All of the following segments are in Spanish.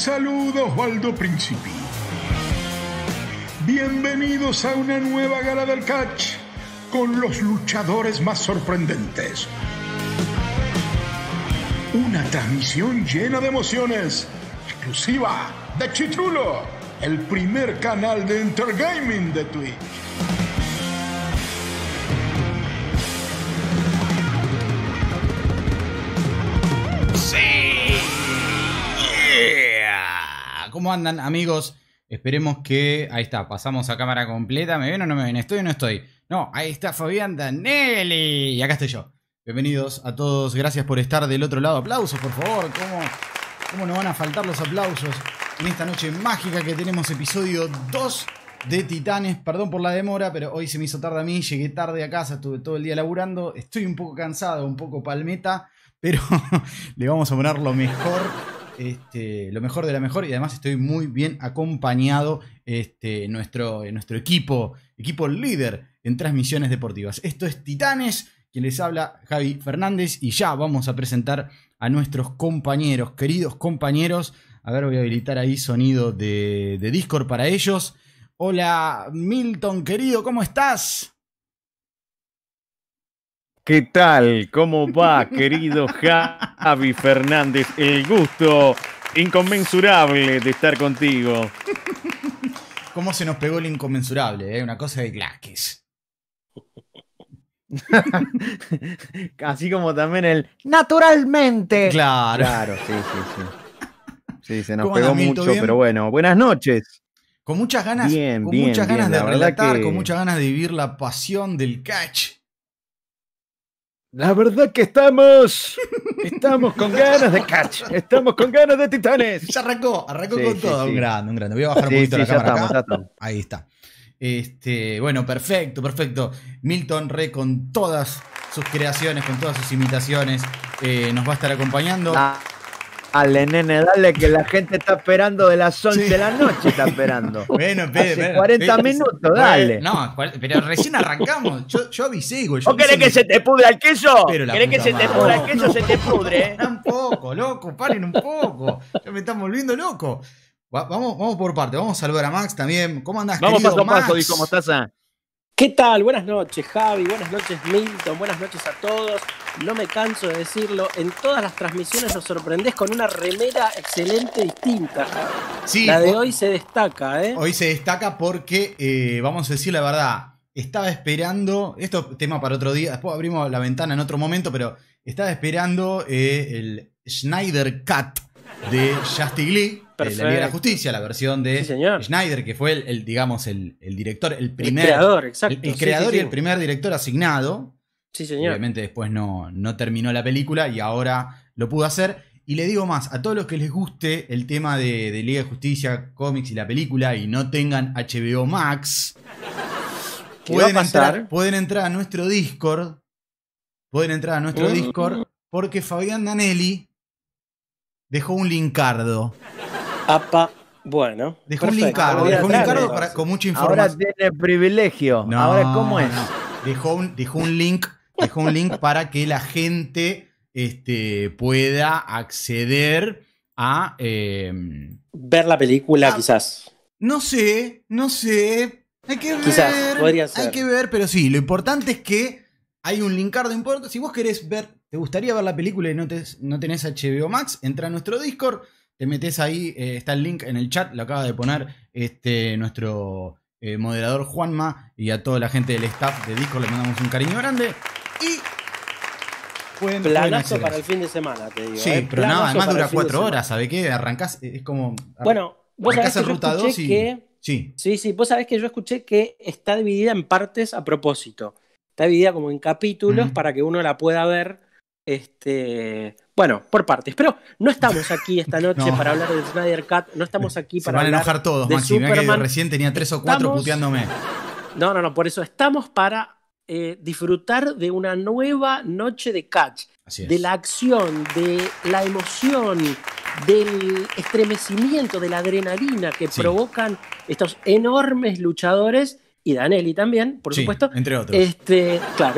saluda Osvaldo Principi. Bienvenidos a una nueva gala del catch con los luchadores más sorprendentes. Una transmisión llena de emociones, exclusiva de Chitrulo, el primer canal de Entergaming de Twitch. ¿Cómo andan, amigos? Esperemos que... Ahí está, pasamos a cámara completa. ¿Me ven o no me ven? ¿Estoy o no estoy? No, ahí está Fabián Danelli. Y acá estoy yo. Bienvenidos a todos. Gracias por estar del otro lado. Aplausos, por favor. ¿Cómo no van a faltar los aplausos en esta noche mágica que tenemos episodio 2 de Titanes? Perdón por la demora, pero hoy se me hizo tarde a mí. Llegué tarde a casa, estuve todo el día laburando. Estoy un poco cansado, un poco palmeta, pero le vamos a poner lo mejor. Lo mejor de la mejor, y además estoy muy bien acompañado nuestro equipo líder en transmisiones deportivas. Esto es Titanes, quien les habla, Javi Fernández, y ya vamos a presentar a nuestros compañeros, queridos compañeros. A ver, voy a habilitar ahí sonido de Discord para ellos. Hola Milton, querido, ¿cómo estás? ¿Qué tal? ¿Cómo va, querido Javi Fernández? El gusto inconmensurable de estar contigo. ¿Cómo se nos pegó el inconmensurable? Una cosa de claques. Así como también el naturalmente. Claro, sí. Sí, se nos pegó mucho, ¿bien? Pero bueno, buenas noches. Con muchas ganas, muchas ganas de relatar, con muchas ganas de vivir la pasión del catch. La verdad que estamos con ganas de catch, estamos con ganas de Titanes. Ya arrancó con todo. Sí. Un grande. Voy a bajar un poquito la cámara acá. Ahí está. Bueno, perfecto. Milton Re con todas sus creaciones, con todas sus imitaciones, nos va a estar acompañando. Dale, nene, dale, que la gente está esperando de las 11 de la noche, está esperando. Bueno, hace 40 minutos, dale. No, pero recién arrancamos. Yo avisé, güey. ¿O querés que se te pudra el queso? ¿Querés que se te pudra el queso? Se te pudre. Un poco, loco, paren un poco. Ya me están volviendo loco. Vamos por parte, vamos a saludar a Max también. ¿Cómo andás, vamos querido paso a paso, Max? ¿Y cómo estás? ¿Qué tal? Buenas noches, Javi. Buenas noches, Milton. Buenas noches a todos. No me canso de decirlo. En todas las transmisiones nos sorprendés con una remera excelente, distinta. Sí, la de hoy se destaca, ¿eh? Hoy se destaca porque, vamos a decir la verdad, estaba esperando, esto es tema para otro día, después abrimos la ventana en otro momento, pero estaba esperando el Snyder Cut de Justice League. La Liga de la Justicia, la versión de Snyder, que fue el director, el creador, exacto. El creador y el primer director asignado. Sí, señor. Obviamente después no terminó la película y ahora lo pudo hacer. Y le digo más, a todos los que les guste el tema de Liga de Justicia, cómics y la película y no tengan HBO Max, pueden entrar a nuestro Discord. Porque Fabián Danelli dejó un linkardo. Bueno. Dejó un linkardo con mucha información. Ahora tiene privilegio. No, ahora, ¿cómo es? Dejó un link para que la gente pueda acceder a ver la película, quizás. No sé. Hay que ver. Quizás, podría ser. Hay que ver, pero sí, lo importante es que hay un linkardo importante. Si vos querés ver, te gustaría ver la película y no tenés HBO Max, entra a nuestro Discord. Te metes ahí, está el link en el chat, lo acaba de poner nuestro moderador Juanma, y a toda la gente del staff de Discord le mandamos un cariño grande. Y planazo para el fin de semana, te digo. Sí, pero nada, además dura 4 horas, ¿sabes qué? Arrancás, es como... Bueno, vos sabés que ruta 2 y... Sí, vos sabés que yo escuché que está dividida en partes a propósito. Está dividida como en capítulos para que uno la pueda ver. Bueno, por partes. Pero no estamos aquí esta noche para hablar del Snyder Cut. No estamos aquí para hablar. Se van a enojar todos, Maxi. Mirá que recién tenía 3 o 4 puteándome. No, por eso estamos para disfrutar de una nueva noche de catch. De la acción, de la emoción, del estremecimiento, de la adrenalina que provocan estos enormes luchadores. Y Danelli también, por supuesto. Entre otros. Claro.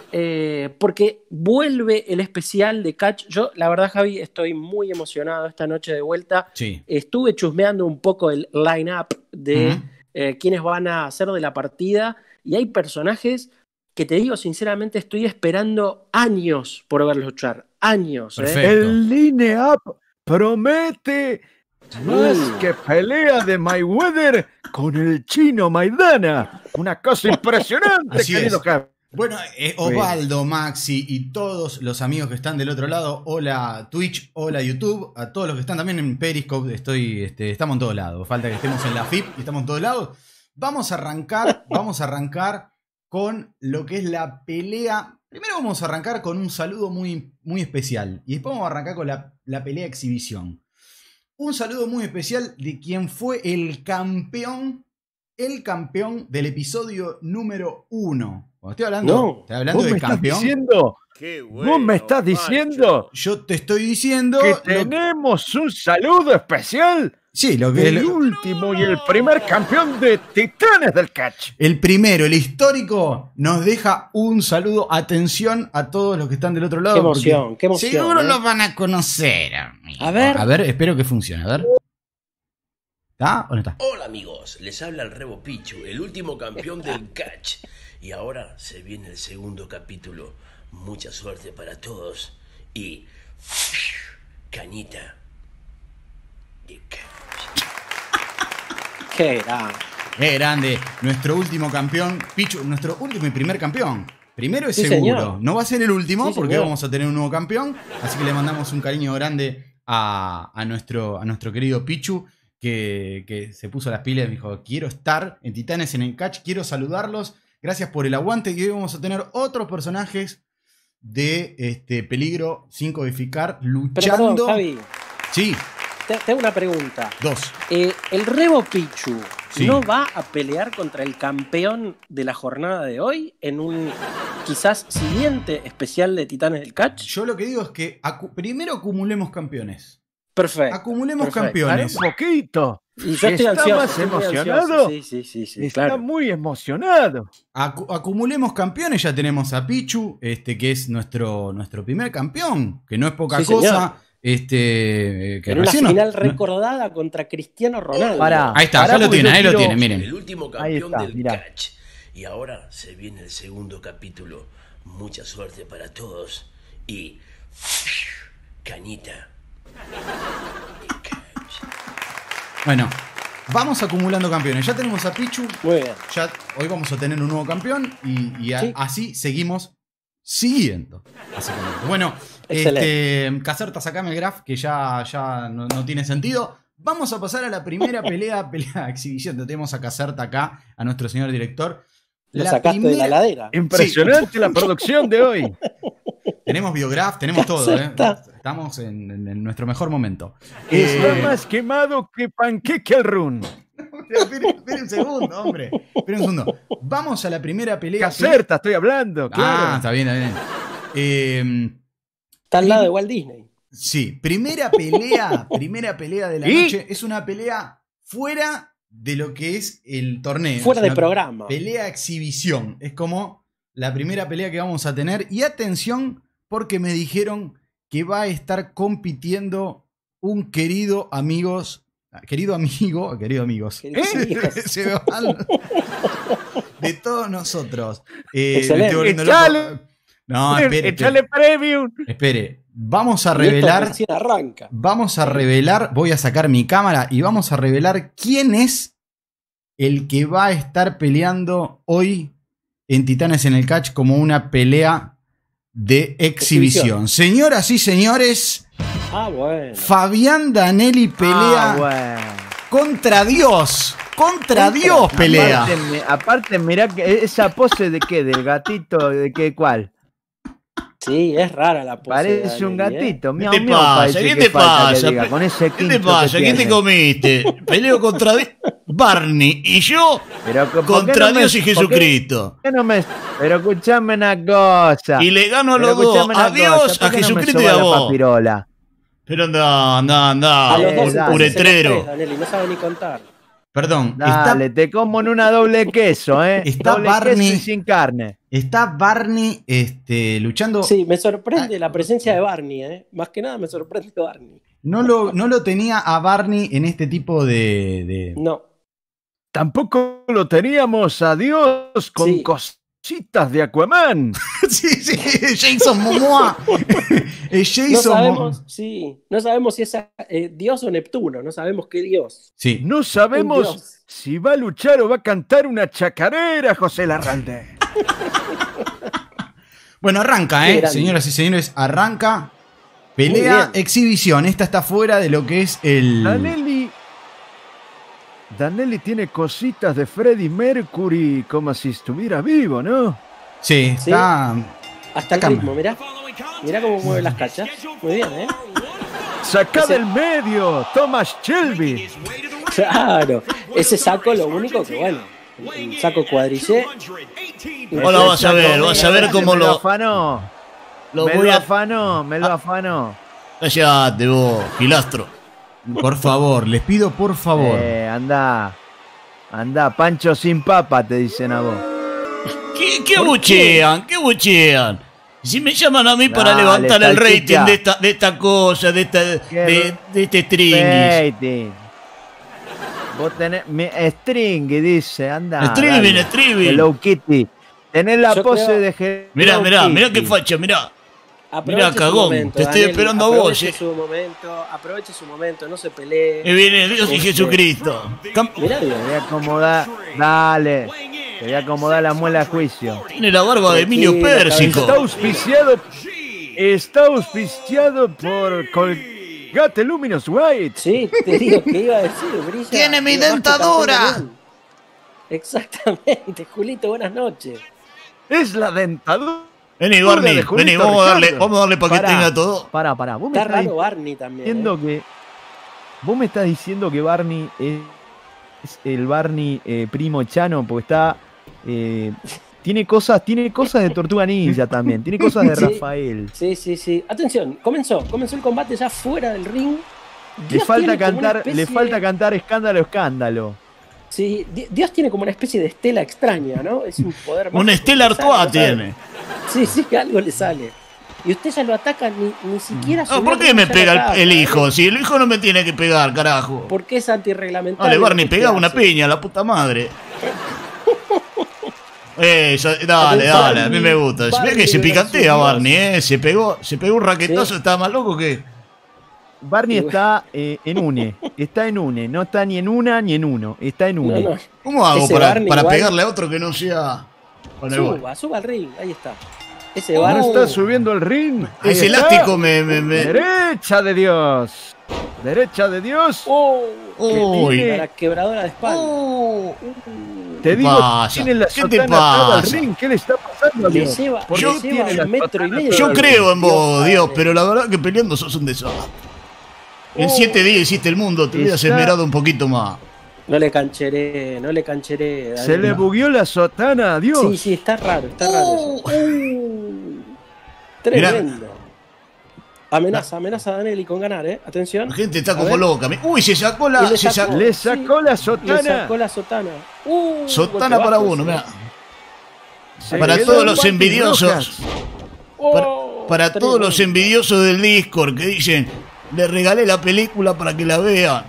porque vuelve el especial de Catch. Yo, la verdad, Javi, estoy muy emocionado esta noche de vuelta. Sí. Estuve chusmeando un poco el line-up de quienes van a hacer de la partida, y hay personajes que, te digo sinceramente, estoy esperando años por verlos luchar. Años. Perfecto. El line-up promete más que pelea de Mayweather con el chino Maidana. Una cosa impresionante, Así querido es. Javi. Bueno, Osvaldo, Maxi y todos los amigos que están del otro lado, hola Twitch, hola YouTube, a todos los que están también en Periscope, estamos en todos lados, falta que estemos en la FIP y estamos en todos lados. Vamos a arrancar con lo que es la pelea. Primero vamos a arrancar con un saludo muy, muy especial y después vamos a arrancar con la pelea exhibición. Un saludo muy especial de quien fue el campeón del episodio número 1. Cuando estoy hablando del campeón. ¿Vos me estás diciendo? Yo te estoy diciendo que tenemos un saludo especial. Sí, lo que el último y el primer campeón de Titanes del Catch. El primero, el histórico, nos deja un saludo. Atención a todos los que están del otro lado. Qué emoción, qué emoción. Seguro los van a conocer. A ver, espero que funcione. A ver. ¿Está o no está? Hola amigos, les habla el Rebo Pichu, el último campeón del Catch. Y ahora se viene el segundo capítulo. Mucha suerte para todos. Y... cañita de Catch. Qué grande. Nuestro último campeón, Pichu, nuestro último y primer campeón. Primero es sí, seguro. Señor. No va a ser el último, Sí, porque señor. vamos a tener un nuevo campeón. Así que le mandamos un cariño grande a nuestro querido Pichu, que se puso las pilas y dijo: quiero estar en Titanes en el Catch, quiero saludarlos. Gracias por el aguante. Y hoy vamos a tener otros personajes de Peligro sin codificar luchando. Pero perdón, Javi, Sí, te hago una pregunta. dos. ¿El Rebo Pichu Sí. no va a pelear contra el campeón de la jornada de hoy en un quizás siguiente especial de Titanes del Catch? Yo lo que digo es que primero acumulemos campeones. Perfecto. Acumulemos perfecto. campeones. Un poquito. Y yo estoy ¿Está ansioso. más estoy muy emocionado? ansioso. Sí, Está claro. muy emocionado. Acumulemos campeones. Ya tenemos a Pichu, que es nuestro primer campeón, que no es poca Sí, cosa. Que En una recién final recordada contra Cristiano Ronaldo. Ahí está, acá lo tiene, ahí lo tiene, miren. El último Ahí campeón está, del mirá. Catch. Y ahora se viene el segundo capítulo. Mucha suerte para todos. Y... cañita de Catch. Bueno, vamos acumulando campeones. Ya tenemos a Pichu. Muy bien. Ya hoy vamos a tener un nuevo campeón y Sí. así seguimos siguiendo. Básicamente. Bueno, Excelente. Caserta, sacame el graph que ya no tiene sentido. Vamos a pasar a la primera pelea exhibición. Tenemos a Caserta acá, a nuestro señor director. Lo sacaste de la heladera. Impresionante la producción de hoy. Tenemos biograph, tenemos todo. Caserta. Estamos en nuestro mejor momento. Está más quemado que panqueque al run. Espere un segundo, hombre. Espere un segundo. Vamos a la primera pelea. Caserta, estoy hablando. Claro. Está bien, está bien. Está al lado de Walt Disney. Sí, primera pelea de la noche. Es una pelea fuera de lo que es el torneo. Fuera Es de una programa. Pelea exhibición. Es como la primera pelea que vamos a tener. Y atención, porque me dijeron que va a estar compitiendo un querido amigos. Querido amigos. Se van de todos nosotros. Excelente. No, espere. Échale premium. Espere. Vamos a Y esto revelar. recién arranca. Vamos a revelar. Voy a sacar mi cámara y vamos a revelar quién es el que va a estar peleando hoy en Titanes en el Catch como una pelea de exhibición. Señoras y señores, Bueno. Fabián Danelli pelea Bueno. contra Dios. Contra Dios pelea. Aparte, mirá que esa pose de qué, del gatito, de qué, cuál. Sí, es rara la pose. Parece de un Daniel, gatito. ¿Qué Miau, te miau, pasa? parece ¿Qué que te falta que pasa? diga, con ese ¿Qué te quinto pasa? que ¿Qué te tiene. comiste? Peleo contra Barney y yo Pero, ¿por qué contra no me- Dios y por qué- Jesucristo. por qué no me- Pero escuchame una cosa. Y le gano a Pero los dos. escuchame una A Dios, cosa, ¿por a qué no me Jesucristo y soba a la vos. papirola? Pero anda, A los dos dale. puretrero. Daniel, no sabe ni contar. Perdón, Dale, te como en una doble queso, ¿eh? Está doble Barney- queso y sin carne. Está Barney luchando. Sí, me sorprende la presencia de Barney, ¿eh? Más que nada me sorprende Barney. No lo tenía a Barney en este tipo de... No. Tampoco lo teníamos a Dios con cositas de Aquaman. Sí, Jason Momoa. No sabemos si es Dios o Neptuno, no sabemos qué Dios. Sí. No sabemos si va a luchar o va a cantar una chacarera, José Larralde. Bueno, arranca, señoras y señores, arranca. Pelea, exhibición. Esta está fuera de lo que es el... Danelli tiene cositas de Freddie Mercury como si estuviera vivo, ¿no? Sí, está... Hasta el ritmo, mirá. Mirá cómo mueve las cachas. Muy bien, ¿eh? Saca del medio, Thomas Shelby. Claro, ese saco lo único que, bueno, un saco cuadrillé. Ahora vas a ver cómo lo... afanó. Me lo afanó. Cállate vos, Gilastro. Por favor, les pido por favor. Anda, Pancho sin papa, te dicen a vos. ¿Qué buchean? ¿Qué buchean? Si me llaman a mí para levantar el rating de esta cosa, de este string. Vos tenés string, dice, anda. Streaming. Hello Kitty. Tenés la pose de Mirá qué facha, mirá. Mirá, cagón, momento, te estoy esperando a vos. Aproveche su momento, no se pelee. Que viene Dios y Jesucristo. Mirá, te voy a acomodar, dale. Te voy a acomodar la muela a juicio. Tiene la barba de Emilio Pérsico. Está auspiciado por Colgate Luminous White. Sí, te digo que iba a decir, brilla. ¡Tiene mi dentadura! Exactamente, Julito, buenas noches. Es la dentadura. Vení, Barney, vamos a darle para que tenga todo. Pará. Vos me está raro Barney también. Vos me estás diciendo que Barney es el Barney primo Chano, porque está... tiene cosas de Tortuga Ninja también, tiene cosas de Rafael. Sí. Atención, comenzó el combate ya fuera del ring. Le falta cantar escándalo. Sí, Dios tiene como una especie de estela extraña, ¿no? Es un poder más. Una estela Artois tiene. Sí, algo le sale. Y usted ya lo ataca ni siquiera... ¿Por qué me pega el hijo? Si el hijo no me tiene que pegar, carajo. Porque es antirreglamentario. Dale, Barney, pegá una piña, la puta madre. Dale, a mí me gusta. Ve que se picantea Barney, se pegó un raquetazo, ¿está más loco que? Barney está en une, no está ni en una ni en uno, está en une. No. ¿Cómo hago para pegarle a otro que no sea? Suba al ring, ahí está. Barney está subiendo al ring. Ese elástico me... Derecha de Dios. Para quebradora de espalda. Te digo, tiene la sotana al ring. ¿Qué le está pasando a Dios? Yo creo en vos, Dios, pero la verdad que peleando sos un desastre. En 7 días hiciste el mundo, te hubieras esmerado un poquito más. No le cancheré. Se le bugueó la sotana a Dios. Sí, está raro eso. Tremendo. Amenaza a Danelli con ganar, atención. La gente está como loca. Uy, le sacó la sotana. Sotana para uno, mirá. Para todos los envidiosos. Para todos los envidiosos del Discord que dicen, le regalé la película para que la vean.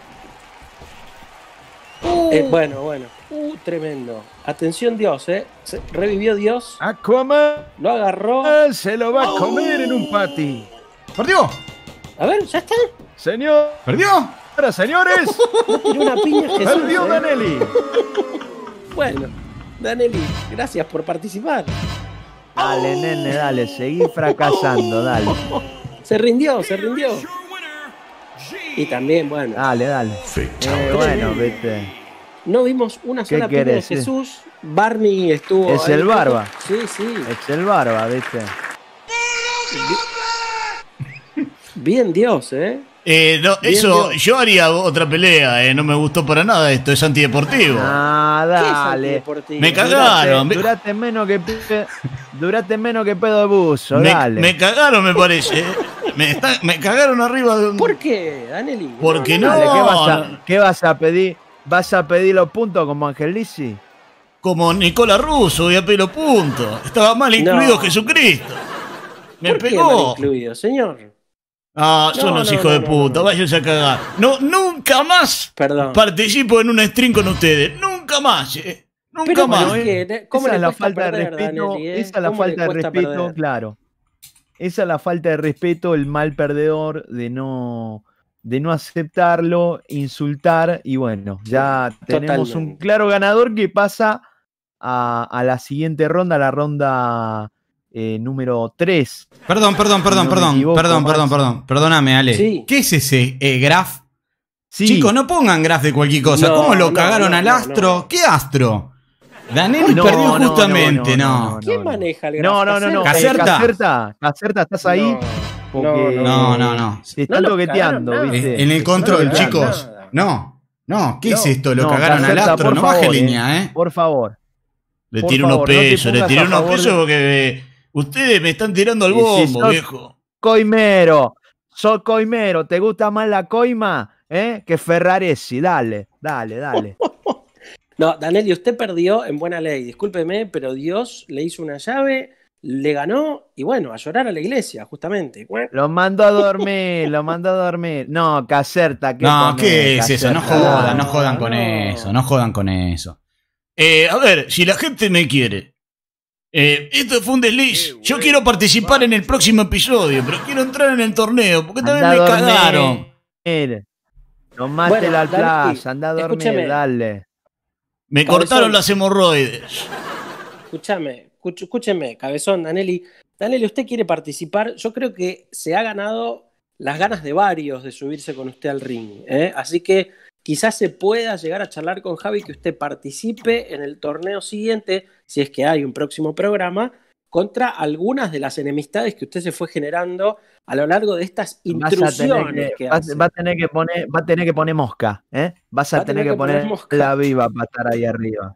Bueno. Tremendo. Atención Dios, revivió Dios. Aquaman lo agarró. Se lo va a comer en un patty. ¿Perdió? A ver, ya está. Señor. ¿Perdió? Ahora, señores. Tiró una piña Jesús, perdió Danelli. Bueno, Danelli, gracias por participar. Dale, nene, dale. Seguí fracasando, dale. Se rindió. Y también, bueno. Dale. Bueno, vete. No vimos una sola piña de Jesús. Barney estuvo... Es el barba. Sí. Es el barba, viste. Bien Dios, Dios. Yo haría otra pelea, no me gustó para nada esto, es antideportivo. Dale. Me cagaron. Duraste menos que pedo de buzo, dale. Me cagaron, me parece. Me cagaron arriba de un... ¿Por qué, Danelli? Porque Dale, ¿qué vas a pedir? ¿Vas a pedir los puntos como Angelici? como Nicola Russo y a pelo punto. Estaba mal incluido Jesucristo. Me ¿Por pegó. qué mal incluido, señor? Ah, son los hijos de puta, váyanse a cagar. No, nunca más participo en un stream con ustedes. Nunca más, nunca más. ¿Cómo esa es la falta de respeto, esa es la falta de respeto, claro. Esa es la falta de respeto, el mal perdedor de no aceptarlo, insultar, y bueno, ya tenemos un claro ganador que pasa a la siguiente ronda, la ronda número 3. Perdón. Perdóname, Ale. Sí. ¿Qué es ese graph? Sí. Chicos, no pongan graph de cualquier cosa. ¿Cómo lo cagaron al Astro? No. ¿Qué Astro? Danelli perdió justamente, no. ¿Quién maneja el graph? No. ¿Caserta? Caserta, ¿estás ahí? Porque No. Se están toqueteando, ¿viste? En el control, chicos. No, ¿qué es esto? Lo cagaron al Caserta, Astro. No baje línea, Por favor. Le tiré unos pesos, porque ustedes me están tirando al bombo, viejo. Sos coimero, ¿te gusta más la coima? Que Ferraresi, dale. No, Danelli, usted perdió en buena ley, discúlpeme, pero Dios le hizo una llave, le ganó y bueno, a llorar a la iglesia, justamente. Lo mandó a dormir. No, Caserta, ¿qué es eso? No jodan con eso. A ver, si la gente me quiere. Esto fue un desliz. Yo quiero participar en el próximo episodio, pero quiero entrar en el torneo, porque también me cagaron. Tomate la plaza, anda a dormir, dale. Me cortaron las hemorroides. Escúcheme, cabezón, Danelli. Danelli, usted quiere participar. Yo creo que se ha ganado las ganas de varios de subirse con usted al ring. Así que quizás se pueda llegar a charlar con Javi, que usted participe en el torneo siguiente, si es que hay un próximo programa, contra algunas de las enemistades que usted se fue generando a lo largo de estas intrusiones que hace. Va a tener que poner mosca, Vas a tener que poner la viva para estar ahí arriba.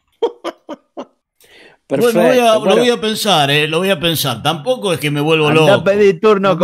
Perfecto, lo voy a pensar, lo voy a pensr. Tampoco es que me vuelvo loco. Anda a pedir turno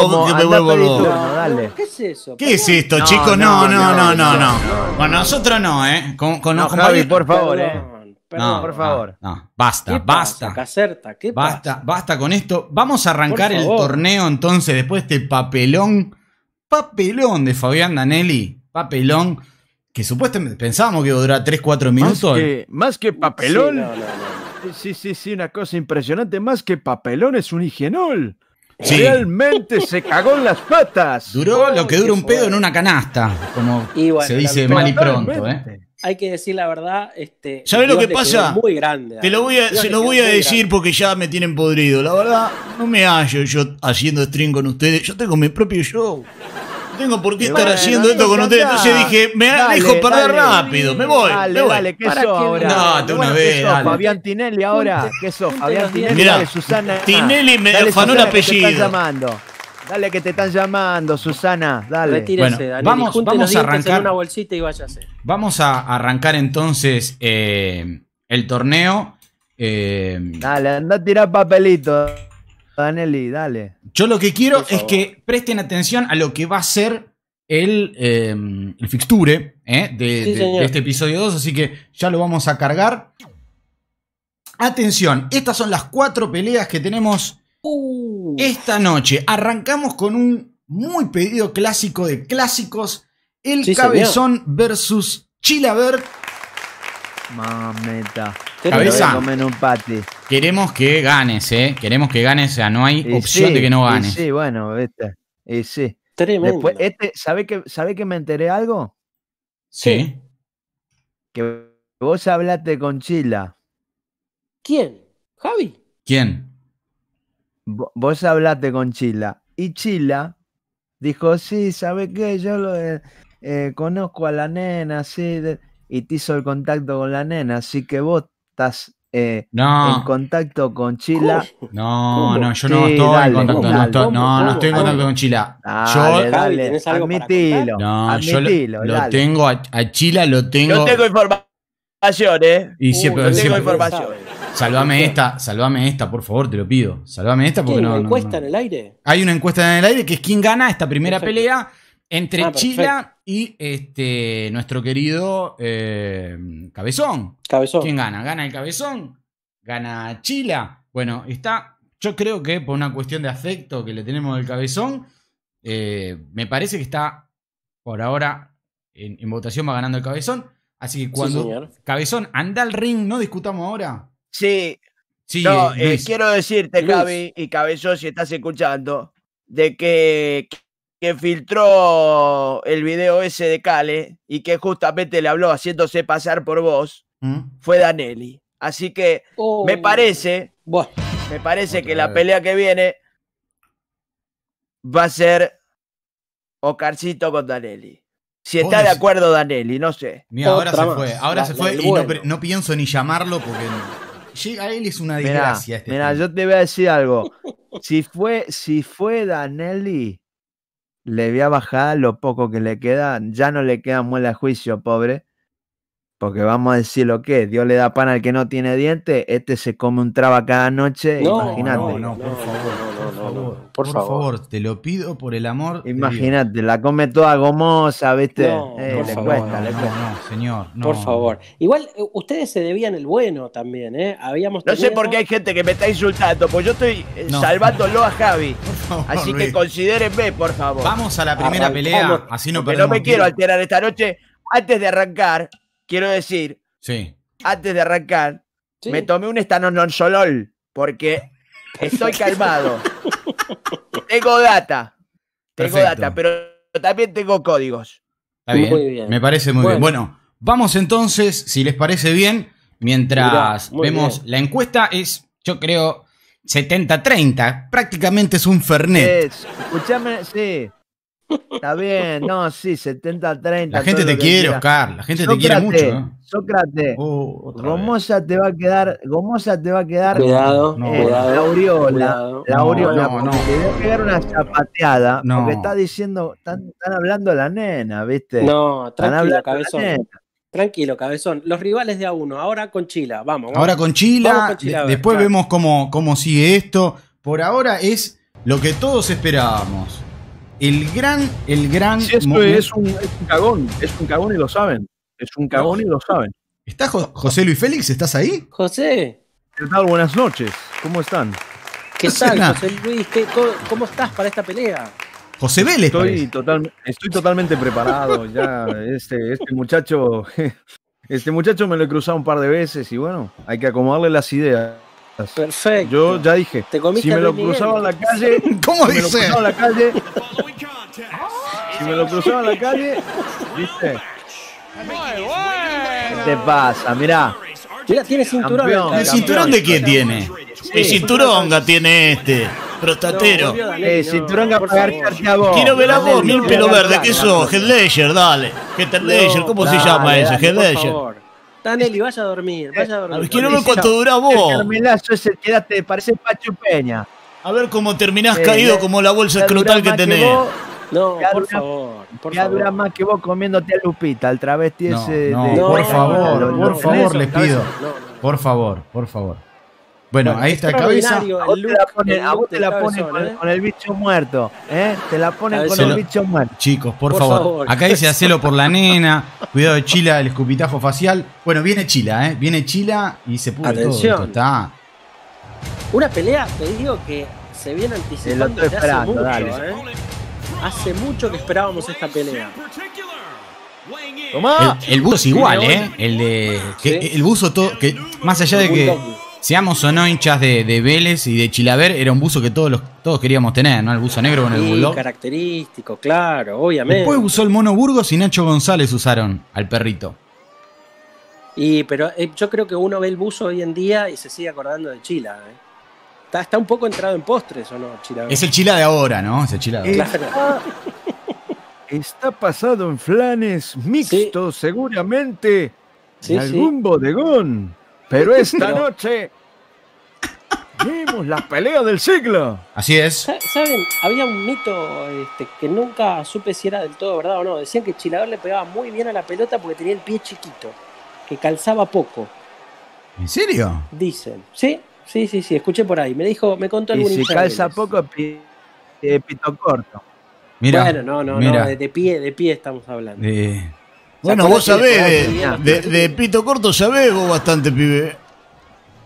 dale. ¿Qué es eso? ¿Qué es esto, chicos? No. Con nosotros no, Con Javi, por favor, Perdón, por favor. No. Basta. Caserta, ¿qué pasa? Basta con esto. Vamos a arrancar el torneo entonces, después de este papelón de Fabián Danelli. Papelón que supuestamente pensábamos que iba a durar 3-4 minutos. Más que papelón. Sí, una cosa impresionante. Más que papelón, es un higienol. Sí. Realmente se cagó en las patas. Duró lo que dura un pedo en una canasta, como se dice mal y pronto, Hay que decir la verdad, ¿sabes lo que pasa? Muy grande. Se lo voy a decir porque ya me tienen podrido. La verdad, no me hallo yo haciendo stream con ustedes. Yo tengo mi propio show. No tengo por qué estar haciendo esto con ustedes. Entonces dije, me dejo perder rápido. Me voy. Dale, ¿qué sos ahora? No, tú una vez. Fabián Tinelli ahora. ¿Qué sos? Fabián Tinelli. Mirá, Susana. Tinelli me afanó el apellido. Dale que te están llamando, Susana. Dale. Retírese, Danelli. Vamos a arrancar en una bolsita y váyase. Vamos a arrancar entonces el torneo. Dale, anda a tirar papelito, Danelli, dale. Yo lo que quiero es que presten atención a lo que va a ser el fixture de este episodio 2, así que ya lo vamos a cargar. Atención, estas son las 4 peleas que tenemos esta noche. Arrancamos con un muy pedido clásico de clásicos, el Cabezón versus Chilavert. Mameta. Cabeza. Queremos que ganes, Queremos que ganes, o sea, no hay opción de que no ganes. Sí, bueno, sí. Tremendo. Después, ¿sabe que me enteré algo? Sí. Que vos hablaste con Chila. ¿Quién? ¿Javi? ¿Quién? Vos hablaste con Chila. Y Chila dijo, sí, ¿sabe qué? Yo conozco a la nena, sí, y te hizo el contacto con la nena, así que vos estás en contacto con Chila. No, yo no estoy en contacto. No estoy en contacto con Chila. Dale, admitilo. No, yo lo tengo a Chila, lo tengo. Yo tengo información, Y siempre, tengo información. Salvame esta, por favor, te lo pido. Salvame esta porque no. ¿Hay una encuesta en el aire? Hay una encuesta en el aire que es quién gana esta primera pelea entre Chila y nuestro querido Cabezón. Cabezón. ¿Quién gana? ¿Gana el Cabezón? gana Chila. Bueno, está, yo creo que por una cuestión de afecto que le tenemos al Cabezón, me parece que está por ahora en votación, va ganando el Cabezón. Así que cuando Cabezón anda al ring, no discutamos ahora. Sí. No, quiero decirte, Luis. Javi y Cabezón, si estás escuchando, de que filtró el video ese de Cale y que justamente le habló haciéndose pasar por vos, fue Danelli. Así que me parece que la pelea que viene va a ser Oscarcito con Danelli. Si está de acuerdo Danelli, no sé. Mira, ahora se fue y no pienso ni llamarlo porque llega a él, es una desgracia. Mira, yo te voy a decir algo. Si fue Danelli, le voy a bajar lo poco que le queda. Ya no le queda muela a juicio, pobre. Porque vamos a decir lo que es. Dios le da pan al que no tiene dientes. Este se come un traba cada noche. Imagínate. No, por favor, te lo pido por el amor. Imagínate, la come toda gomosa, ¿viste? Le cuesta. No, señor. No. Por favor. Igual, ustedes se debían el bueno también, ¿eh? No sé por qué hay gente que me está insultando, pues yo estoy salvándolo a Javi. Favor, así que considérenme, por favor. Vamos a la primera pelea, así no perdemos. No me quiero alterar esta noche. Antes de arrancar, quiero decir, antes de arrancar, me tomé un estanolol porque estoy calmado. Tengo data, pero también tengo códigos. Está bien, muy bien. Me parece muy bien. Bueno, vamos entonces, si les parece bien, mientras vemos la encuesta, es, yo creo, 70-30. Prácticamente es un Fernet. Escuchame, sí. Está bien, no, sí, 70-30. La gente te quiere, Oscar. La gente te quiere mucho. Sócrates, Gomosa te va a quedar. Cuidado, la aureola. La aureola. No. Te voy a pegar una zapateada. Porque está diciendo, están hablando de la nena, ¿viste? No, tranquilo, Cabezón. Tranquilo, Cabezón. Los rivales de A1, ahora con Chila. Vamos. Ahora con Chila. Después vemos cómo sigue esto. Por ahora es lo que todos esperábamos. El gran. Sí, esto es un cagón. Es un cagón y lo saben. Es un cagón y lo saben. ¿Está José Luis Félix? ¿Estás ahí? José. ¿Qué tal? Buenas noches. ¿Cómo están? ¿Qué tal, José Luis? ¿Cómo estás para esta pelea? José Vélez. Estoy totalmente preparado. Ya, este muchacho. Este muchacho me lo he cruzado un par de veces y bueno, hay que acomodarle las ideas. Perfecto. Yo ya dije, si me lo cruzaba en la calle, ¿cómo dice? Si me lo cruzaba en la calle, ¿viste? ¿Qué te pasa? Mirá, tiene cinturón. ¿El cinturón de quién tiene? El cinturonga tiene este. Prostatero. Cinturonga para agarcharte a vos. Quiero ver a vos, ni el pelo verde. ¿Qué sos? Heath Ledger, dale. Heath Ledger, ¿cómo se llama ese? Heath Ledger. Danelli, vaya a dormir. Quiero ver cuánto dura vos. El carmelazo ese quedaste, parece Pacho Peña. A ver cómo terminás caído como la bolsa escrotal que tenés. No, por favor. Ya dura más que vos comiéndote a Lupita, el travesti ese. Por favor, les pido. Por favor. Bueno, ahí está el cabeza. A vos te la ponen con el bicho muerto. Te la ponen con el bicho muerto. Chicos, por favor. Acá dice hacelo por la nena. Cuidado de Chila, el escupitajo facial. Bueno, viene Chila, Viene Chila y se pudre todo. Esto está. Una pelea, te digo que se viene anticipando desde hace mucho. Hace mucho que esperábamos esta pelea. El buzo es igual, el buzo todo. Que más allá de que seamos o no hinchas de Vélez y de Chilaver, era un buzo que todos queríamos tener, ¿no? El buzo negro con el bulldog. Característico, claro, obviamente. Después usó el Mono Burgos y Nacho González usaron al perrito. Pero yo creo que uno ve el buzo hoy en día y se sigue acordando de Chila, Está un poco entrado en postres, ¿o no, Chilaver? Es el Chila de ahora, ¿no? Es el Chila de ahora. Claro. Está pasado en flanes mixtos, seguramente. En algún bodegón. Pero esta noche vimos la pelea del siglo. Así es. ¿Saben? Había un mito que nunca supe si era del todo verdad o no. Decían que Chilaver le pegaba muy bien a la pelota porque tenía el pie chiquito, que calzaba poco. ¿En serio? Dicen. Sí, escuché por ahí. Me contó algún hincha. Y si calza poco, pito corto. Mira, bueno, no, de pie estamos hablando. Bueno, vos sabés, de pito corto sabés vos bastante, pibe.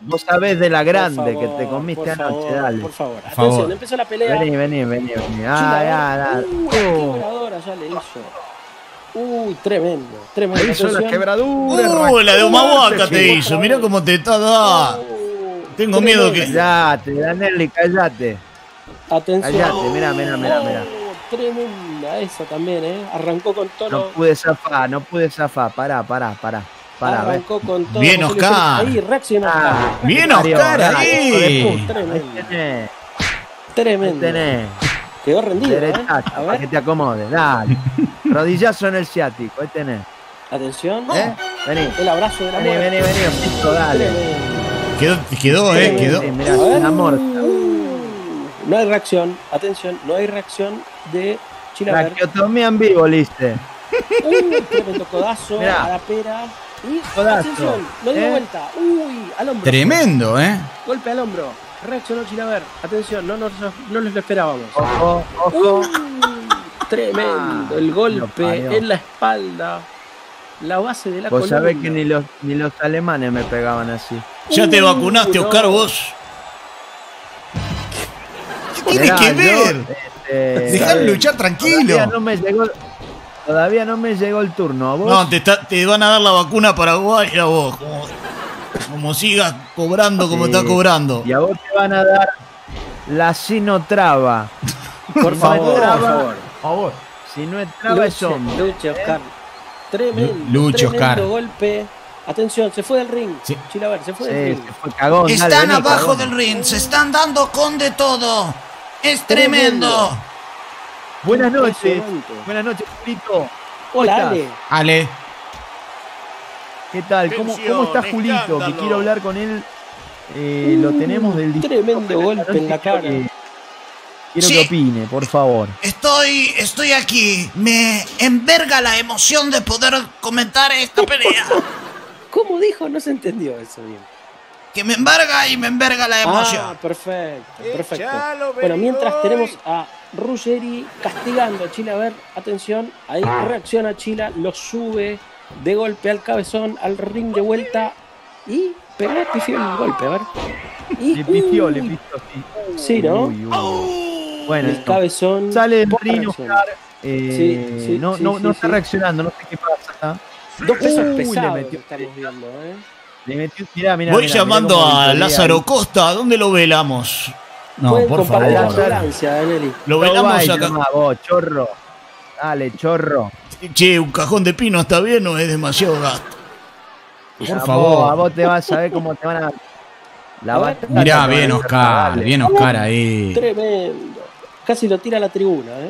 Vos sabés de la grande Por favor, que te comiste por anoche, favor, dale. Por favor, Por atención, favor. empezó la pelea. Vení. La quebradora ya le hizo. Tremendo. Le hizo la Atención. quebradura. La de Humahuaca te chico. hizo. Mirá cómo te está dando. Tengo miedo que... Callate, Danelli, callate. Atención. Callate, mirá. Tremenda esa también, ¿eh? Arrancó con todo. No pude zafar. Pará. Arrancó con todo. Bien, Oscar. Ahí, reaccionó. Bien, Oscar, ahí. Tremendo. Tenés. Quedó rendido, Derechazo, A para ver. que te acomodes, dale. Rodillazo en el ciático, ahí tenés. Atención. Vení. El abrazo de la muerte. Vení, Osito, dale. Quedó. Sí, mirá, A ver. una morta. No hay reacción. Atención, no hay reacción de Chilaver. Traqueotomía en vivo, liste. Tremendo codazo Mirá. a la pera. Y Codazo. atención, no dio vuelta. Al hombro. Tremendo, ¿eh? Golpe al hombro. Reaccionó Chilaver. Atención, no lo esperábamos. Ojo. Tremendo. El golpe parió. en la espalda. La base de la Vos columna. sabés que ni los alemanes me pegaban así. ¿Ya te vacunaste, Oscar, vos? ¿Qué tiene Mirá, que ver? Dejalo ¿sabés? luchar tranquilo. Todavía no me llegó el turno. ¿A vos? No, te van a dar la vacuna paraguaya vos. Como sigas cobrando como Sí. estás cobrando. Y a vos te van a dar la sinotrava. Por favor, por favor. Si no es traba, es hombre. Luche, Oscar. Tremendo. Luche, tremendo Oscar. golpe. Atención, se fue del ring. Sí. Chilaver, se fue del Sí, ring. se fue cagón. dale, Están vení, abajo cagón. del ring, se están dando con de todo. Es tremendo. Buenas noches. Impresionante. Buenas noches, Julito. Hola, ¿Cómo Ale. estás? Ale. ¿Qué tal? ¿Cómo está Julito? escándalo. Que quiero hablar con él. Lo tenemos del distrito. Tremendo golpe en la cara. Quiero Sí. que opine, por favor. Estoy aquí. Me enverga la emoción de poder comentar esta pelea. ¿Cómo dijo? No se entendió eso bien. Que me embarga y me enverga la emoción. Perfecto. Bueno, mientras tenemos a Ruggeri castigando a Chilaver, atención, ahí reacciona Chila, lo sube de golpe al cabezón, al ring de vuelta y pifió el golpe, a ver. Y, Le pifió, sí. sí. Sí, ¿no? Bueno, El cabezón. sale del poca ring, reacción. Oscar. Sí, no está sí. reaccionando, no sé qué pasa. Dos pesos Le pesados metió- que estamos viendo, ¿eh? Le metió, mirá, Voy mirá llamando cómo a voltea Lázaro ahí. Costa. ¿Dónde lo velamos? No, Pueden por compartir la favor. tolerancia, Danelli. Lo No velamos vais acá. nomás, vos, chorro. Dale, chorro. Che, un cajón de pino está bien o es demasiado gasto. Por A favor. vos te vas a ver cómo te van a... La A ver. batalla Mirá, te van a bien hacer, Oscar. dale. Bien Oscar ahí. Tremendo. Casi lo tira a la tribuna, ¿eh?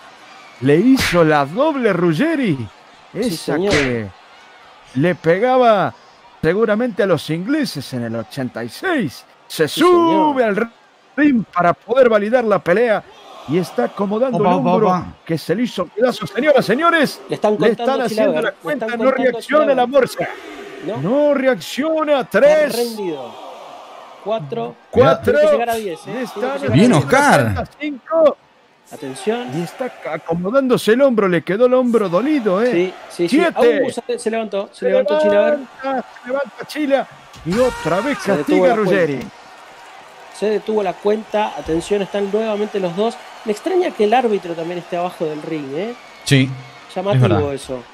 Le hizo la doble Ruggeri. Sí, Esa señor. que le pegaba seguramente a los ingleses en el 86. Se Sí, sube señor. al ring para poder validar la pelea. Y está acomodando Opa, el opa, hombro opa. que se le hizo pedazo. Señoras, señores, Le están le contando están a haciendo Chilaver, la le cuenta. están No contando a reacciona Chilaver. la morsa. ¿No? No reacciona. Está 3, rendido. 4. 4. Tiene que llegar a 10, ¿eh? Le Tiene están que llegar a Bien, 10. Oscar. 5. Atención. Y está acomodándose el hombro. Le quedó el hombro dolido, ¿eh? Sí. 7. Se levantó Chilaver. Se levanta Chila y otra vez Se detuvo castiga la a Ruggeri. cuenta. Se detuvo la cuenta. Atención, están nuevamente los dos. Me extraña que el árbitro también esté abajo del ring, ¿eh? Sí. Llamativo verdad. eso.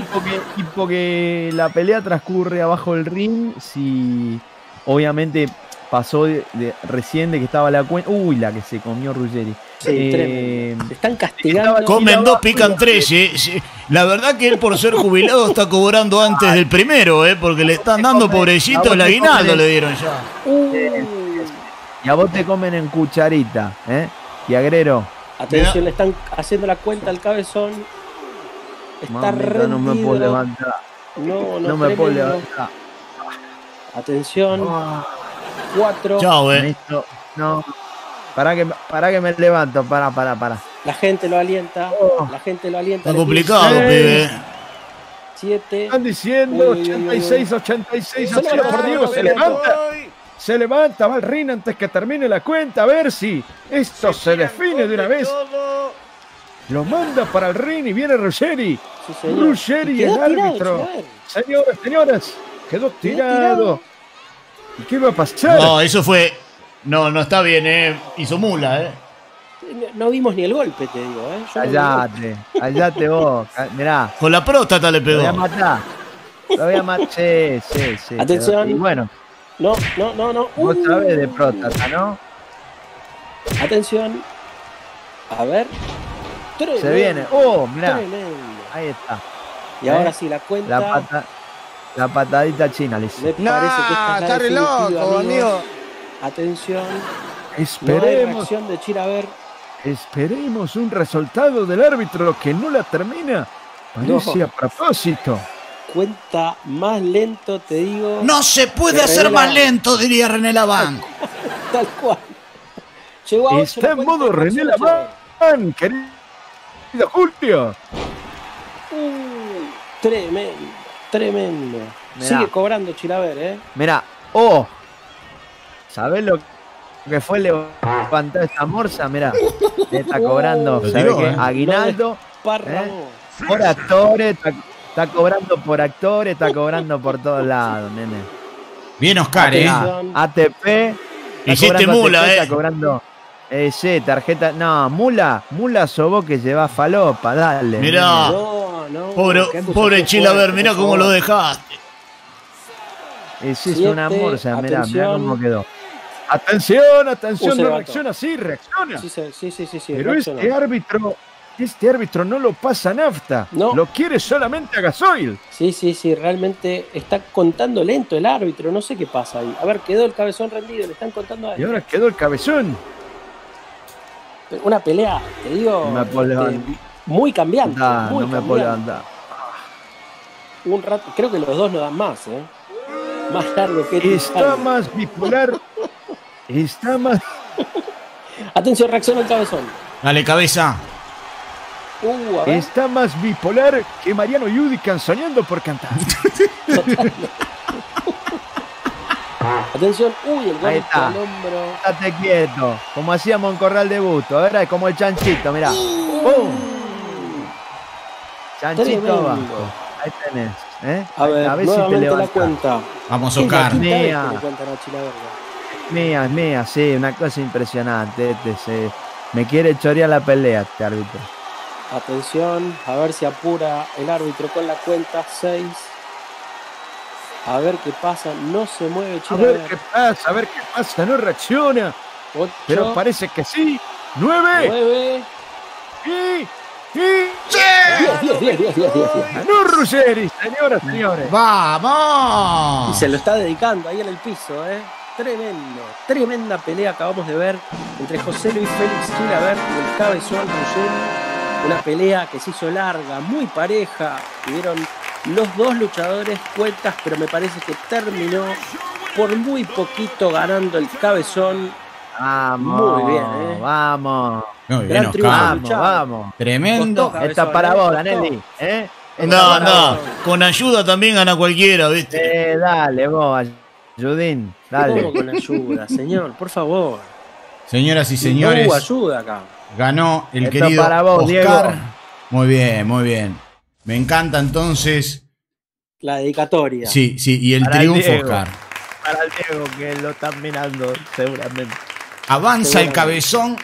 Y porque la pelea transcurre abajo del ring, si obviamente pasó recién de que estaba la cuenta. Uy, la que se comió Ruggeri. Sí, tremendo. Se están castigando. Comen dos, pican tres, Sí. La verdad que él por ser jubilado está cobrando antes del primero, porque le están dando, pobrecito, el aguinaldo le dieron ya. Y a vos te comen en cucharita, ¿eh? Y agrero. Atención, le están haciendo la cuenta al cabezón. Está Mamita, rendido. no me puedo levantar. No No me puedo tremendo. levantar. Atención. Ah, 4. Chao, esto, no. Para que me levanto. Para. La gente lo alienta. Oh. La gente lo alienta. Está complicado, Sí. pibe. 7. Están diciendo Uy, uy, uy, uy. 86. Se levanta, Por Dios, se levanta. Se levanta, va al ring antes que termine la cuenta. A ver si esto se define de una vez. Lo manda para el ring y viene Ruggeri. Sí, señor. Ruggeri, Y quedó el tirado, árbitro. Chilaver. Señores, quedó tirado. ¿Y qué va a pasar? No, eso fue... No está bien, hizo mula, No vimos ni el golpe, te digo, Callate vos. Mirá. Con la próstata le pegó. Lo voy a matar. Sí. Atención. Y bueno. No. Vos sabés de próstata, ¿no? Atención. A ver. Se viene. Oh, mirá. Tremendo. Ahí está. Y ahora sí, la cuenta. La patadita china, le hice. Me parece que esta es la está re definitiva, loco, amigo. Atención. No hay Esperemos. reacción de Chilaver. Esperemos un resultado del árbitro que no la termina. Parece a propósito. Cuenta más lento, te digo. No se puede hacer más lento, diría René Laván. Tal cual. Llegó a 8 Está en modo René Laván, querido Julio. Tremendo. Mirá. Sigue cobrando Chilaver, Mirá, ¿sabés lo que fue levantar esta morsa? Mirá, le está cobrando, ¿sabés qué? Aguinaldo, por actores, está cobrando por actores, está cobrando por todos lados, nene. Bien, Oscar, ATP. Hiciste mula, Está cobrando. Sí, tarjeta. No, mula sos vos que llevás falopa, dale. Mirá. Pobre Chilaver, mirá cómo lo dejaste. Es una morsa, mirá cómo quedó. Atención, no reacciona, sí, reacciona. Sí. Pero este árbitro no lo pasa nafta. No. Lo quiere solamente a gasoil. Sí, realmente está contando lento el árbitro, no sé qué pasa ahí. A ver, quedó el cabezón rendido, le están contando a él. Y ahora quedó el cabezón. Una pelea, te digo, muy cambiante. No me puedo levantar. Un rato, creo que los dos no dan más, Más largo que Está más bipolar. Está más. Atención, reacciona el cabezón. Dale, cabeza. A ver. Está más bipolar que Mariano Yudican soñando por cantar. Atención, el golpe al hombro. Estate quieto, como hacíamos en Corral de Busto, ¿verdad? Como el chanchito, mirá. Chanchito Tremendo. abajo. Ahí tenés, A ver si te levantás. la cuenta. Vamos, Oscar. Mía, sí, una cosa impresionante. Me quiere chorear la pelea este árbitro. Atención, a ver si apura el árbitro con la cuenta. 6. A ver qué pasa, no se mueve Chilaver. A ver qué pasa, no reacciona. 8. Pero parece que sí. 9. 9. Y... 10. Ganó Ruggeri, señores. ¡Vamos! Y se lo está dedicando ahí en el piso, Tremenda pelea acabamos de ver entre José Luis Félix Chilaver y el cabezón Ruggeri. Una pelea que se hizo larga, muy pareja. Tuvieron los dos luchadores cuentas, pero me parece que terminó por muy poquito ganando el cabezón. Vamos, muy bien, vamos. Muy bien, Oscar. Vamos. Tremendo. Costó, Esta para vos, Danelli. No. Con ayuda también gana cualquiera, ¿viste? Dale, vos, Ayudín. Dale. ¿Cómo con ayuda, señor? Por favor. Señoras y señores, No hubo ayuda acá. ganó el Esto querido para vos, Oscar. Diego. Muy bien. Me encanta entonces. La dedicatoria. Sí, y el Para triunfo, el Diego. Oscar. Para el Diego, que lo están mirando seguramente. Avanza el cabezón.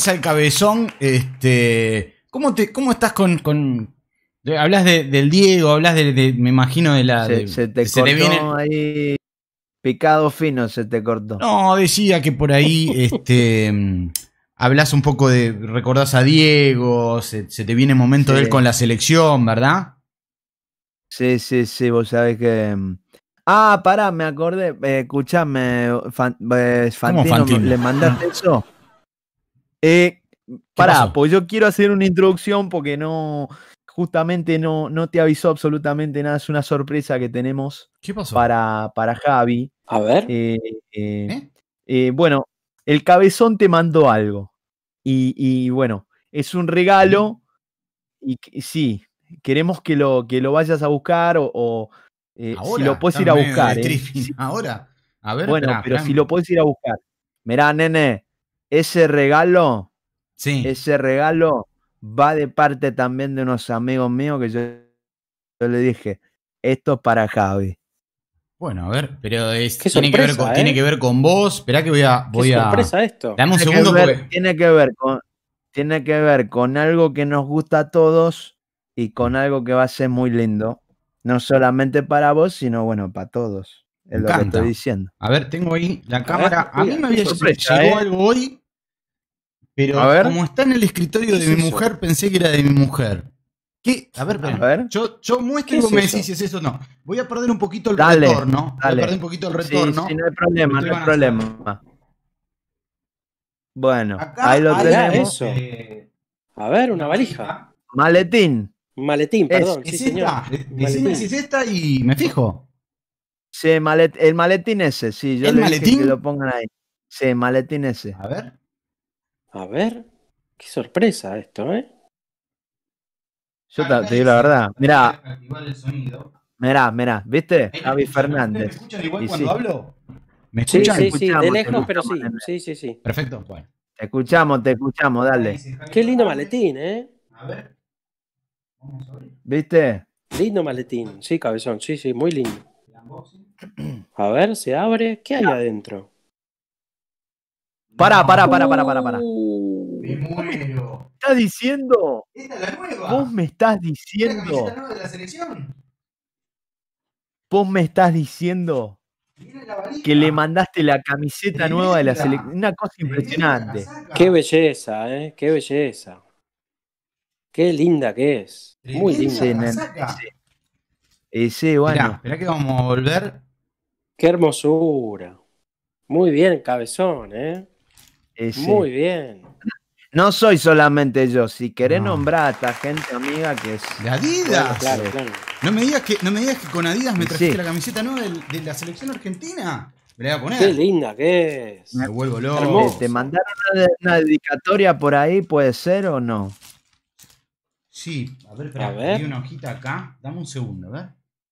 ¿Cómo estás con hablas del Diego, hablas me imagino de la... Se te cortó ahí, picado fino se te cortó. No, decía que por ahí hablas un poco recordás a Diego, se te viene momento de él con la selección, ¿verdad? Sí, vos sabés que... pará, me acordé, escuchame, Fantino, ¿le mandaste eso? Pará, pues yo quiero hacer una introducción porque justamente no te avisó absolutamente nada, es una sorpresa que tenemos. ¿Qué pasó? Para Javi. A ver. Bueno, el cabezón te mandó algo. Y bueno, es un regalo. Y sí, queremos que lo vayas a buscar o si lo puedes ir a buscar. Sí. Ahora, a ver. Bueno, pero si lo puedes ir a buscar. Mirá, nene, ese regalo va de parte también de unos amigos míos que yo le dije, esto es para Javi. Bueno, a ver, pero tiene que ver con vos. Esperá que voy a. Qué sorpresa esto. Dame un segundo porque. Tiene que ver con algo que nos gusta a todos y con algo que va a ser muy lindo. No solamente para vos, sino bueno, para todos. Es lo que estoy diciendo. A ver, tengo ahí la cámara. A mí me había sorpresa, llegó algo hoy, pero como está en el escritorio de mi mujer, pensé que era de mi mujer. ¿Qué? A ver. Yo muestro y vos me decís si es eso o no. Voy a perder un poquito el retorno. Voy a perder un poquito el retorno. Sí, no hay problema, no hay problema. Bueno, acá, ahí lo tenemos. A ver, una valija. Maletín. Maletín, perdón. ¿Es esta? Decime si es esta y me fijo. Sí, el maletín ese, sí. Yo le dije que lo pongan ahí. Sí, maletín ese. A ver. A ver. Qué sorpresa esto, ¿eh? Yo te digo la verdad. Mirá, ¿viste? Javi Fernández. ¿Me escuchan igual cuando hablo? ¿Me escuchan? Sí, de lejos, pero sí. Perfecto, bueno. Te escuchamos, dale. Qué lindo maletín, ¿eh? A ver. Vamos a ver. ¿Viste? Lindo maletín, sí, cabezón, sí, muy lindo. A ver, se abre. ¿Qué hay adentro? Pará. Me muero. ¿Estás diciendo? ¿Esta es la nueva? Vos me estás diciendo. ¿Es la camiseta nueva de la selección? Vos me estás diciendo que le mandaste la camiseta nueva de la selección. Una cosa impresionante. Qué belleza, qué belleza. Qué linda que es. Muy linda. Sí, bueno. Esperá que vamos a volver. Qué hermosura. Muy bien, cabezón, Muy bien. No soy solamente yo. Si querés nombrar a esta gente amiga que es. ¿De Adidas? Claro. No me digas que con Adidas me trajiste la camiseta nueva de la selección argentina. Me la voy a poner. Qué linda que es. Me vuelvo loco. ¿Te mandaron una dedicatoria por ahí? ¿Puede ser o no? Sí, a ver, espera, hay una hojita acá. Dame un segundo, a ver.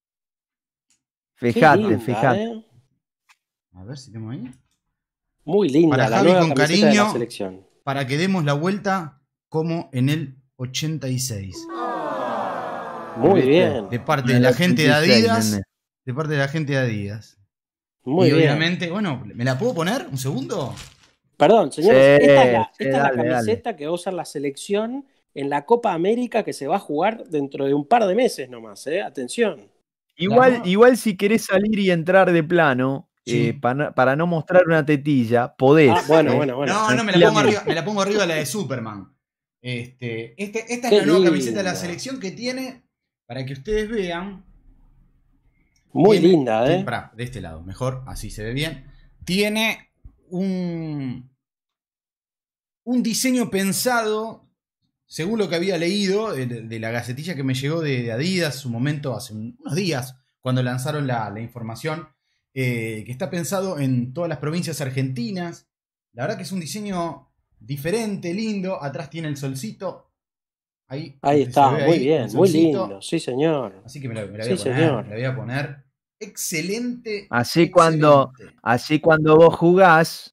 Fíjate. A ver si tengo ahí. Muy linda para la Javi nueva con camiseta cariño, de la selección. Para que demos la vuelta como en el 86. Muy bien. De parte de la gente de Adidas. De parte de la gente de Adidas. Muy bien. Obviamente, bueno, ¿me la puedo poner? ¿Un segundo? Perdón, señores. Esta es la camiseta que va a usar la selección en la Copa América que se va a jugar dentro de un par de meses nomás, Atención. Igual si querés salir y entrar de plano, para no mostrar una tetilla, podés. Bueno. No, me la pongo arriba la de Superman. Esta es la nueva camiseta de la selección que tiene, para que ustedes vean. Muy linda, De este lado, mejor, así se ve bien. Tiene un diseño pensado, según lo que había leído, de la gacetilla que me llegó de Adidas, su momento, hace unos días, cuando lanzaron la información, que está pensado en todas las provincias argentinas. La verdad que es un diseño diferente, lindo. Atrás tiene el solcito. Ahí está, muy bien, muy lindo. Sí, señor. Así que me la voy a poner. Excelente. Así cuando vos jugás,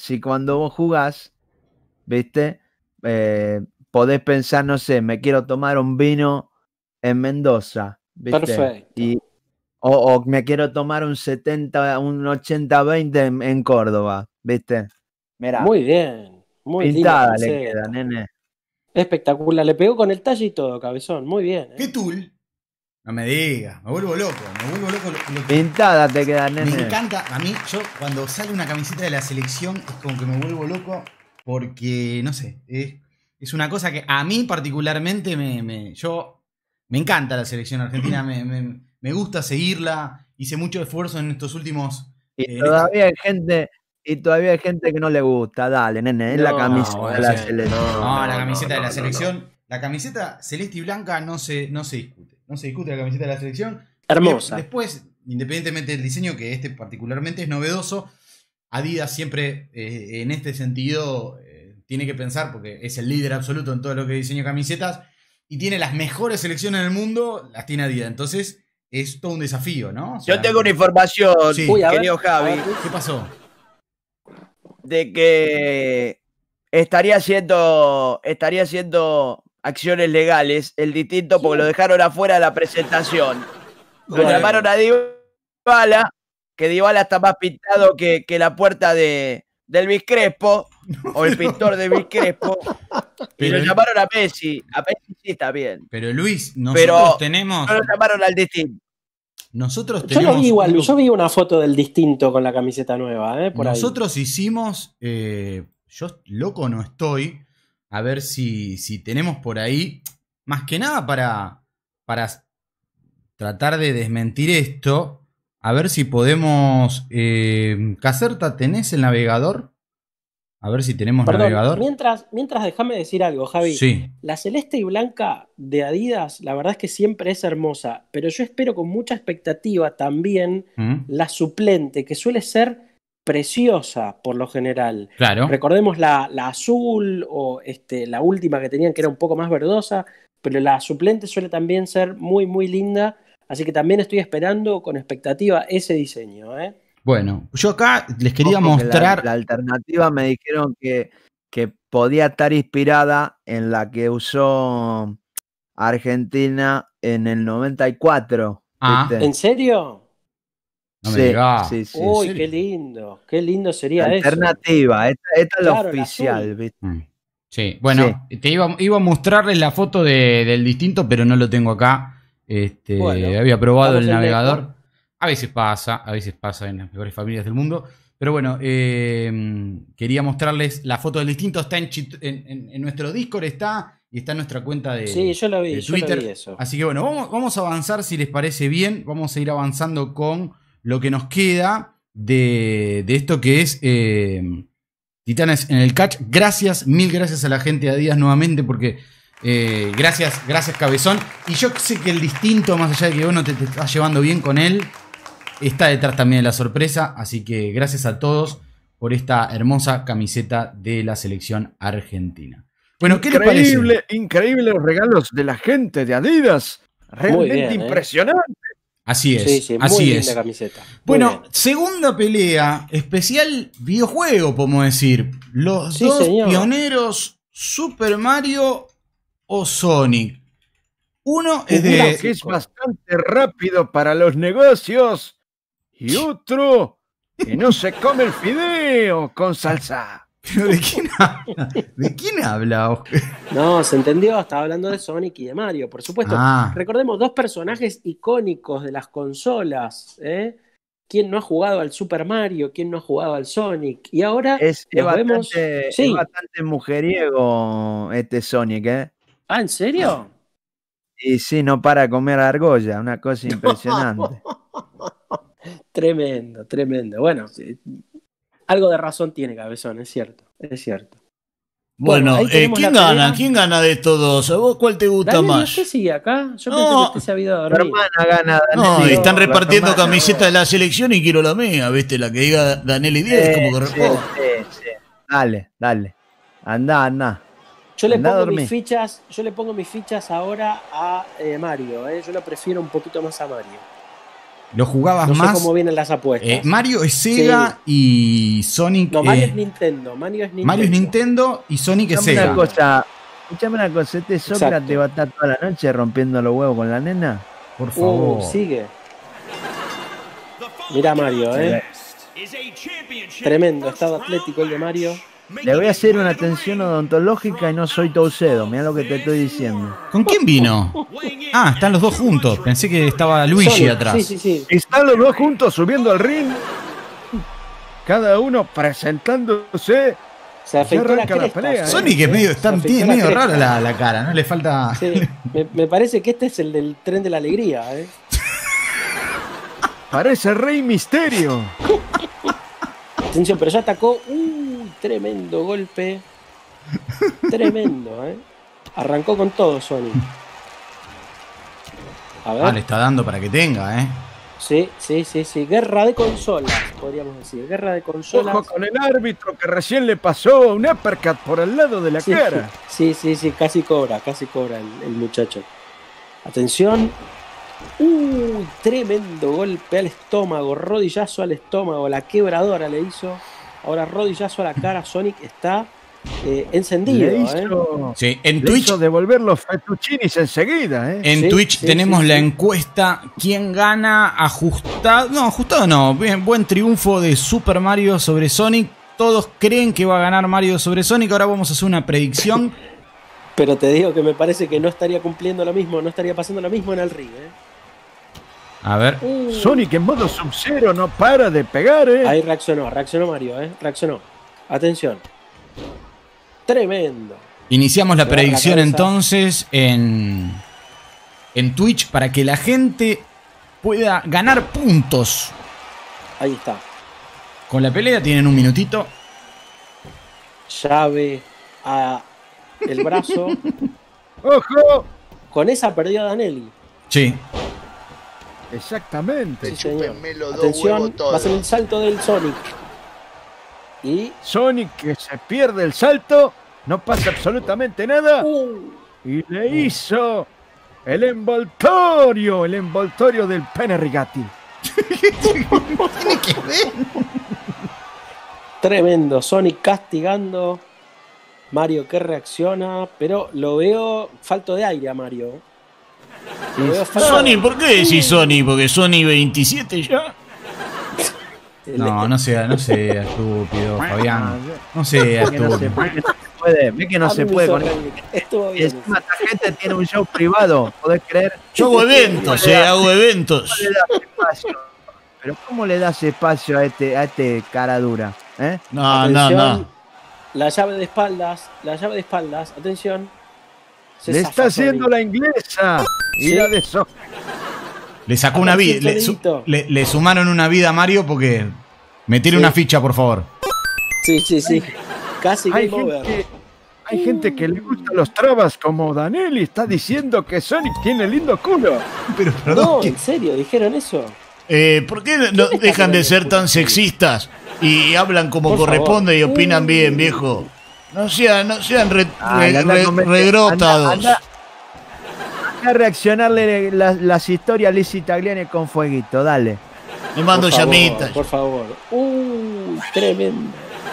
¿viste? Podés pensar, no sé, me quiero tomar un vino en Mendoza, ¿viste? Perfecto. O me quiero tomar un 80-20 en Córdoba, ¿viste? Mirá. Muy bien. Muy pintada le queda, nene. Espectacular. Le pegó con el talle y todo, cabezón. Muy bien. ¿Qué tool? No me digas. Me vuelvo loco. Pintada te queda, nene. Me encanta. A mí, cuando sale una camiseta de la selección, es como que me vuelvo loco porque, no sé, es una cosa que a mí particularmente me encanta la selección argentina. Me gusta seguirla, hice mucho esfuerzo en estos últimos... Y todavía hay gente que no le gusta, dale, nene, es la camiseta de la selección. No, la camiseta de la selección, la camiseta celeste y blanca no se discute. No se discute la camiseta de la selección. Hermosa. Después, independientemente del diseño, que particularmente es novedoso, Adidas siempre en este sentido tiene que pensar, porque es el líder absoluto en todo lo que diseña camisetas, y tiene las mejores selecciones del mundo, las tiene Adidas. Entonces... es todo un desafío, ¿no? O sea, yo tengo una información, querido Javi. ¿Qué pasó? De que estaría haciendo acciones legales el distinto porque lo dejaron afuera de la presentación. Lo llamaron a Dybala que Dybala está más pintado que la puerta del Crespo, o el pintor de Luis Crespo, y lo llamaron a Messi. A Messi sí está bien. Pero Luis, nosotros tenemos... No lo llamaron al distinto. Nosotros tenemos... Yo lo vi igual, yo vi una foto del distinto con la camiseta nueva, por nosotros ahí hicimos... yo loco no estoy. A ver si tenemos por ahí... Más que nada para tratar de desmentir esto. A ver si podemos... Caserta, ¿tenés el navegador? A ver si tenemos navegador. Mientras déjame decir algo, Javi. Sí. La celeste y blanca de Adidas, la verdad es que siempre es hermosa, pero yo espero con mucha expectativa también la suplente, que suele ser preciosa por lo general. Claro. Recordemos la azul o la última que tenían, que era un poco más verdosa, pero la suplente suele también ser muy, muy linda, así que también estoy esperando con expectativa ese diseño, Bueno, yo acá les quería mostrar... La alternativa me dijeron que podía estar inspirada en la que usó Argentina en el 94. ¿viste? ¿En serio? No me digas. Sí. Uy, qué lindo sería alternativa, eso. Esta es la oficial, ¿viste? Sí, bueno, te iba a mostrarles la foto del distinto, pero no lo tengo acá. Había probado el navegador. A veces pasa en las mejores familias del mundo. Pero bueno, quería mostrarles la foto del distinto. Está en nuestro Discord, y está en nuestra cuenta de Twitter. Sí, yo lo vi eso. Así que bueno, vamos a avanzar si les parece bien. Vamos a ir avanzando con lo que nos queda de esto que es Titanes en el Catch. Mil gracias a la gente de Adidas nuevamente porque... gracias Cabezón. Y yo sé que el distinto, más allá de que vos no te estás llevando bien con él, está detrás también de la sorpresa. Así que gracias a todos por esta hermosa camiseta de la selección argentina. Bueno, ¿qué les parece? Increíble los regalos de la gente de Adidas. Realmente impresionante. Así es, sí, así muy es. linda camiseta. Bueno, segunda pelea, especial videojuego, podemos decir. Los dos pioneros, Super Mario o Sonic. Uno es que es bastante rápido para los negocios y otro que no se come el fideo con salsa. ¿Pero de quién habla? ¿De quién habla? No, se entendió, estaba hablando de Sonic y de Mario, por supuesto. Recordemos, dos personajes icónicos de las consolas, ¿Quién no ha jugado al Super Mario? ¿Quién no ha jugado al Sonic? Y ahora es bastante mujeriego Sonic, ¿Ah, en serio? Y sí, no para de comer argolla, una cosa impresionante. Tremendo. Bueno, algo de razón tiene Cabezón, es cierto. Bueno, ¿quién gana de estos dos? ¿A vos cuál te gusta Daniel, más? ¿Usted sigue acá? Yo pensé que usted se había ido a dormir. Tu hermana gana, Daniel. No, están repartiendo camisetas de la selección y quiero la mía, ¿viste? La que diga Daniel y 10, como que responde. Sí. Dale. Anda. Yo le pongo mis fichas ahora a Mario, Yo lo prefiero un poquito más a Mario. ¿Lo jugabas más? No sé cómo vienen las apuestas. Mario es Sega y Sonic... No, Mario es Nintendo. Mario es Nintendo y Sonic es Sega. Escuchame una cosa, Sócrates va a estar toda la noche rompiendo los huevos con la nena. Por favor. Sigue. Mira Mario, Tremendo, estado atlético el de Mario. Le voy a hacer una atención odontológica y no soy Toucedo, mirá lo que te estoy diciendo. ¿Con quién vino? Están los dos juntos. Pensé que estaba Luigi atrás. Sí. Están los dos juntos subiendo al ring. Cada uno presentándose. Se afeitó la pelea. Sonic es medio rara la cara, ¿no? Le falta... Sí, me parece que este es el del tren de la alegría, Parece Rey Misterio. Atención, pero ya atacó. Tremendo golpe. Tremendo, Arrancó con todo Sonic. A ver. Le está dando para que tenga, Sí. Guerra de consolas, podríamos decir. Guerra de consolas. Ojo con el árbitro que recién le pasó un uppercut por el lado de la cara. Sí. Casi cobra el muchacho. Atención. Tremendo golpe al estómago. Rodillazo al estómago. La quebradora le hizo. Ahora rodillazo a la cara. Sonic está encendido. Sí, en le Twitch. hizo devolver los fettuccinis enseguida. En Sí, Twitch sí, tenemos sí, la sí. encuesta. ¿Quién gana? Ajustado. No, ajustado no. Bien, buen triunfo de Super Mario sobre Sonic. Todos creen que va a ganar Mario sobre Sonic. Ahora vamos a hacer una predicción. Pero te digo que me parece que no estaría cumpliendo lo mismo, no estaría pasando lo mismo en el ring. A ver. Sonic en modo Sub-Zero no para de pegar. Ahí reaccionó Mario, reaccionó. Atención. Tremendo. Iniciamos la Se va predicción la cabeza. entonces en Twitch para que la gente pueda ganar puntos. Ahí está. Con la pelea tienen un minutito. Llave a el brazo. ¡Ojo! Con esa perdió Danelli. Sí. Exactamente. Sí, señor. Chúpenme los dos Atención, huevos todos. va a ser el salto del Sonic. Y. Sonic que se pierde el salto, no pasa absolutamente nada. Y le hizo el envoltorio del pene Rigatti. Tremendo. Sonic castigando. Mario que reacciona. Pero lo veo falto de aire a Mario. Lo veo falto- Sony, ¿por qué decís Sony? Porque Sony 27 ya. No sea estúpido, Fabián. No sea Ve que no se estúpido. puede, ve que no A se mí me puede hizo con reír. Estuvo Y bien. encima esta gente tiene un show privado, ¿podés creer? Yo hago eventos, hago eventos. ¿Cómo le das espacio? Pero ¿cómo le das espacio a este cara dura? No. Atención, La llave de espaldas, atención. Se Le zafa está haciendo Sonic. la inglesa y Sí. la de Sonic. Le sacó una vida. Sonidito. Le sumaron una vida a Mario porque. Me tire Sí. una ficha, por favor. Sí. Casi Hay game over. gente que le gustan los trabas como Danelli está diciendo que Sonic tiene lindo culo. Pero No, en serio, dijeron eso. ¿Por qué no dejan de ser tan sexistas y hablan como Por corresponde y favor. opinan bien, viejo? No sean Anda, regrotados. anda a reaccionarle las historias a Lizzie Tagliani con fueguito, dale. Me mando Por favor, llamitas. Por favor. Tremendo.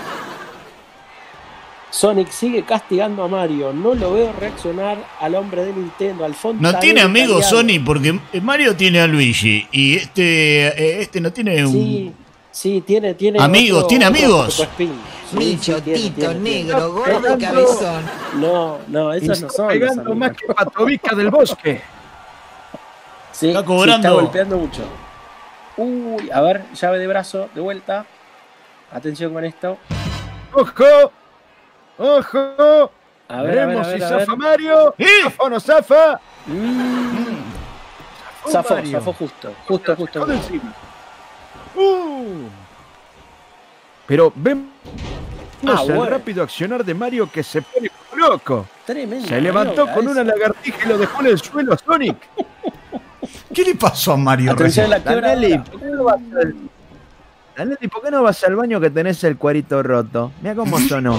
Sonic sigue castigando a Mario. No lo veo reaccionar al hombre de Nintendo, al fondo. No tiene amigos Sony porque Mario tiene a Luigi y este no tiene un... Sí, tiene Amigos, ¿tiene amigos? otro spin. Sí, Bicho, tiene, tito, tiene. negro, gordo y cabezón. No, esos no Está son. pegando los más amigos. que Patovica del Bosque. Sí, Está cobrando. está golpeando mucho. A ver, llave de brazo, de vuelta. Atención con esto. ¡Ojo! ¡Ojo! A ver, Veremos a ver, si a ver. zafa Mario. ¿Eh? ¿Zafa o no zafa? Zafó justo. Todo encima. Pero ven el bueno. rápido accionar de Mario que se pone como loco. Tremendo. Se levantó con una lagartija y lo dejó en el suelo a Sonic. ¿Qué le pasó a Mario Atención recién? a la Danelli, quebradora. ¿por qué no vas Danelli, ¿por qué no vas al baño que tenés el cuerito roto? Mira cómo sonó.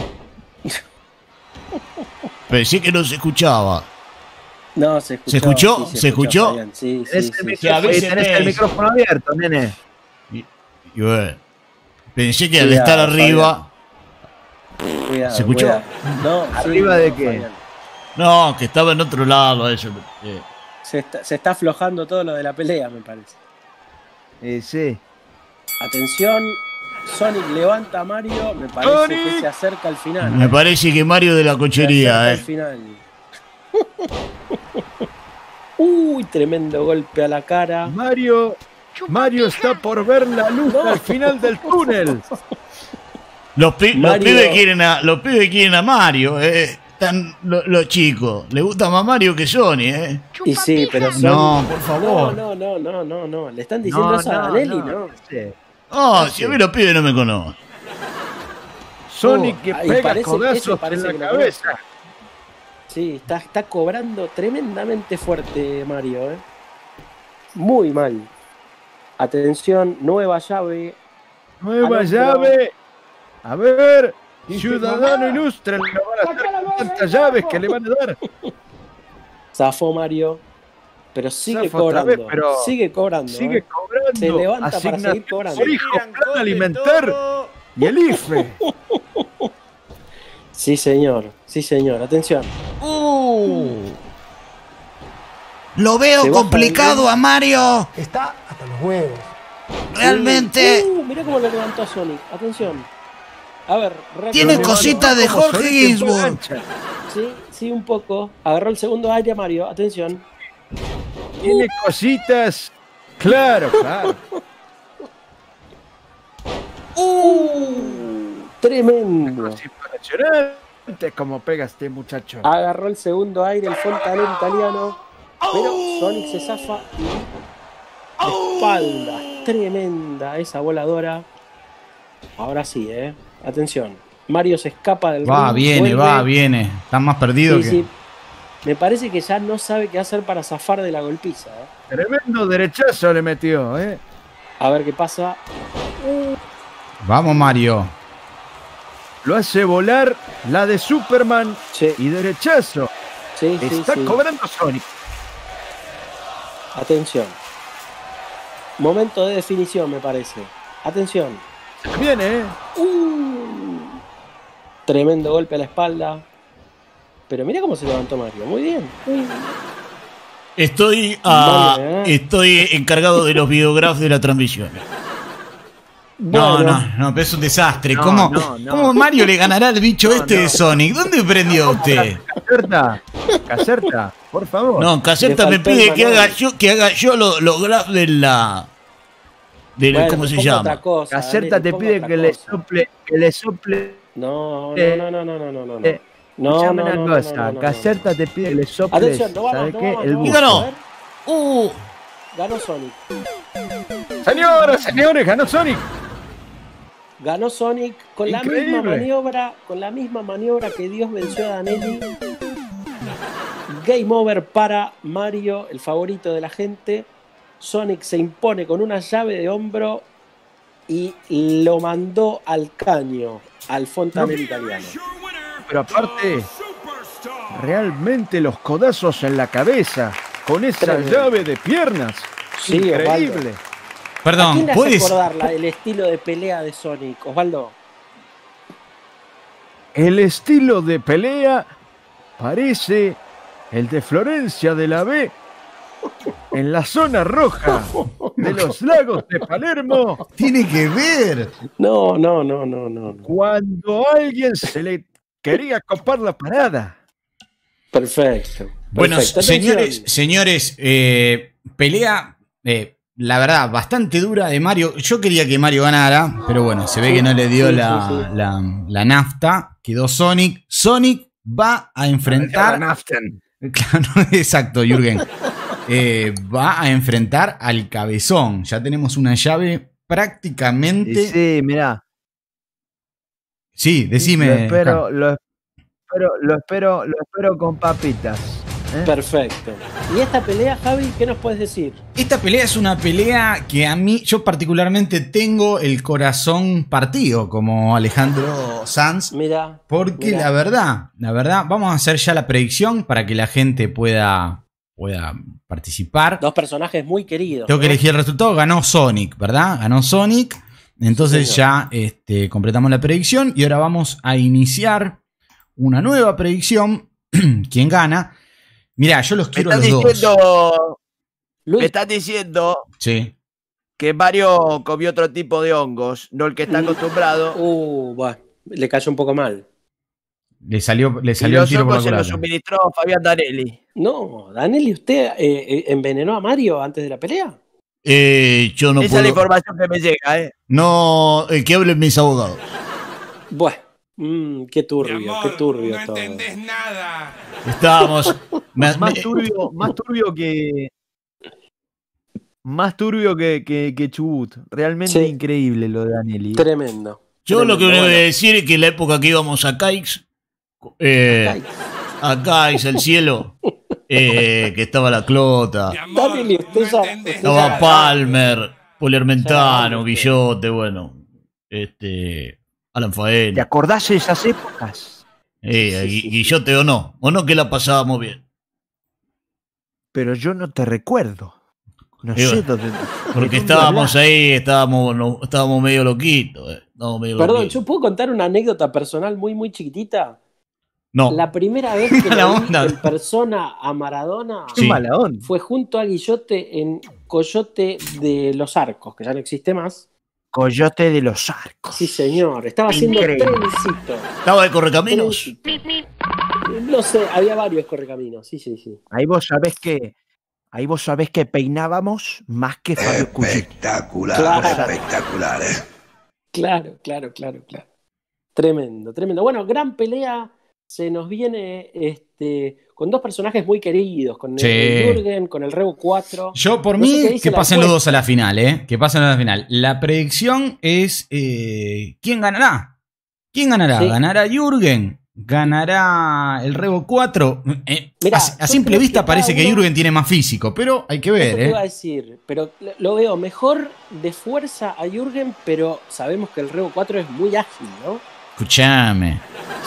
Pensé que no se escuchaba. No, se escuchó. ¿Se escuchó? Sí, ¿Se escuchó? Fabián. Sí. Tenés, el, sí. micrófono, Avísenme. tenés el micrófono abierto, nene. Y bueno, pensé que al Cuidado, estar arriba... Cuidado, ¿Se escuchó? cuidado. No, ¿Arriba de qué? Fabián. No, que estaba en otro lado eso. Se está aflojando todo lo de la pelea, me parece. Sí. Atención, Sonic levanta a Mario, me parece ¡Sonic! que se acerca al final. Me parece que Mario de la Se acerca cochería, al final. Tremendo golpe a la cara. Mario está por ver la luz al final del túnel. Los Mario- pibes quieren a Mario, Están los chicos. Le gusta más Mario que Sony, Y sí, pero Sonic... No, por favor. No. Le están diciendo eso a Danelli, ¿no? Sí. No, si a mí los pibes no me conocen. Sonic que Ahí pega parece- ese codazos parece en que la lo cabeza. Sí, está cobrando tremendamente fuerte Mario, Muy mal. Atención, nueva llave. Nueva Al hombro. llave. A ver, ciudadano ilustre, le van a hacer con tantas llaves que le van a dar. Zafó Mario. Pero sigue Zafa otra cobrando. vez, pero Sigue cobrando. Sigue cobrando. Se levanta para Asignación seguir cobrando. por hijo, plan alimentar y el IFE. Sí, señor. Sí, señor. Atención. Lo veo complicado a Mario. Está hasta los huevos. Realmente. Mirá cómo lo levantó a Sonic. Atención. A ver. Tiene cositas de Jorge Ginsburg. Sí, un poco. Agarró el segundo aire a Mario. Atención. Tiene cositas. Claro. Tremendo. Es impresionante como pega este muchacho. Agarró el segundo aire el fontanero italiano. Pero Sonic se zafa y de espalda. Tremenda esa voladora. Ahora sí, atención. Mario se escapa del ring. Viene. Está más perdido que... Sí. Me parece que ya no sabe qué hacer para zafar de la golpiza. Tremendo derechazo le metió, A ver qué pasa. Vamos, Mario. Lo hace volar la de Superman y derechazo. Está cobrando Sonic. Atención. Momento de definición, me parece. Atención. Viene, Tremendo golpe a la espalda. Pero mira cómo se levantó Mario. Muy bien. Estoy encargado de los videographs de la transmisión. No, pero es un desastre. ¿Cómo Mario le ganará al bicho de Sonic? ¿Dónde prendió usted? Caserta, por favor. No, Caserta me pide que haga yo los graphs de la... ¿Cómo se llama? Caserta te pide que le sople. No. Caserta te pide que le sople. Atención, ¿Sabe qué? El Y busto. Ganó Sonic. Señores, ganó Sonic. Ganó Sonic con la misma maniobra que Dios venció a Danelli. Game over para Mario, el favorito de la gente. Sonic se impone con una llave de hombro y lo mandó al caño al fontanero italiano. Pero aparte, realmente los codazos en la cabeza con esa llave de piernas. Sí, increíble. Osvaldo. Perdón, ¿A quién le hace ¿puedes? acordar el estilo de pelea de Sonic, Osvaldo? El estilo de pelea parece el de Florencia de la B en la zona roja de los lagos de Palermo. Tiene que ver. No. Cuando a alguien se le quería copar la parada. Perfecto. Bueno, Atención. señores, pelea, la verdad, bastante dura de Mario. Yo quería que Mario ganara, pero bueno, se ve que no le dio la nafta. Quedó Sonic. Sonic va a enfrentar... Claro, exacto, Jürgen. Va a enfrentar al Cabezón. Ya tenemos una llave prácticamente... Sí, mirá. Sí, decime. Lo espero con papitas. Perfecto. ¿Y esta pelea, Javi, qué nos puedes decir? Esta pelea es una pelea que a mí, yo particularmente tengo el corazón partido, como Alejandro Sanz. Mira. Porque la verdad, vamos a hacer ya la predicción para que la gente pueda participar. Dos personajes muy queridos. Tengo que elegir el resultado. Ganó Sonic, ¿verdad? Ganó Sonic. Entonces ya completamos la predicción y ahora vamos a iniciar una nueva predicción. ¿Quién gana? Mirá, yo los quiero a los dos. Me estás diciendo que Mario comió otro tipo de hongos, no el que está acostumbrado. Bueno, le cayó un poco mal. Le salió y el tiro los por la hongos se culata. los suministró Fabián Danelli. No, Danelli, ¿usted envenenó a Mario antes de la pelea? Yo no Esa puedo... es la información que me llega, No, que hablen mis abogados. Bueno, qué turbio, qué turbio no todo. entendés nada. Estábamos... Más turbio que Chubut. Realmente increíble lo de Danelli. Tremendo. Yo lo que voy a decir es que en la época que íbamos a Caix, a Caix, el cielo, que estaba la Clota, Danelli, estaba Palmer, Polermentano, Guillote, bueno, Alan Faena. ¿Te acordás de esas épocas? Guillote o no que la pasábamos bien. Pero yo no te recuerdo. No sé dónde. Porque estábamos ahí, estábamos medio loquitos. Perdón, ¿yo puedo contar una anécdota personal muy, muy chiquitita? No. La primera vez que lo vi en persona a Maradona fue junto a Guillote en Coyote de los Arcos, que ya no existe más. Coyote de los Arcos. Sí, señor. Estaba haciendo trencito. ¿Estaba de correcaminos? No sé, había varios correcaminos. Sí. Ahí vos sabés que peinábamos más que Fabio Cucci. Espectacular. Claro. Tremendo. Bueno, gran pelea. Se nos viene con dos personajes muy queridos, con el Jürgen, con el Rebo 4. Yo, por mí, que pasen los dos a la final, ¿eh? Que pasen a la final. La predicción es ¿quién ganará? ¿Quién ganará? Sí. ¿Ganará Jürgen? ¿Ganará el Rebo 4? Mirá, a simple vista parece que Jürgen tiene más físico, pero hay que ver, te iba a decir, pero lo veo mejor de fuerza a Jürgen, pero sabemos que el Rebo 4 es muy ágil, ¿no? Escuchame.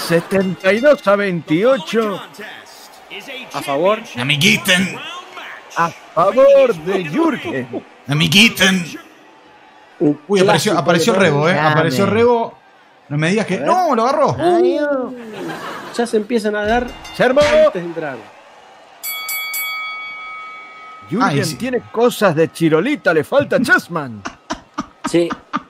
72-28. A favor. Amiguiten. A favor de Jürgen. Amiguiten. Uy, apareció Rebo, Apareció Rebo. No me digas que. ¡No! ¡Lo agarró! Ya se empiezan a dar antes de entrar. Jürgen tiene cosas de chirolita, le falta Chessman. Sí.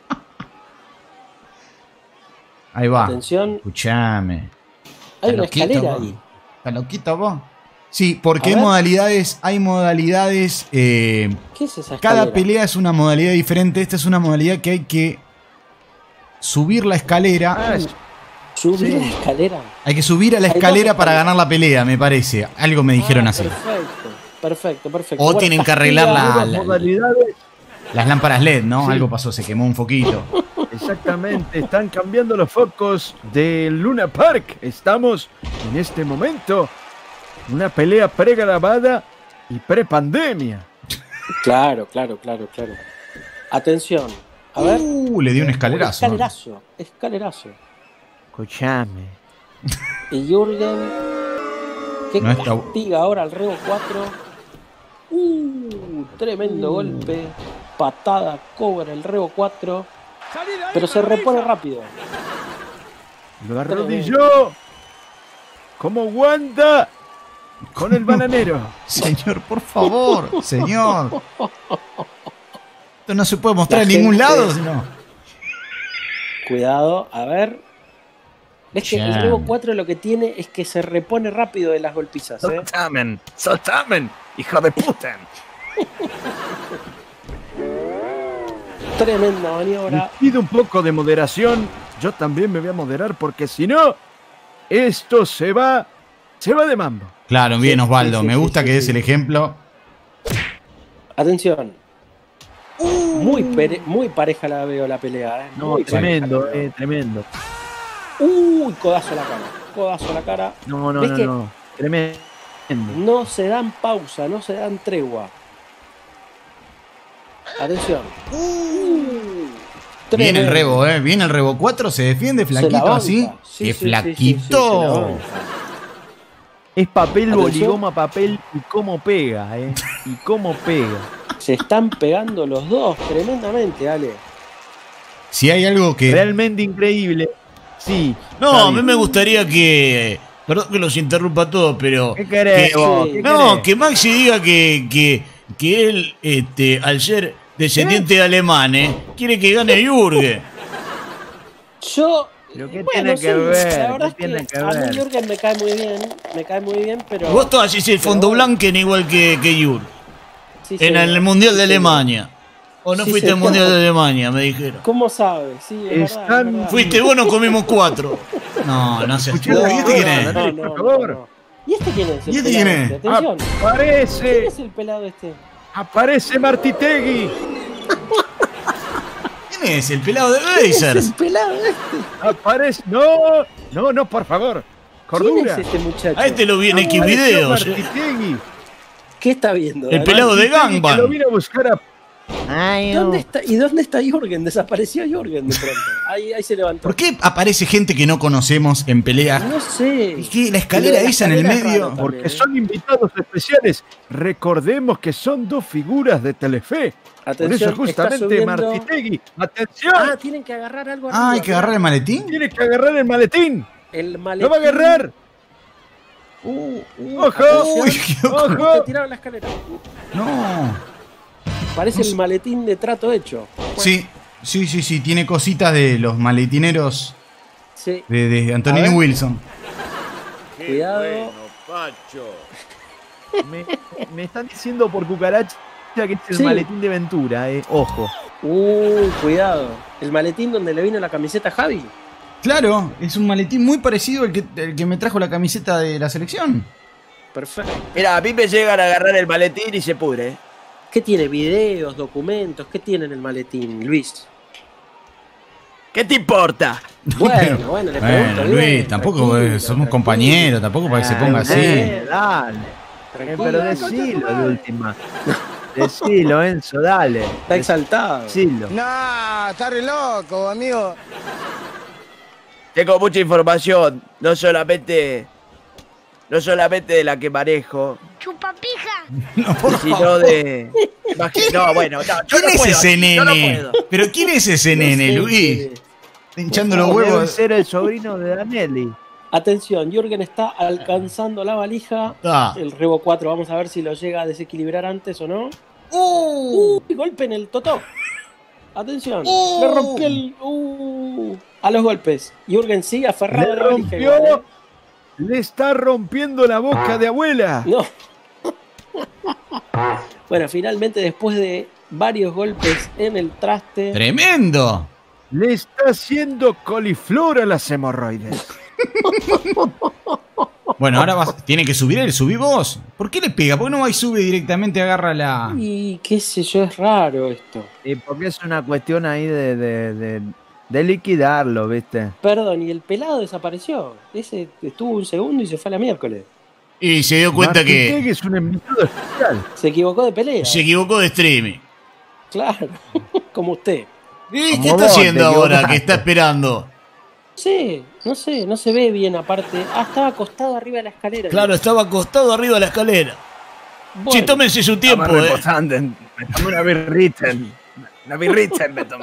Ahí va. Atención. Escuchame. Hay una escalera ahí. ¿Está loquito vos? Sí, porque hay modalidades. ¿Qué es esa escalera? Cada pelea es una modalidad diferente. Esta es una modalidad que hay que subir la escalera. ¿Subir la escalera? Hay que subir a la escalera para ganar la pelea, me parece. Algo me dijeron así. Perfecto. O tienen que arreglar las lámparas LED, ¿no? Sí. Algo pasó, se quemó un foquito. Exactamente, están cambiando los focos de Luna Park. Estamos en este momento en una pelea pregrabada y prepandemia. Claro. Atención. A ver. Le dio un escalerazo. Escalerazo. Escuchame. Y Jürgen, que castiga ahora al Rebo 4. Tremendo golpe. Patada, cobra el Rebo 4. Pero se repone rápido. Lo arrodilló como Wanda con el bananero. Señor, por favor, señor. Esto no se puede mostrar en ningún lado, sino. Cuidado, a ver. Es que el Rebo 4 lo que tiene es que se repone rápido de las golpizas. Soltamen, hijo de puta. Tremenda maniobra. Pido un poco de moderación. Yo también me voy a moderar porque si no, esto se va de mambo. Claro, bien, Osvaldo. Me gusta que des el ejemplo. Atención. Muy pareja la veo la pelea. No, tremendo, tremendo. Codazo a la cara. No. Tremendo. No se dan pausa, no se dan tregua. Atención. Viene el Rebo, Viene el Rebo 4, se defiende flaquito así. ¡Qué flaquito! Es papel, boligoma, papel y cómo pega, Y cómo pega. Se están pegando los dos tremendamente, Ale. Si hay algo que... Realmente increíble. Sí. No, a mí me gustaría que... Perdón que los interrumpa a todos, pero... ¿Qué querés vos? Que Maxi diga que él, al ser descendiente de alemanes, quiere que gane Jürgen. ¿Qué tiene que ver? La verdad es que a mí Jürgen me cae muy bien, pero... Vos todos hacés el fondo blanco igual que Jürgen. Sí, en el Mundial de Alemania. ¿O no fuiste al Mundial de Alemania? Me dijeron. ¿Cómo sabes? Sí, es verdad. Fuiste vos, nos comimos 4. No se escucha. ¿Y este quién es? Por favor. ¿Y este quién es? ¿Y este quién es? Atención. Aparece. ¿Quién es el pelado este? Aparece Martitegui. ¿Quién es? El pelado de Blazers. El pelado este. Aparece. No, por favor. Cordura. ¿Quién es este muchacho? A este lo vi en Xvideos. Martitegui. ¿Qué está viendo? El pelado de Gangbang. Lo vine a buscar a... ¿Dónde está Jürgen? Desapareció Jürgen de pronto. Ahí se levantó. ¿Por qué aparece gente que no conocemos en peleas? No sé. ¿Y qué? La escalera esa en el medio. Porque son invitados especiales. Recordemos que son dos figuras de Telefe. Atención, por eso justamente Martitegui. ¡Atención! Tienen que agarrar algo. Hay que agarrar el maletín. Tiene que agarrar el maletín. El maletín. ¡Lo va a agarrar! ¡Ojo! ¡Ojo! Te tiraron la escalera. No. Parece el maletín de trato hecho. Sí. Tiene cositas de los maletineros de Antonino Wilson. Cuidado. Bueno, Pacho. Me están diciendo por cucaracha que es el maletín de Ventura, ojo. Cuidado. El maletín donde le vino la camiseta a Javi. Claro, es un maletín muy parecido al que me trajo la camiseta de la selección. Perfecto. Mira, a mí me llegan a agarrar el maletín y se pudre. ¿Qué tiene? ¿Videos, documentos? ¿Qué tiene en el maletín, Luis? ¿Qué te importa? Bueno, le pregunto. Bueno, Luis, bien, tampoco somos compañeros, tampoco para que se ponga así. Dale. Pero decilo de última. Decilo, Enzo, dale. Está exaltado. Decilo. No, está re loco, amigo. Tengo mucha información, no solamente de la que manejo. ¡Chupapija! Sino de... No, bueno, no, ¿Quién es ese nene? ¿Pero quién es ese nene, Luis? Hinchando los Debe huevos. ser el sobrino de Danelli. Atención, Jürgen está alcanzando la valija. El Rebo 4, vamos a ver si lo llega a desequilibrar antes o no. Golpe en el totó. Atención, le rompió el... a los golpes. Jürgen sigue aferrado a la valija igual, Le está rompiendo la boca de abuela. No. Bueno, finalmente después de varios golpes en el traste. ¡Tremendo! Le está haciendo coliflor a las hemorroides. Bueno, ahora tiene que subir él, subí vos. ¿Por qué le pega? ¿Por qué no va y sube directamente, agarra la...? Y qué sé yo, es raro esto. Porque es una cuestión ahí de liquidarlo, ¿viste? Perdón, y el pelado desapareció. Ese estuvo un segundo y se fue a la miércoles. Y se dio cuenta que es un invitado especial. Se equivocó de pelea. se equivocó de streaming. Claro, como usted. ¿Y Como qué está vos, haciendo te ahora equivocaste. que está esperando? Sí, no se ve bien aparte. Estaba acostado arriba de la escalera. Claro, estaba acostado arriba de la escalera. Bueno, Sí, tómense su tiempo, Estaba reposando, me tomé una birrita. Una birrita me tomé.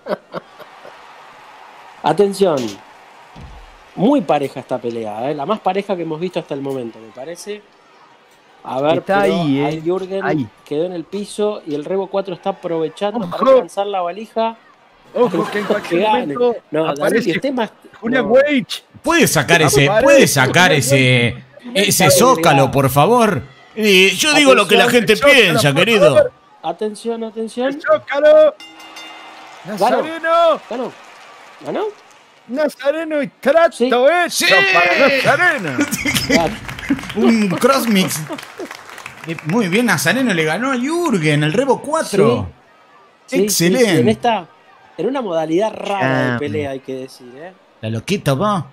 Atención. Muy pareja esta pelea, la más pareja que hemos visto hasta el momento, me parece. A ver, Está pero ahí, Jürgen ahí. quedó en el piso y el Rebo 4 está aprovechando Ojo. para alcanzar la valija. Ojo que en cualquier gane. momento No, aparece Daniel, más... Julián no. Weich. ¿Puede sacar ese zócalo, por favor? Y yo digo lo que la gente piensa, querido. Atención. ¡Chócalo! ¡Nazareno! ¿Ganó? Nazareno y trato Sí. hecho para Nazareno. Claro. Un cross mix. Muy bien, Nazareno le ganó a Jürgen, el Rebo 4. Sí, Excelente. sí, en una modalidad rara Ah. de pelea, hay que decir, La loquita va.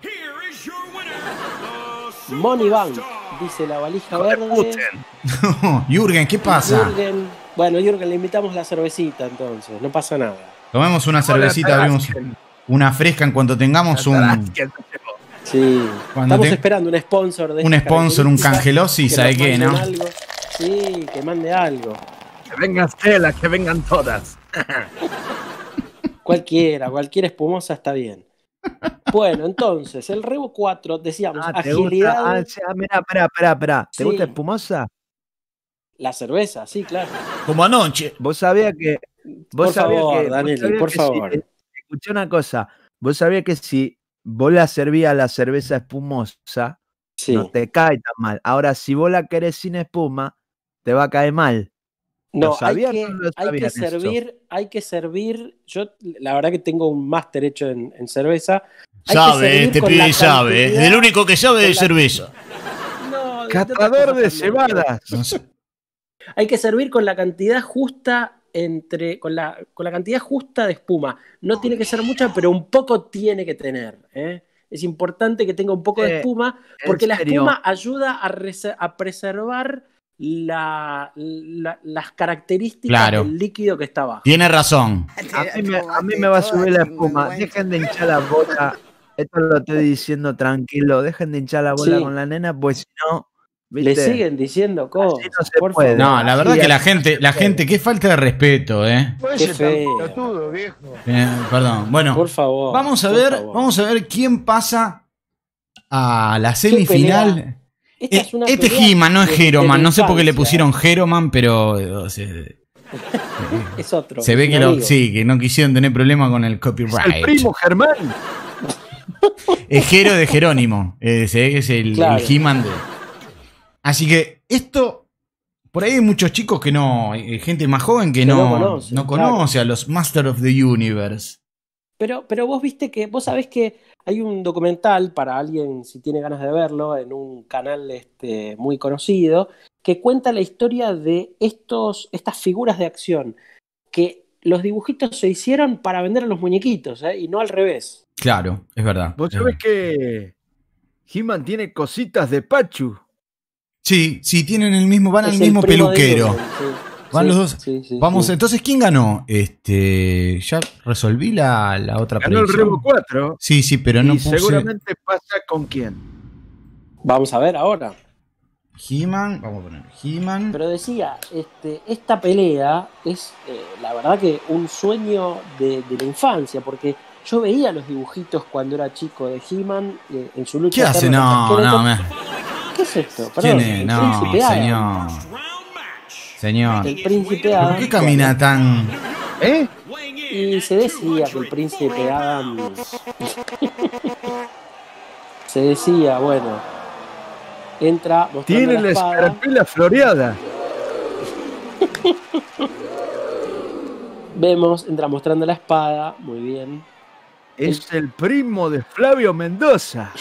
Money Bank, dice la valija verde. Jürgen, ¿qué pasa? Jürgen, bueno, Jürgen, le invitamos la cervecita entonces, no pasa nada. Tomemos una cervecita, abrimos una fresca en cuanto tengamos un... Sí, Cuando estamos esperando un sponsor de un estas sponsor, un características, cangelosi, que ¿sabe nos qué, manden no? algo. Sí, que mande algo. Que vengan telas, que vengan todas. Cualquiera espumosa está bien. Bueno, entonces, el Rebo 4, decíamos, ¿Te agilidad. gusta? Mirá. ¿Te Sí. gusta espumosa? La cerveza, sí, claro. Como anoche. Vos sabías que... Por favor, Danieli, por favor. Escuché una cosa. Vos sabías que si vos la servías la cerveza espumosa, Sí. no te cae tan mal. Ahora, si vos la querés sin espuma, te va a caer mal. No, ¿Lo sabían o no lo hay que sabían servir. Yo, la verdad que tengo un máster hecho en cerveza. Hay que Sabe, servir este con la pibe sabe. cantidad- Es el único que sabe de con la- cerveza. No, Catador de otras cosas también. cebadas. No sé. Hay que servir con la cantidad justa con la cantidad justa de espuma. No tiene que ser mucha, pero un poco tiene que tener. Es importante que tenga un poco de espuma, porque la serio? espuma ayuda a preservar las características Claro. del líquido que está abajo. Tiene razón. A mí me va a subir la espuma. Dejen de hinchar la bola. Esto lo estoy diciendo tranquilo. Dejen de hinchar la bola Sí. con la nena, pues si no. Le ¿viste? siguen diciendo cosas. no se por puede. favor. No, la verdad Sí, que la así gente, qué falta de respeto, Qué feo. Perdón. Bueno, Por favor. vamos a por ver, favor. vamos a ver quién pasa a la pelea? semifinal Este es He-Man, no es Hero-Man. No sé por qué le pusieron Hero-Man, pero... es otro. Se ve que que no quisieron tener problema con el copyright. Es el primo Germán. Es Jero de Jerónimo. Se ve que es el He-Man de... Así que esto... Por ahí hay muchos chicos que no... gente más joven que no conoce a los Master of the Universe. Pero vos sabés que hay un documental para alguien, si tiene ganas de verlo, en un canal muy conocido, que cuenta la historia de estas figuras de acción, que los dibujitos se hicieron para vender a los muñequitos, y no al revés. Claro, es verdad. Vos sabés que He-Man tiene cositas de Pachu. Sí, tienen van al mismo peluquero. Van los dos. Sí, vamos, entonces, ¿quién ganó? Ya resolví la otra predicción. Ganó el Rebo 4. Sí, pero no puse... seguramente pasa con quién. Vamos a ver ahora. He-Man, vamos a poner He-Man. Pero decía, esta pelea es, la verdad que un sueño de la infancia, porque yo veía los dibujitos cuando era chico de He-Man en su lucha. ¿Qué hace? No. ¿Qué es esto? Perdón, ¿Quién es? No, señor. El príncipe Adam. ¿Por qué camina tan...? Y se decía que el príncipe Adam... se decía, bueno... Entra mostrando tiene la escarapela floreada. Vemos, entra mostrando la espada. Muy bien. Es el primo de Flavio Mendoza.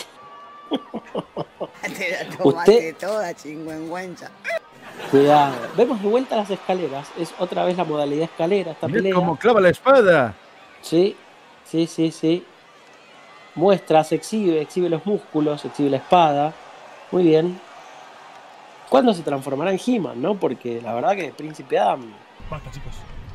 Te la tomaste toda, chingüengüenza. Cuidado. Vemos de vuelta las escaleras. Es otra vez la modalidad escalera esta pelea. Cómo clava la espada. Sí. Muestra, se exhibe los músculos, exhibe la espada. Muy bien. ¿Cuándo se transformará en He-Man, no? Porque la verdad que el príncipe Adam... Basta, chicos.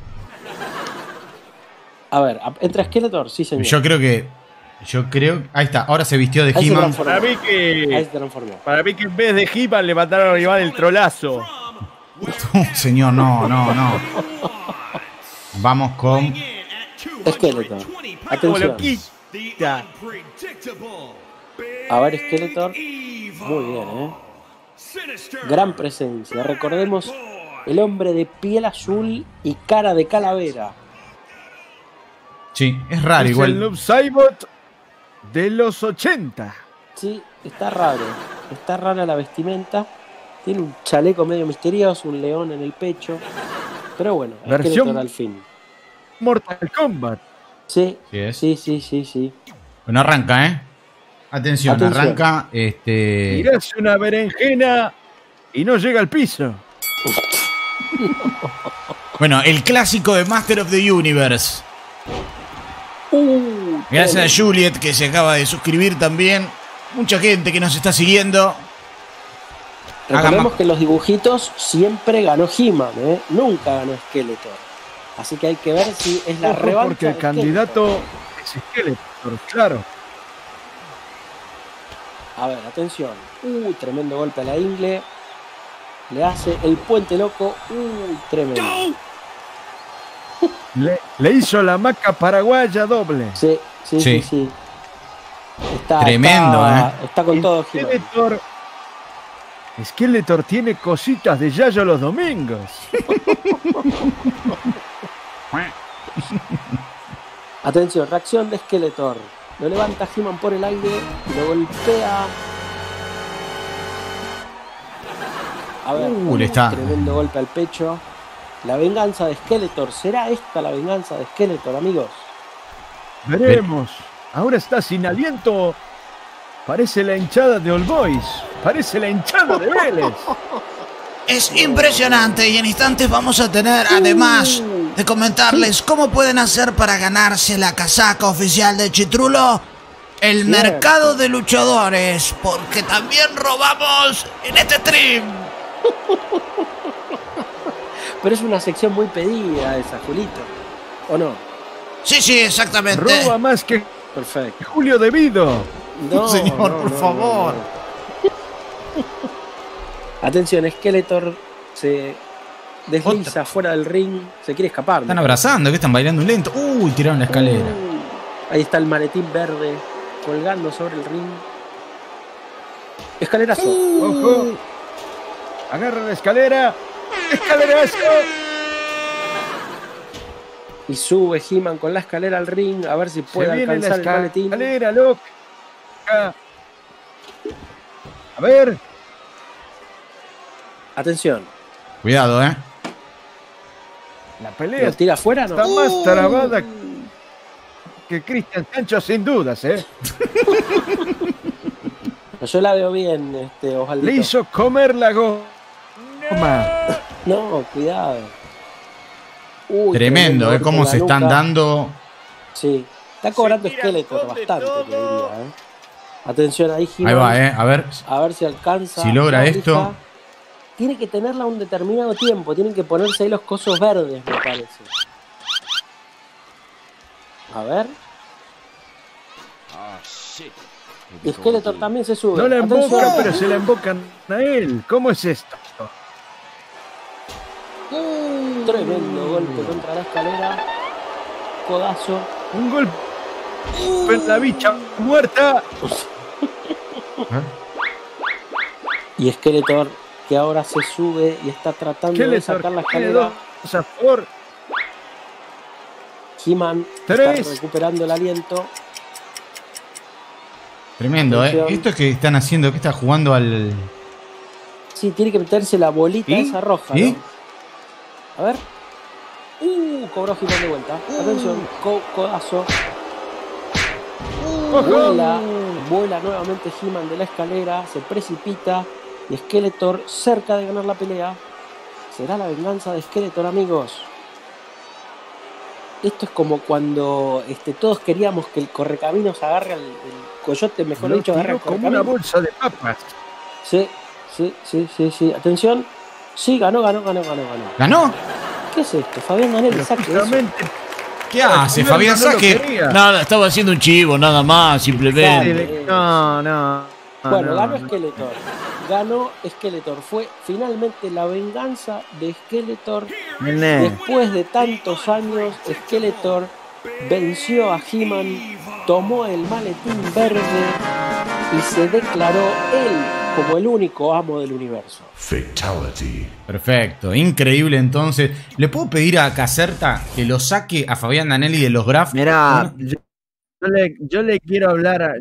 A ver, entra Skeletor, sí señor. Yo creo... Ahí está, ahora se vistió de He-Man. Para mí que en vez de He-Man le mataron a rival el trolazo. Señor, no. Vamos con... Skeletor. Atención. A ver, Skeletor. Muy bien, Gran presencia. Recordemos el hombre de piel azul y cara de calavera. Sí, es raro igual. El Noob Saibot de los 80. Sí, está raro. Está rara la vestimenta. Tiene un chaleco medio misterioso, un león en el pecho. Pero bueno, versión al fin. Mortal Kombat. Sí. Bueno, arranca, Atención, arranca. Tirás una berenjena y no llega al piso. Bueno, el clásico de Master of the Universe. Gracias a Juliet, que se acaba de suscribir también. Mucha gente que nos está siguiendo. Recordemos que los dibujitos siempre ganó He-Man, nunca ganó Skeletor. Así que hay que ver si es la revancha. Porque el candidato es Skeletor, claro. A ver, atención. Tremendo golpe a la ingle. Le hace el puente loco. Tremendo. Le hizo la maca paraguaya doble. Sí. Tremendo, Está con todo Skeletor. Skeletor tiene cositas de Yayo los domingos. Atención, reacción de Skeletor. Lo levanta He-Man por el aire, lo golpea. A ver, tremendo golpe al pecho. La venganza de Skeletor. ¿Será esta la venganza de Skeletor, amigos? Veremos. Ahora está sin aliento. Parece la hinchada de All Boys. Parece la hinchada de Vélez. Es impresionante y en instantes vamos a tener, además de comentarles cómo pueden hacer para ganarse la casaca oficial de Chitrulo, el mercado de luchadores, porque también robamos en este stream. Pero es una sección muy pedida esa, Julito, ¿o no? Sí, exactamente. Roba más que perfecto. Julio Devido. No, señor, por favor. Atención, Skeletor se desliza fuera del ring, se quiere escapar. Están abrazando, que están bailando un lento. Tiraron la escalera. Ahí está el maletín verde colgando sobre el ring. Escalerazo. Ojo. Agarra la escalera. Escalerazo. Y sube He-Man con la escalera al ring a ver si puede alcanzar el maletín. Escalera, loca. A ver. Atención. Cuidado, La pelea ¿Lo tira afuera? No. está más trabada que Cristian Sancho, sin dudas, Yo la veo bien, Osvaldito. Le hizo comer la goma. No, cuidado. Uy, Tremendo, cómo se están dando. Sí, está cobrando Skeletor bastante, te diría, Atención ahí, He-Man. Ahí va, a ver. A ver si alcanza. Si logra la esto. lija. Tiene que tenerla un determinado tiempo. Tienen que ponerse ahí los cosos verdes, me parece. A ver. Y Skeletor también se sube. No la Atención. embocan, pero se la embocan a él. ¿Cómo es esto? Tremendo golpe contra la escalera. Codazo. Un golpe. La bicha muerta. Y Skeletor, que ahora se sube y está tratando de sacar la escalera. A favor. He-Man está recuperando el aliento. Tremendo, Esto es que están haciendo, que está jugando al... Sí, tiene que meterse la bolita esa roja, ¿Sí? ¿no? A ver. Cobró He-Man de vuelta. Atención, codazo. Vuela nuevamente He-Man de la escalera, se precipita y Skeletor cerca de ganar la pelea. Será la venganza de Skeletor, amigos. Esto es como cuando todos queríamos que el correcaminos agarre el coyote, mejor dicho, agarre el como una bolsa de papas. Sí. Atención. Sí, ganó. ¿Ganó? ¿Qué es esto? Fabián Danelli, saque eso. ¿Qué hace, Fabián? Saque. Nada, estaba haciendo un chivo, nada más, simplemente. No. Bueno, ganó Skeletor. Ganó Skeletor. Fue finalmente la venganza de Skeletor. Después de tantos años, Skeletor venció a He-Man, tomó el maletín verde y se declaró él como el único amo del universo. Fatality. Perfecto, increíble entonces. ¿Le puedo pedir a Caserta que lo saque a Fabián Danelli de los graphs? Mirá, yo le quiero hablar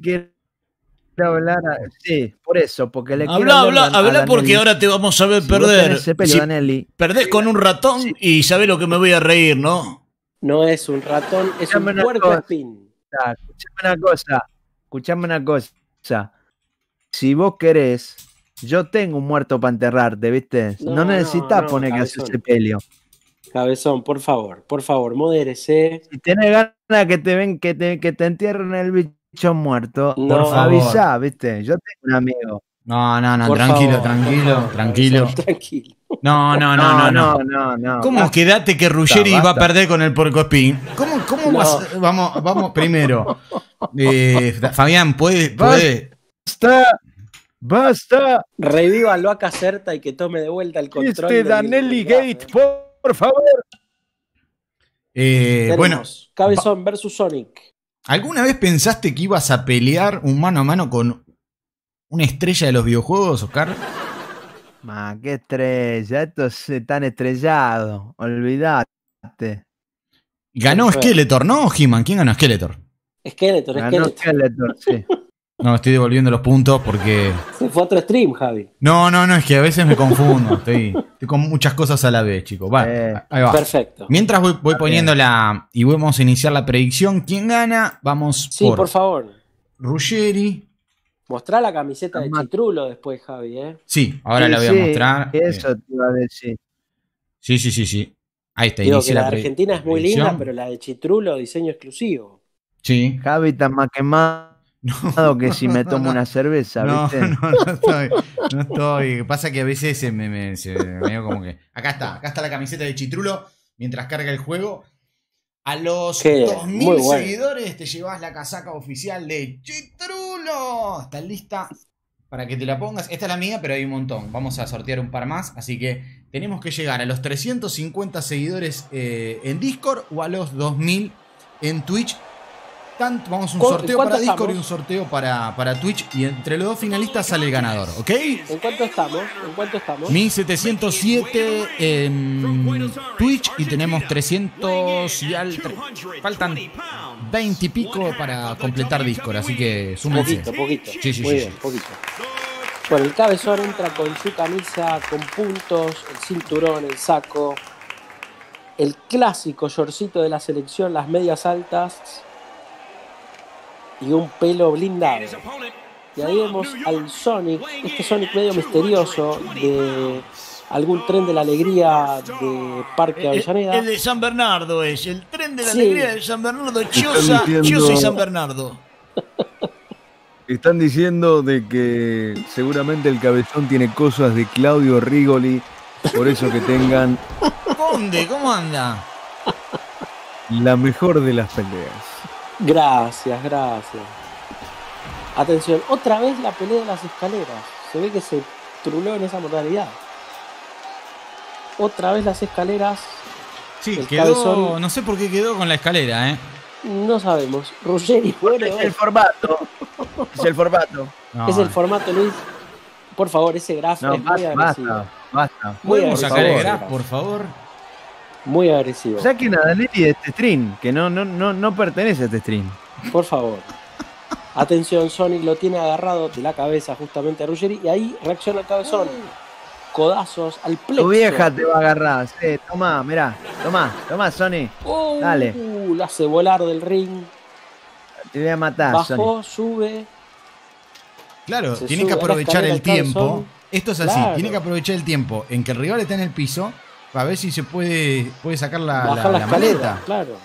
sí, por eso, porque le quiero habla porque ahora te vamos a ver perder. Perdés con un ratón y sabés lo que me voy a reír, ¿no? No es un ratón, es un puerco espín. Escuchame una cosa. Si vos querés, yo tengo un muerto para enterrarte, ¿viste? No necesitas poner que hacer ese pelio. Cabezón, por favor, modérese. Si tenés ganas que te entierren el bicho muerto, por favor, avisá, ¿viste? Yo tengo un amigo. No, tranquilo. No. ¿Cómo quedate que Ruggeri va a perder con el puercoespín? ¿Cómo vamos primero? Fabián, ¿puede? Basta. Revívalo a Caserta y que tome de vuelta el control. Danelli Gate, por favor. Bueno, Cabezón versus Sonic. ¿Alguna vez pensaste que ibas a pelear un mano a mano con una estrella de los videojuegos, Oscar? Qué estrella, estos están estrellados, olvídate. Ganó Skeletor, ¿no? He-Man, ¿quién ganó? Skeletor. Skeletor, sí. No, estoy devolviendo los puntos porque... Se fue a otro stream, Javi. No, es que a veces me confundo. Estoy con muchas cosas a la vez, chicos. Vale, ahí va. Perfecto. Mientras voy poniendo y vamos a iniciar la predicción. ¿Quién gana? Vamos por favor. Ruggeri. Mostrá la camiseta de Chitrulo después, Javi, Sí, ahora la voy a mostrar. Eso te iba a decir. Sí. Ahí está. Digo que la de Argentina es muy linda, pero la de Chitrulo, diseño exclusivo. Sí. Javi está más quemado que si me tomo una cerveza, ¿viste? No estoy. Pasa que a veces se me veo como que... Acá está la camiseta de Chitrulo mientras carga el juego. A los 2000 seguidores te llevas la casaca oficial de Chitrulo. ¿Estás lista para que te la pongas? Esta es la mía, pero hay un montón. Vamos a sortear un par más. Así que tenemos que llegar a los 350 seguidores en Discord o a los 2000 en Twitch Vamos a un sorteo para Discord y un sorteo para Twitch. Y entre los dos finalistas sale el ganador, ¿ok? ¿En cuánto estamos? 1707 en Twitch y tenemos 300 y faltan 20 y pico para completar Discord, así que súmense. Poquito. Sí. Muy bien, poquito. Bueno, el cabezón entra con su camisa, con puntos, el cinturón, el saco, el clásico shortcito de la selección, las medias altas y un pelo blindado. Y ahí vemos al Sonic, este Sonic medio misterioso de algún tren de la alegría de Parque Avellaneda. El de San Bernardo es, el tren de la alegría de San Bernardo, Chiosa y San Bernardo. Están diciendo de que seguramente el cabezón tiene cosas de Claudio Rigoli, por eso que tengan ¿Dónde? ¿Cómo anda? la mejor de las peleas. Gracias. Atención, otra vez la pelea de las escaleras. Se ve que se truló en esa modalidad. Otra vez las escaleras. Sí, quedó, cabezón, no sé por qué quedó con la escalera, ¿eh? No sabemos. Ruggeri, bueno, es el formato. Es el formato. No, es el formato, Luis. Por favor, ese graf es muy agresivo. Basta. ¿Podemos sacar el graf, por favor? Muy agresivo. Saquen a Danelli de este stream, que no pertenece a este stream. Por favor. Atención, Sonic lo tiene agarrado de la cabeza justamente a Ruggeri y ahí reacciona el cabezón. Codazos al plexo. Tu vieja te va a agarrar. Tomá, mirá. Tomá, Sonic. Dale. La hace volar del ring. Te voy a matar, Bajó, Sonic. Sube. Claro, tiene que aprovechar el tiempo. Esto es así, claro. Tiene que aprovechar el tiempo en que el rival está en el piso para ver si se puede sacar la escalera, maleta. Claro.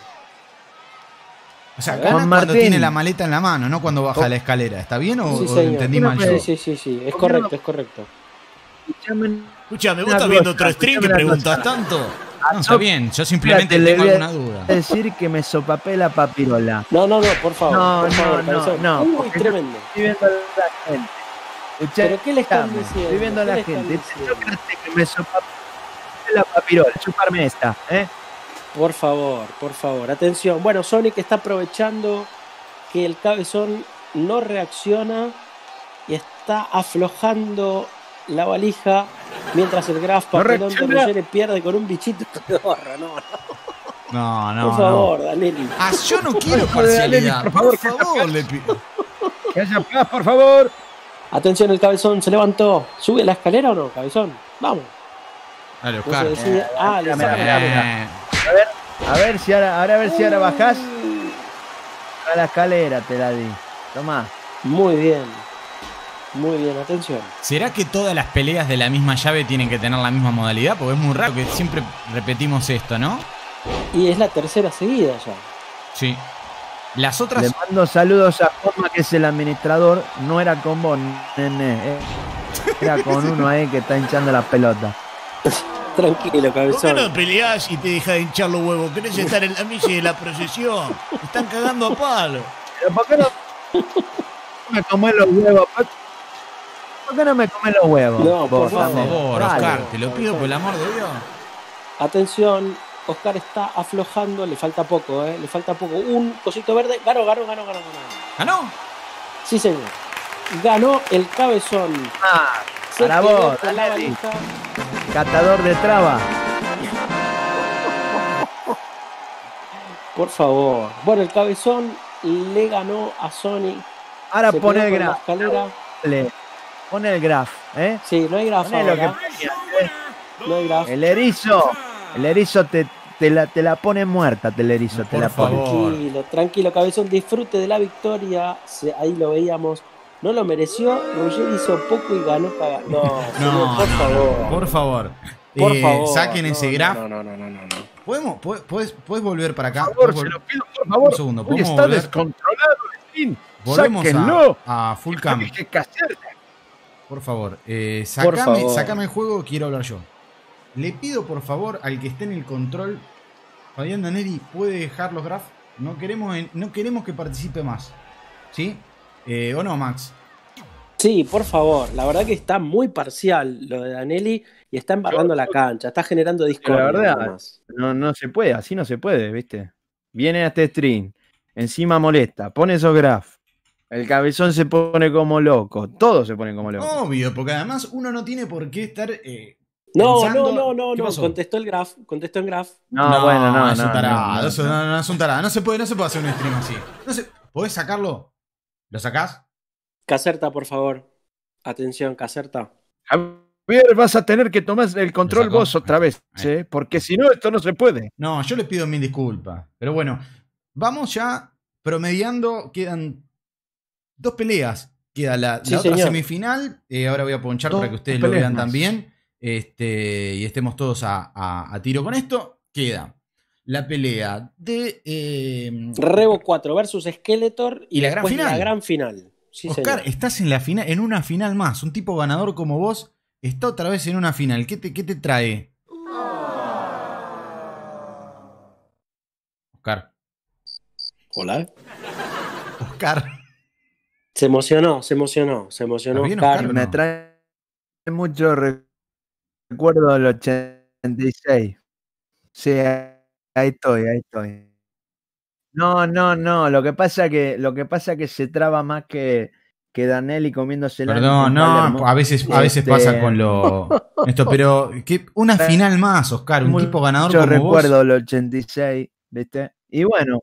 O sea, gana cuando tiene la maleta en la mano, no cuando baja la escalera. ¿Está bien o entendí mal yo? Sí. Es correcto. Escúchame, vos estás viendo otro stream que preguntas tanto. No, está bien, yo simplemente tengo alguna duda. Decir que me sopapé la papirola. No, por favor. No. Uy, tremendo. Estoy viendo a la gente. ¿Pero qué le están diciendo? Estoy viendo a la gente. Yo creo que me sopapé la papirola. Chuparme esta, Por favor. Atención. Bueno, Sonic está aprovechando que el cabezón no reacciona y está aflojando la valija mientras el Graf papelón de Ruggeri pierde con un bichito de gorra. No. Por favor, Danelli. Yo no quiero parcialidad. Por favor, le pido. Que haya paz, por favor. Atención, el cabezón se levantó. ¿Sube la escalera o no, cabezón? Vamos. Dale, Oscar. le saca la escalera. A ver si ahora bajás. A la escalera te la di. Tomá. Muy bien, atención. ¿Será que todas las peleas de la misma llave tienen que tener la misma modalidad? Porque es muy raro que siempre repetimos esto, ¿no? Y es la tercera seguida ya. Sí. Las otras... Le mando saludos a Juanma, que es el administrador. No era con vos, nene. Era con uno ahí que está hinchando la pelota. Tranquilo, cabezón. ¿Por qué no peleás y te dejas de hinchar los huevos? ¿Querés estar en la misa de la procesión? Te están cagando a palo. ¿Pero por qué no me comés los huevos? ¿Por qué no me comés los huevos? No, por favor, Oscar, Dale. te lo pido por el amor de Dios. Atención, Oscar está aflojando, le falta poco, le falta poco. Un cosito verde, ganó. ¿Ganó? Sí, señor. Ganó el cabezón. Para vos, Danelli. Catador de traba. Por favor. Bueno, el cabezón le ganó a Sonic. Ahora Se pone quedó el con la graf. escalera. Pone el graf, Sí, no hay graf Poné lo ahora. No hay graf. El erizo te la pone muerta, el erizo, te la pone. Tranquilo, cabezón, disfrute de la victoria. Ahí lo veíamos. No lo mereció, Ruggeri hizo poco y ganó. No, por favor. Por favor. Saquen ese graf. No. ¿Puedes volver para acá? Por favor, se lo pido, por favor. Un segundo, Hoy ¿podemos está volver? descontrolado el stream. Volvemos Sáquenlo. a full cam. Por favor, sacame el juego, quiero hablar yo. Le pido por favor al que esté en el control, Fabián Danelli, ¿puede dejar los graf? No queremos que participe más. ¿Sí? ¿O no, Max? Sí, por favor. La verdad que está muy parcial lo de Danelli y está embarrando la cancha, está generando discordia. La verdad, no se puede, así no se puede, ¿viste? Vienen a este stream, Encima molesta, pone esos graf. El cabezón se pone como loco. Todos se ponen como locos. Obvio, porque además uno no tiene por qué estar. No. Contestó en graf. No, bueno, no. Es un tarado. Eso no es un tarado. No se puede hacer un stream así. ¿Podés sacarlo? ¿Lo sacás? Caserta, por favor. Atención, Caserta. Javier, vas a tener que tomar el control vos otra vez, porque si no, esto no se puede. No, yo le pido mil disculpas. Pero bueno, vamos ya promediando. Quedan 2 peleas. Queda la otra semifinal. Ahora voy a ponchar para que ustedes lo vean también. Y estemos todos a tiro con esto. Queda la pelea de Revo 4 versus Skeletor y la gran final. Sí, Oscar, señor. estás en una final más. Un tipo ganador como vos está otra vez en una final. ¿Qué te trae? Oscar. Hola. Oscar. Se emocionó. Bien, Oscar. Me trae mucho recuerdo del 86. Sí, ahí estoy. No. Lo que pasa que se traba más que Danelli comiéndose la. Perdón, no, a veces pasa con esto, pero una final más, Oscar, un tipo ganador como vos. Yo recuerdo el 86, ¿viste? Y bueno.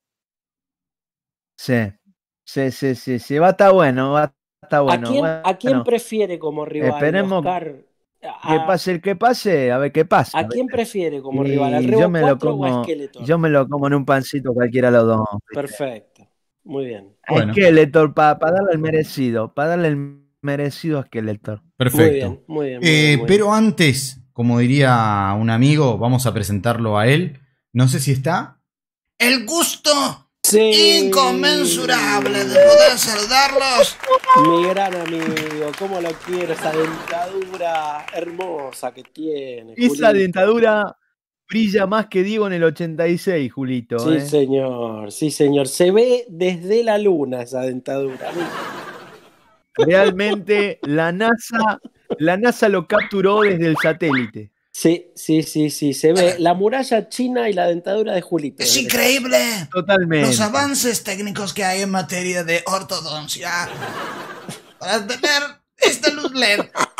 Sí, va a estar bueno, ¿A quién prefiere como rival? Esperemos Oscar? que pase el que pase, a ver qué pasa. ¿A quién prefiere como rival? ¿Al Revo 4 o a Skeletor? Yo me lo como en un pancito cualquiera de los dos. ¿Viste? Perfecto, muy bien. Bueno. Skeletor, para darle el merecido a Skeletor. Perfecto. Muy bien. Pero antes, como diría un amigo, vamos a presentarlo a él. No sé si está. El gusto inconmensurable de poder saludarlos. Mi gran amigo, cómo lo quiero, esa dentadura hermosa que tiene. Esa Julito. dentadura brilla más que Diego en el 86, Julito. Sí, señor. Se ve desde la luna esa dentadura. Realmente la NASA lo capturó desde el satélite. Sí. Se ve la muralla china y la dentadura de Julito. Es increíble. Totalmente. Los avances técnicos que hay en materia de ortodoncia para tener esta luz LED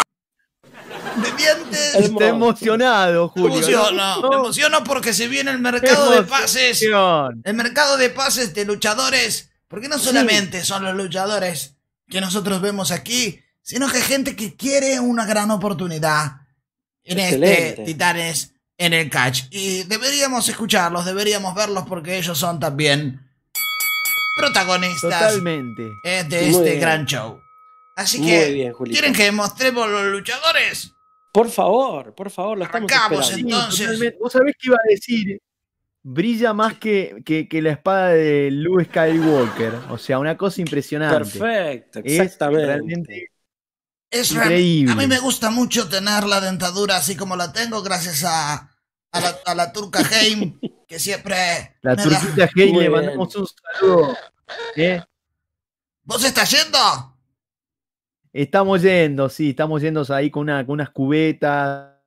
de dientes. Está emocionado, Julio. Me emociono porque se viene el mercado de pases. El mercado de pases de luchadores. Porque no solamente son los luchadores que nosotros vemos aquí, sino que hay gente que quiere una gran oportunidad en este Titanes en el Catch. Y deberíamos escucharlos, deberíamos verlos porque ellos son también protagonistas Totalmente. de este gran show. Así que, ¿quieren que mostremos los luchadores? Por favor, lo estamos esperando. Entonces. ¿Vos sabés qué iba a decir? Brilla más que la espada de Luke Skywalker. O sea, una cosa impresionante. Perfecto, exactamente. Realmente es increíble. A mí me gusta mucho tener la dentadura así como la tengo, gracias a la turca Heim, que siempre. La turquita Heim, le mandamos un saludo. ¿Vos estás yendo? Estamos yendo ahí con unas cubetas.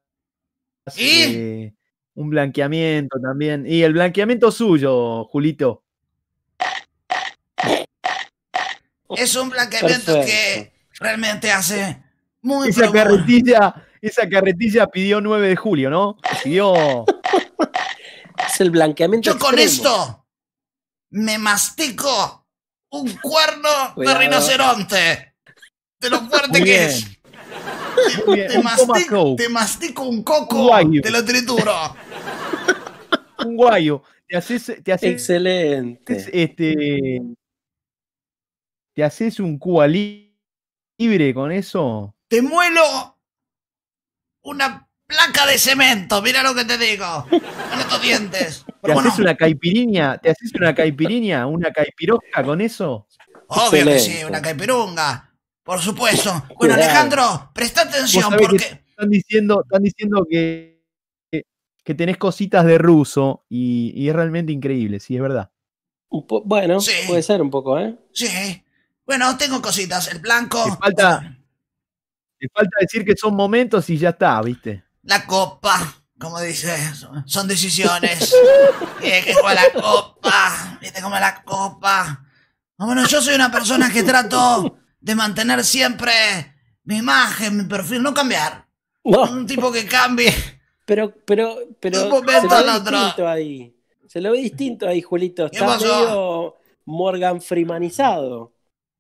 ¿Y? Un blanqueamiento también. Y el blanqueamiento suyo, Julito. Es un blanqueamiento que realmente hace muy esa carretilla pidió 9 de julio, ¿no? Pidió. Es el blanqueamiento. Yo con esto me mastico un cuerno de rinoceronte. De lo fuerte que es. Te mastico un coco, te lo trituro. Un guayo. Te haces excelente. Te haces un Cuba libre con eso. Te muelo una placa de cemento, mira lo que te digo. Con estos dientes. ¿Te haces una caipirinha? ¿Una caipirosca con eso? Obvio que sí, una caipirunga. Por supuesto. Bueno, Alejandro, presta atención porque están diciendo que tenés cositas de ruso y es realmente increíble, sí, es verdad. Bueno, sí. Puede ser un poco, ¿eh? Sí. Bueno, tengo cositas. El blanco. Te falta decir que son momentos y ya está, ¿viste? La copa. como dice, son decisiones. Tiene que jugar la copa, viste cómo es la copa. Bueno, yo soy una persona que trato de mantener siempre mi imagen, mi perfil, no cambiar. No. Un tipo que cambie. Pero se lo ve distinto ahí. Se lo ve distinto ahí, Julito. Está medio Morgan Freemanizado.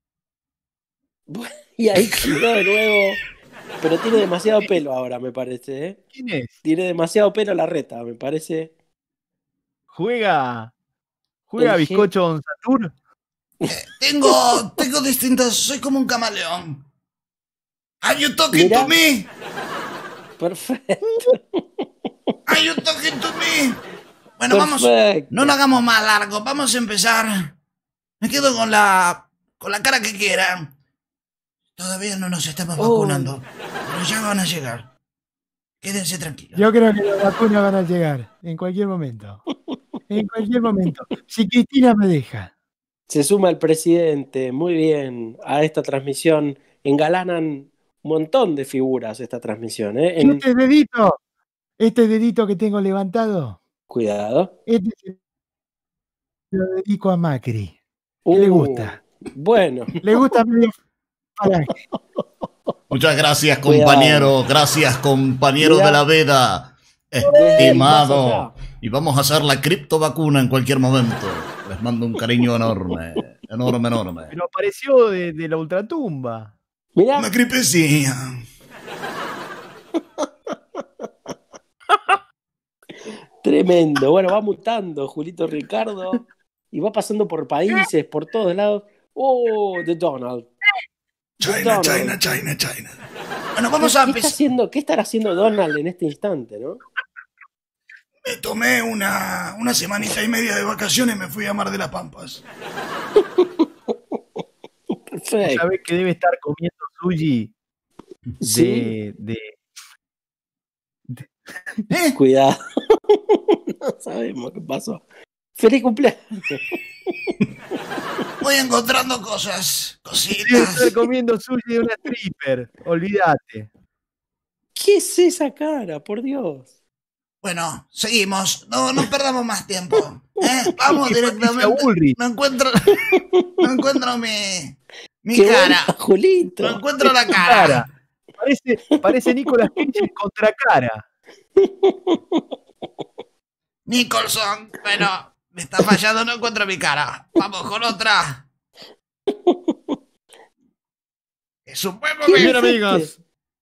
Y ahí cambió de nuevo. Pero tiene demasiado pelo ahora, me parece, ¿eh? ¿Quién es? Tiene demasiado pelo Larreta, me parece. ¿Juega Bizcocho on Saturn? Tengo distintas... Soy como un camaleón. ¿Are you talking to me? Perfecto. ¿Are you talking to me? Bueno, vamos. No lo hagamos más largo. Vamos a empezar. Me quedo con la cara que quieran. Todavía no nos estamos vacunando, pero ya van a llegar. Quédense tranquilos. Yo creo que las vacunas van a llegar en cualquier momento. En cualquier momento. Si Cristina me deja. Se suma el presidente, muy bien, a esta transmisión. Engalanan un montón de figuras esta transmisión, ¿eh? Este dedito que tengo levantado. Cuidado. Este se lo dedico a Macri. Le gusta. Bueno. Le gusta medio. Muchas gracias, compañero. Gracias, compañero de la veda. Estimado. Y vamos a hacer la criptovacuna en cualquier momento. Les mando un cariño enorme. Enorme. Pero apareció de la ultratumba. Mirá. Una gripecilla. Tremendo. Bueno, va mutando Julito Ricardo. Y va pasando por países, por todos lados. De Donald. China. Bueno, vamos a empezar. ¿Qué estará haciendo Donald en este instante, no? Me tomé una semanita y media de vacaciones y me fui a Mar de las Pampas. Perfecto. ¿Sabes que debe estar comiendo sushi? Sí. Cuidado. No sabemos qué pasó. ¡Feliz cumpleaños! Voy encontrando cositas. Debe estar comiendo sushi de una stripper. Olvídate. ¿Qué es esa cara? Por Dios. Bueno, seguimos. No perdamos más tiempo. Vamos directamente. No encuentro mi cara. Bueno, Julito. No encuentro la cara. Parece Nicolas Cage contra cara. Nicholson. Bueno, me está fallando, no encuentro mi cara. Vamos con otra. Es un buen momento. Bien, amigos.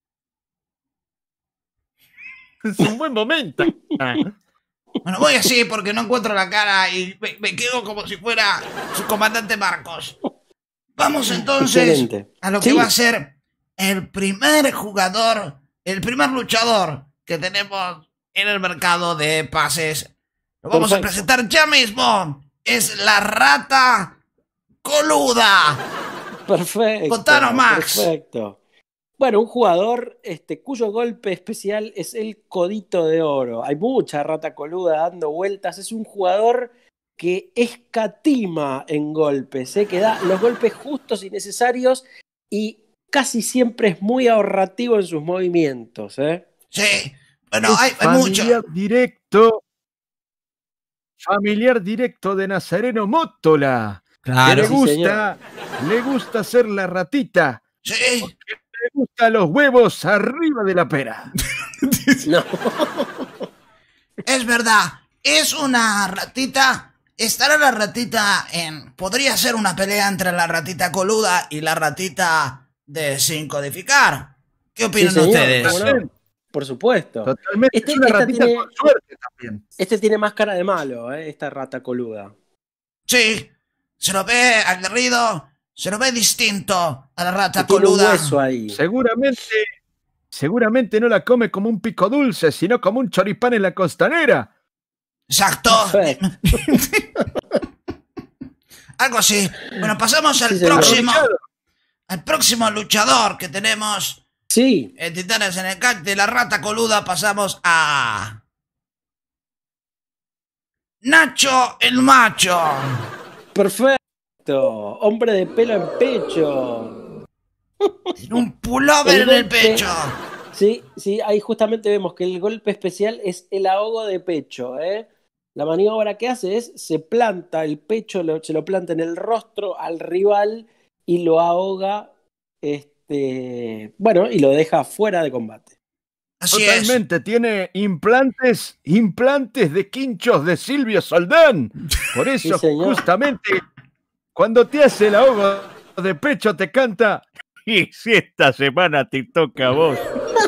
Es un buen momento. Bueno, voy así porque no encuentro la cara y me quedo como si fuera su comandante Marcos. Vamos entonces Excelente. A lo que va a ser el primer jugador, el primer luchador que tenemos en el mercado de pases. Lo vamos a presentar ya mismo. Es la Rata Coluda. Perfecto. Contanos, Max. Perfecto. Bueno, un jugador cuyo golpe especial es el codito de oro. Hay mucha Rata Coluda dando vueltas. Es un jugador que escatima en golpes, que da los golpes justos y necesarios y casi siempre es muy ahorrativo en sus movimientos. Sí, bueno, hay mucho. Familiar directo de Nazareno Mótola. Claro. Le gusta ser la ratita. Sí. Le gustan los huevos arriba de la pera. No. Es verdad, es una ratita. ¿Estará la ratita en... Podría ser una pelea entre la ratita Coluda y la ratita de Sin Codificar? ¿Qué opinan ustedes? No? Por supuesto. Totalmente. Es una ratita con suerte también. Este tiene más cara de malo, esta Rata Coluda. Sí, se lo ve aguerrido, se lo ve distinto a la Rata Coluda. Coluda. Un hueso ahí. Seguramente no la come como un pico dulce, sino como un choripán en la costanera. Exacto. Algo así. Bueno, pasamos al próximo luchador que tenemos. Sí. En Titanes en el Catch de la Rata Coluda pasamos a Nacho el Macho. Perfecto. Hombre de pelo en pecho. Tiene un pullover en el pecho. Sí, sí, ahí justamente vemos que el golpe especial es el ahogo de pecho, ¿eh? La maniobra que hace es, se planta el pecho, se lo planta en el rostro al rival y lo ahoga, bueno, y lo deja fuera de combate. Así Totalmente, tiene implantes de quinchos de Silvio Soldán. Por eso, Sí, justamente, cuando te hace el ahogo de pecho, te canta. Y si esta semana te toca a vos.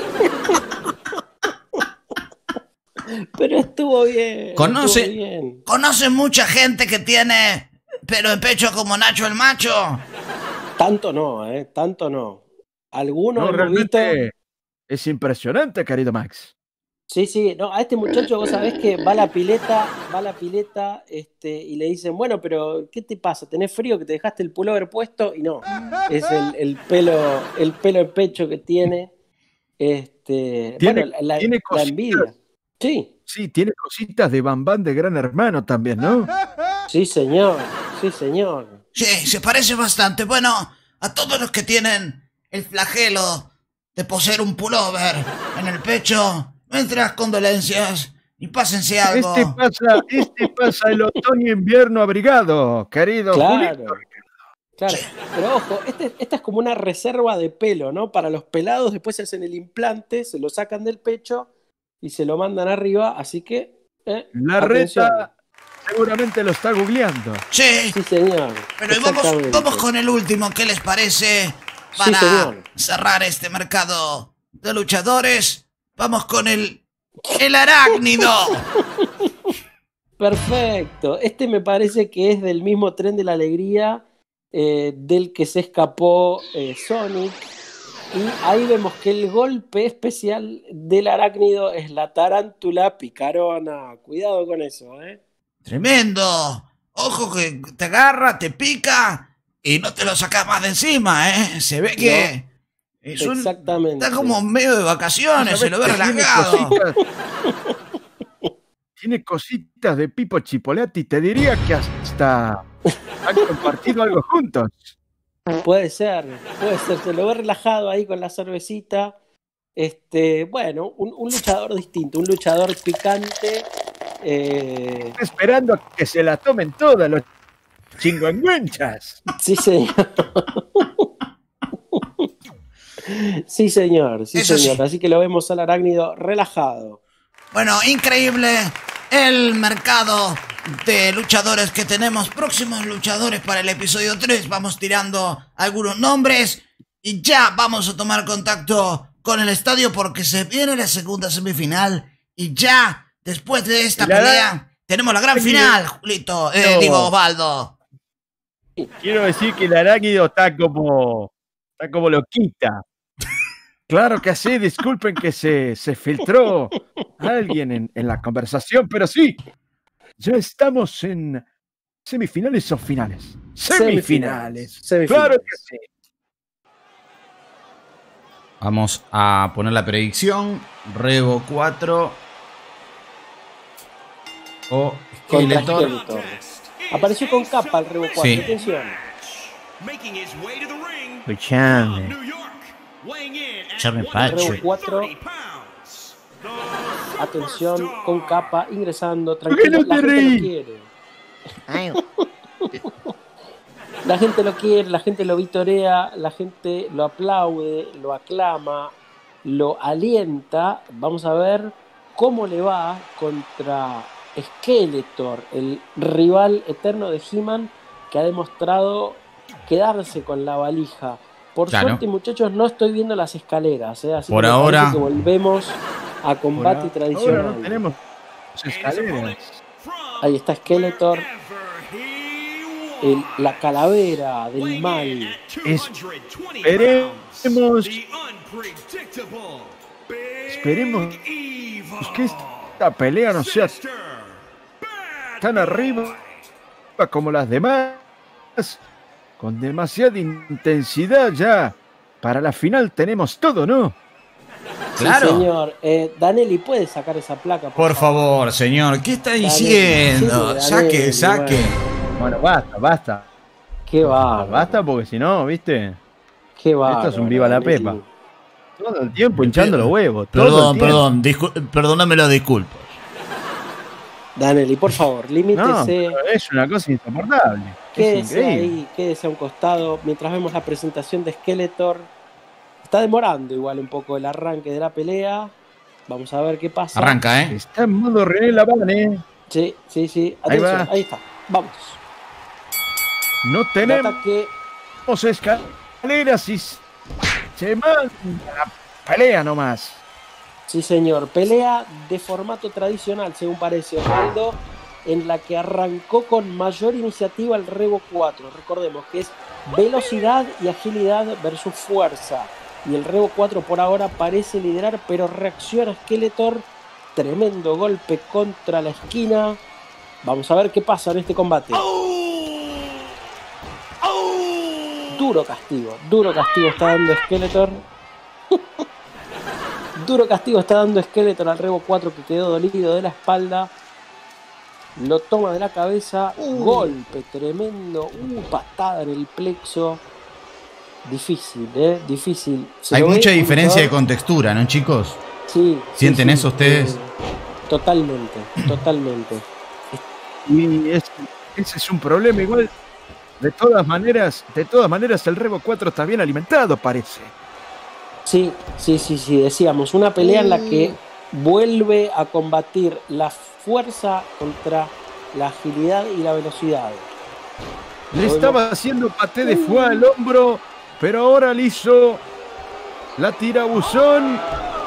Pero estuvo bien. ¿Conoce mucha gente que tiene pelo de pecho como Nacho el Macho? Tanto no, tanto no. Algunos No, hemos realmente visto... es impresionante, querido Max. Sí, sí, no, a este muchacho vos sabés que va a la pileta, y le dicen, bueno, pero ¿qué te pasa? ¿Tenés frío que te dejaste el pullover puesto? Y no, es el pelo en pecho que tiene. Tiene La envidia. Sí. Sí, tiene cositas de Bambán de Gran Hermano también, ¿no? Sí, señor, sí, señor. Sí, se parece bastante. Bueno, a todos los que tienen el flagelo de poseer un pullover en el pecho, nuestras condolencias y pásense algo. Este pasa el otoño-invierno abrigado, querido Julito. Claro, pero ojo, esta es como una reserva de pelo, ¿no? Para los pelados después se hacen el implante, se lo sacan del pecho y se lo mandan arriba, así que... La atención. Reta seguramente lo está googleando. Sí, señor. Pero vamos con el último, ¿qué les parece? Para cerrar este mercado de luchadores, vamos con el arácnido. Perfecto. Este me parece que es del mismo Tren de la Alegría del que se escapó Sonic. Y ahí vemos que el golpe especial del arácnido es la tarántula picarona. Cuidado con eso, ¿eh? Tremendo. Ojo que te agarra, te pica y no te lo sacas más de encima, ¿eh? Se ve que exactamente. Está como medio de vacaciones, se lo ve relajado. Tiene cositas de Pipo Chipolati, te diría que hasta han compartido algo juntos. Puede ser, se lo ve relajado ahí con la cervecita. Bueno, un luchador distinto, un luchador picante. Esperando a que se la tomen todas los chinguanguenchas. Sí, señor. Sí, señor. Sí. Así que lo vemos al arácnido relajado. Bueno, increíble el mercado de luchadores que tenemos. Próximos luchadores para el episodio 3. Vamos tirando algunos nombres y ya vamos a tomar contacto con el estadio porque se viene la segunda semifinal y ya después de esta pelea tenemos la gran final, Julito. Digo, Osvaldo. Quiero decir que el arácnido está como loquita. Claro que sí, disculpen que se filtró alguien en la conversación, pero sí, ya estamos en semifinales o finales. Semifinales. Claro que sí. Vamos a poner la predicción. Revo 4 o Skeletor. Apareció con capa el Revo 4. Sí. Atención. Escuchame. Revo 4. Atención, con capa, ingresando. Tranquilo, la gente lo quiere. La gente lo quiere, la gente lo vitorea, la gente lo aplaude, lo aclama, lo alienta. Vamos a ver cómo le va contra Skeletor, el rival eterno de He-Man, que ha demostrado quedarse con la valija. Por suerte, muchachos, no estoy viendo las escaleras, así por que ahora que volvemos a combate tradicional. Ahora no tenemos escaleras. Ahí está Skeletor, la calavera del mal. Esperemos que esta pelea no sea tan arriba como las demás, con demasiada intensidad. Ya para la final tenemos todo, ¿no? Claro. Sí, señor. Danelli, ¿puede sacar esa placa? Por favor, señor. ¿Qué está diciendo? Danelli, Saque. Bueno, basta. Qué va. Basta porque si no, ¿viste? Qué va. Esto es un viva la pepa. Todo el tiempo hinchando los huevos. Perdón, perdóname la disculpa. Danelli, por favor, limítese. No, es una cosa insoportable. Quédese ahí, quédese a un costado. Mientras vemos la presentación de Skeletor. Está demorando igual un poco el arranque de la pelea. Vamos a ver qué pasa. Arranca, Está en modo René Lavane. Sí. Atención, ahí está. Vamos. No tenemos escaleras y se manda la pelea nomás. Sí, señor. Pelea de formato tradicional, según parece Osvaldo, en la que arrancó con mayor iniciativa el Revo 4. Recordemos que es velocidad y agilidad versus fuerza. Y el Revo 4 por ahora parece liderar, pero reacciona Skeletor. Tremendo golpe contra la esquina. Vamos a ver qué pasa en este combate. Duro castigo está dando Skeletor. Duro castigo está dando Skeletor al Revo 4, que quedó dolido de la espalda. Lo toma de la cabeza. Golpe tremendo. Patada en el plexo. Difícil, difícil. Hay mucha diferencia de contextura, ¿no, chicos? Sí. ¿Sienten eso ustedes? Totalmente. Y ese es un problema igual. De todas maneras, el Revo 4 está bien alimentado, parece. Sí. Decíamos, una pelea en la que vuelve a combatir la fuerza contra la agilidad y la velocidad. Le estaba haciendo paté de foie al hombro, pero ahora le hizo la tirabuzón.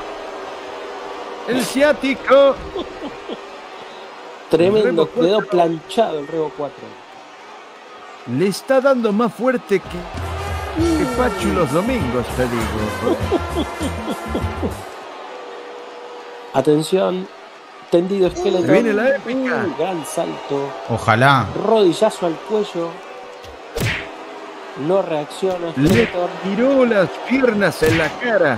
El ciático. Tremendo, quedó planchado el Revo 4. Le está dando más fuerte que Pachu los domingos, te digo. Atención, tendido Skeletor. Viene la épica. Gran salto. Ojalá. Rodillazo al cuello. No reacciona Skeletor. Le tiró las piernas en la cara.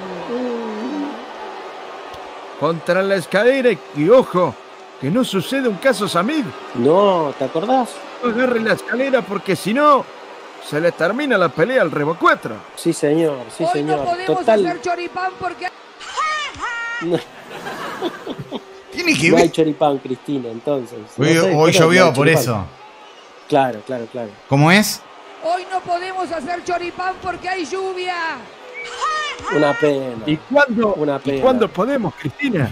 Contra la escalera y ojo, que no sucede un caso Samid. No, ¿te acordás? No agarre la escalera porque si no, se le termina la pelea al Revo 4. Sí, señor, Hoy no podemos hacer choripán porque... Tiene que no hay choripán, Cristina, entonces. Hoy llovió por eso. Claro. ¿Cómo es? Hoy no podemos hacer choripán porque hay lluvia. Una pena. ¿Y cuándo podemos, Cristina?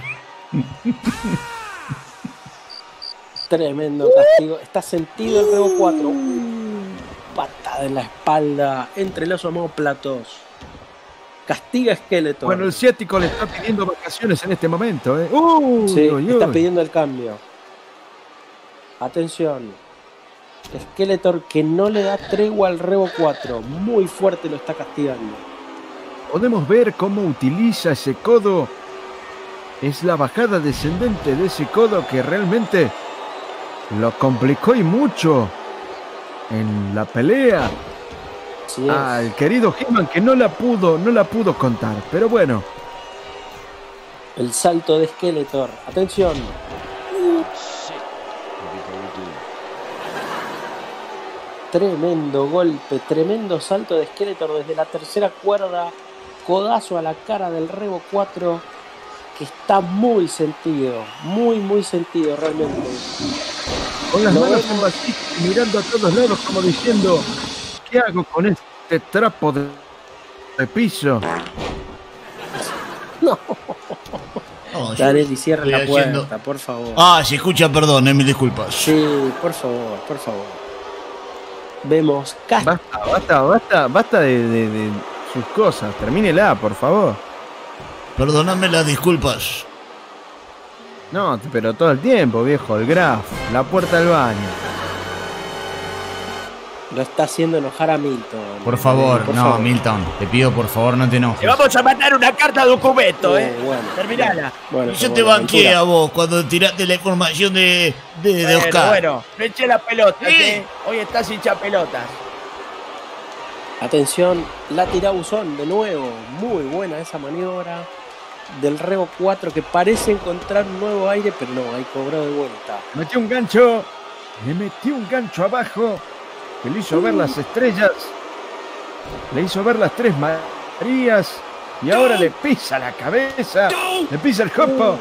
Tremendo castigo. Está sentido el Revo 4. Patada en la espalda, entre los omóplatos. Castiga Skeletor. Bueno, el ciático le está pidiendo vacaciones en este momento. Está pidiendo el cambio. Atención. Skeletor que no le da tregua al Revo 4. Muy fuerte lo está castigando. Podemos ver cómo utiliza ese codo. Es la bajada descendente de ese codo que realmente lo complicó y mucho en la pelea. Al querido Hitman, que no la pudo contar, pero bueno. El salto de Skeletor. Atención. Tremendo golpe, tremendo salto de Skeletor desde la tercera cuerda. Codazo a la cara del Revo 4, que está muy sentido, muy sentido realmente. Con las manos en vacío, mirando a todos lados como diciendo, ¿qué hago con este trapo de piso? No. Danelli, cierra la puerta, por favor. Se escucha, perdón, mil disculpas. Sí, por favor. Vemos Basta de sus cosas, termínela, por favor. Perdóname las disculpas. No, pero todo el tiempo, viejo, el graf, la puerta del baño. Lo está haciendo enojar a Milton. Por favor, favor. Milton, te pido por favor no te enojes. Te vamos a mandar una carta de documento, Bueno, terminala. Bueno, yo te banqué a vos cuando tiraste la información de Oscar. Bueno, no eché la pelota, hoy estás hincha pelotas. Atención, la tirabuzón de nuevo. Muy buena esa maniobra del Revo 4, que parece encontrar un nuevo aire, pero no, ahí cobró de vuelta. Metió un gancho, le metió un gancho abajo, que le hizo ver las estrellas, le hizo ver las tres Marías, Y ahora le pisa la cabeza. Le pisa el jopo.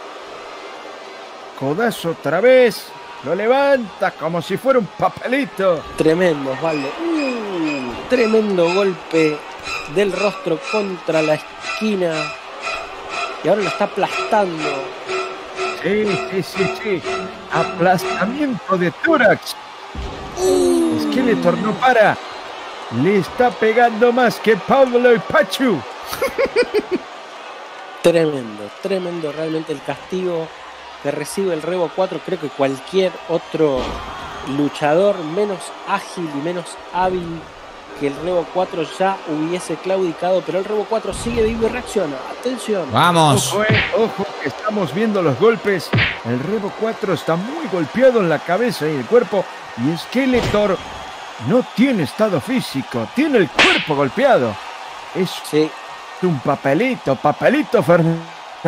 Codazo otra vez. Lo levanta como si fuera un papelito. Tremendo, Osvaldo. Tremendo golpe del rostro contra la esquina. Y ahora lo está aplastando. Sí. Aplastamiento de tórax. Skeletor no para. Le está pegando más que Pablo y Pachu. Tremendo realmente el castigo que recibe el Revo 4. Creo que cualquier otro luchador menos ágil y menos hábil que el Revo 4 ya hubiese claudicado, pero el Revo 4 sigue vivo y reacciona. Atención. Vamos. Ojo, que estamos viendo los golpes. El Revo 4 está muy golpeado en la cabeza y el cuerpo, y Skeletor no tiene estado físico, tiene el cuerpo golpeado. Es un papelito Fernández.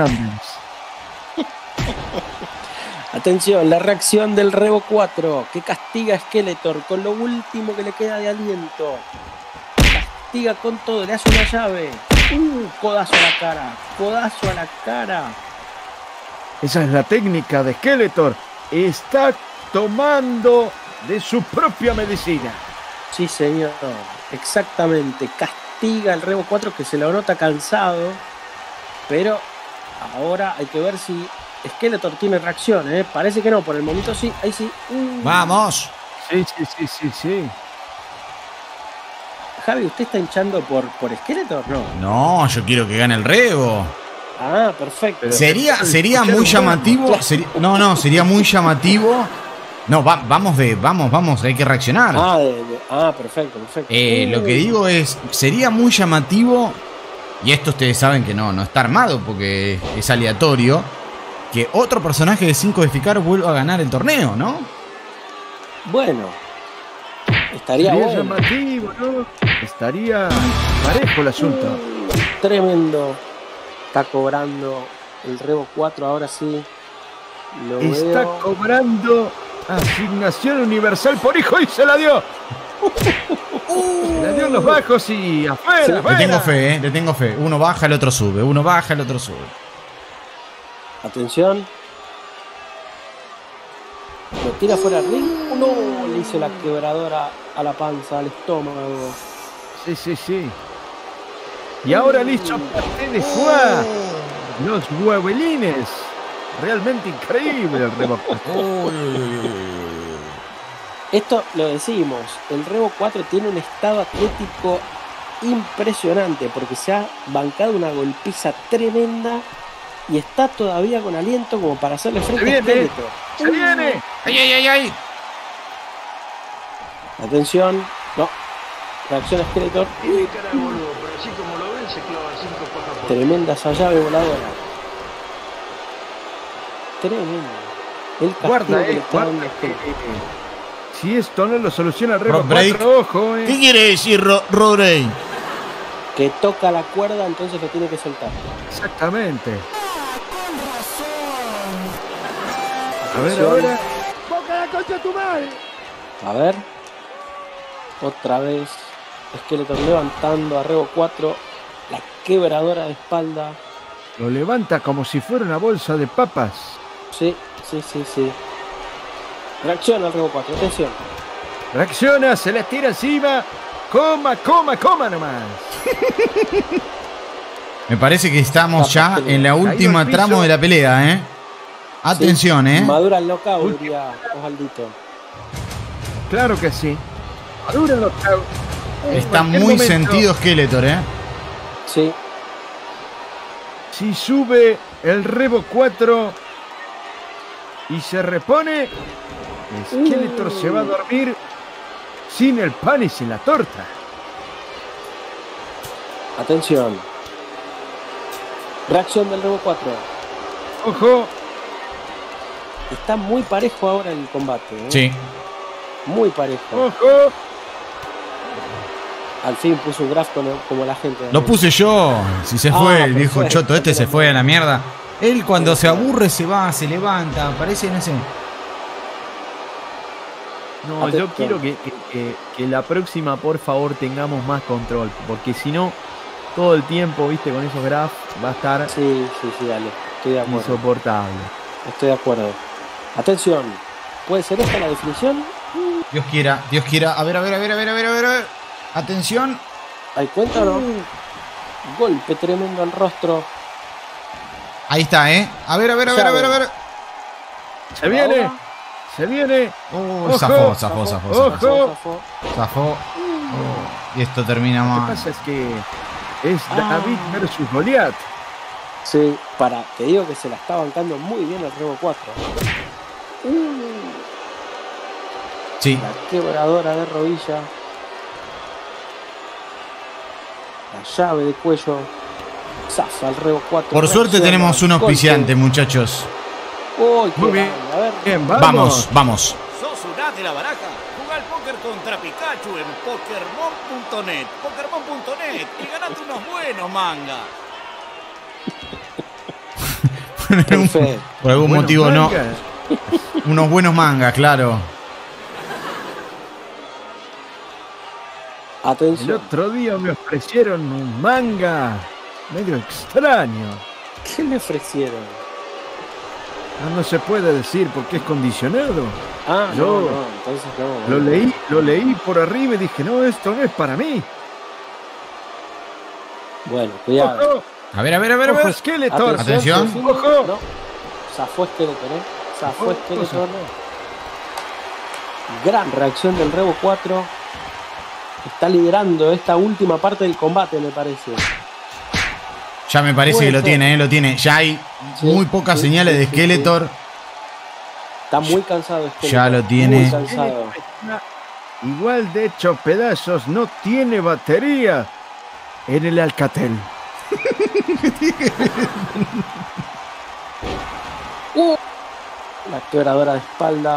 Atención, la reacción del Revo 4 que castiga a Skeletor con lo último que le queda de aliento. Castiga con todo, le hace una llave. Codazo a la cara. Esa es la técnica de Skeletor. Está tomando de su propia medicina. Sí, señor, exactamente. Castiga al Revo 4 que se lo nota cansado. Pero ahora hay que ver si Skeletor tiene reacción, ¿eh? Parece que no, por el momento sí, ahí sí. ¡Vamos! Sí. Javi, ¿usted está hinchando por Skeletor? No, yo quiero que gane el Revo. Ah, perfecto. Sería muy llamativo. Sería muy llamativo. No, vamos, hay que reaccionar. Perfecto. Lo que digo es, sería muy llamativo, y esto ustedes saben que no está armado porque es aleatorio, que otro personaje de 5 de Ficar vuelva a ganar el torneo, ¿no? Bueno, estaría bueno. Llamativo, ¿no? Estaría parejo el asunto. Tremendo. Está cobrando el Revo 4, ahora sí. Está cobrando asignación universal por hijo y se la dio. Se la dio en los bajos y afuera. Le tengo fe. Uno baja, el otro sube. Atención. Lo tira fuera del ring. No, le hizo la quebradora a la panza, al estómago. Sí. Y ahora le hizo parte de foie. Los huevelines. Realmente increíble el Revo 4. Esto lo decimos. El Revo 4 tiene un estado atlético impresionante porque se ha bancado una golpiza tremenda y está todavía con aliento como para hacerle frente a Skeletor. ¡Se viene! ¡Ay! Atención. No. Reacción a Skeletor. Tremenda esa llave voladora. Tremendo. Guarda. Si esto no lo soluciona el Revo 4, ojo. ¿Qué quiere decir Rodrey? Que toca la cuerda, entonces lo tiene que soltar. Exactamente. A ver, ahora. ¡Boca la concha de tu madre! A ver. Otra vez. Skeletor levantando a Revo 4. La quebradora de espalda. Lo levanta como si fuera una bolsa de papas. Sí. Reacciona al Revo 4, atención. Reacciona, se les tira encima. Coma nomás. Me parece que estamos ya en la última tramo de la pelea, ¿eh? Atención, sí. Madura el knockout, diría Osvaldito. Claro que sí. Madura el knockout. Está muy sentido Skeletor, ¿eh? Sí. Si sube el Revo 4 y se repone, Skeletor se va a dormir sin el pan y sin la torta. Atención. Reacción del Revo 4. Ojo. Está muy parejo ahora el combate, ¿eh? Sí. Muy parejo. Ojo. Al fin puso un graph como la gente. Lo puse yo. Si se fue, dijo Choto, se fue a la mierda. Él cuando se aburre se va, se levanta, parece, no sé. No, yo quiero que la próxima, por favor, tengamos más control. Porque si no, todo el tiempo, viste, con esos graphs, va a estar Sí, dale. Estoy de acuerdo. insoportable. Estoy de acuerdo. Atención. ¿Puede ser esta la definición? Dios quiera. A ver. Atención. ¿Hay cuenta o no? Golpe tremendo al rostro. Ahí está, ¿eh? A ver. Se viene. Oh, Ojo. Zafó. Y esto termina Lo que mal. pasa es que es David versus Goliat. Sí, te digo que se la está bancando muy bien el Rebo 4. Sí. La quebradora de rodilla. La llave de cuello. Zafa el Rebo 4. Por suerte tenemos un auspiciante, muchachos. Uy, Muy bien. A ver. Bien, Vamos. ¿Sos un as de la baraja? Jugá al póker contra Pikachu en Pokermon.net. Pokermon.net y ganate unos buenos manga. Por algún motivo no. Unos buenos mangas, claro. El Atención. otro día me ofrecieron un manga medio extraño. ¿Qué me ofrecieron? No se puede decir porque es condicionado. No, entonces no. Lo leí por arriba y dije, no, esto no es para mí. Bueno, cuidado. Ojo, A ver. ojo, Skeletor. Atención. Ojo. No. Zafó Skeletor, Zafó Skeletor. Gran reacción del Rebo 4. Está liderando esta última parte del combate, me parece. Ya me parece que lo tiene. Ya hay muy pocas señales de Skeletor. Está muy cansado Skeletor. Ya lo tiene. Muy cansado. Igual de hecho pedazos, no tiene batería en el Alcatel. La quebradora de espalda.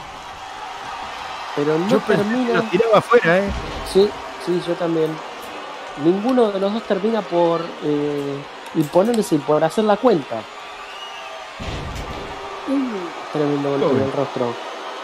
Pero no termina. Lo tiraba afuera, Sí, yo también. Ninguno de los dos termina por imponerse y por hacer la cuenta. Tremendo golpe en el rostro.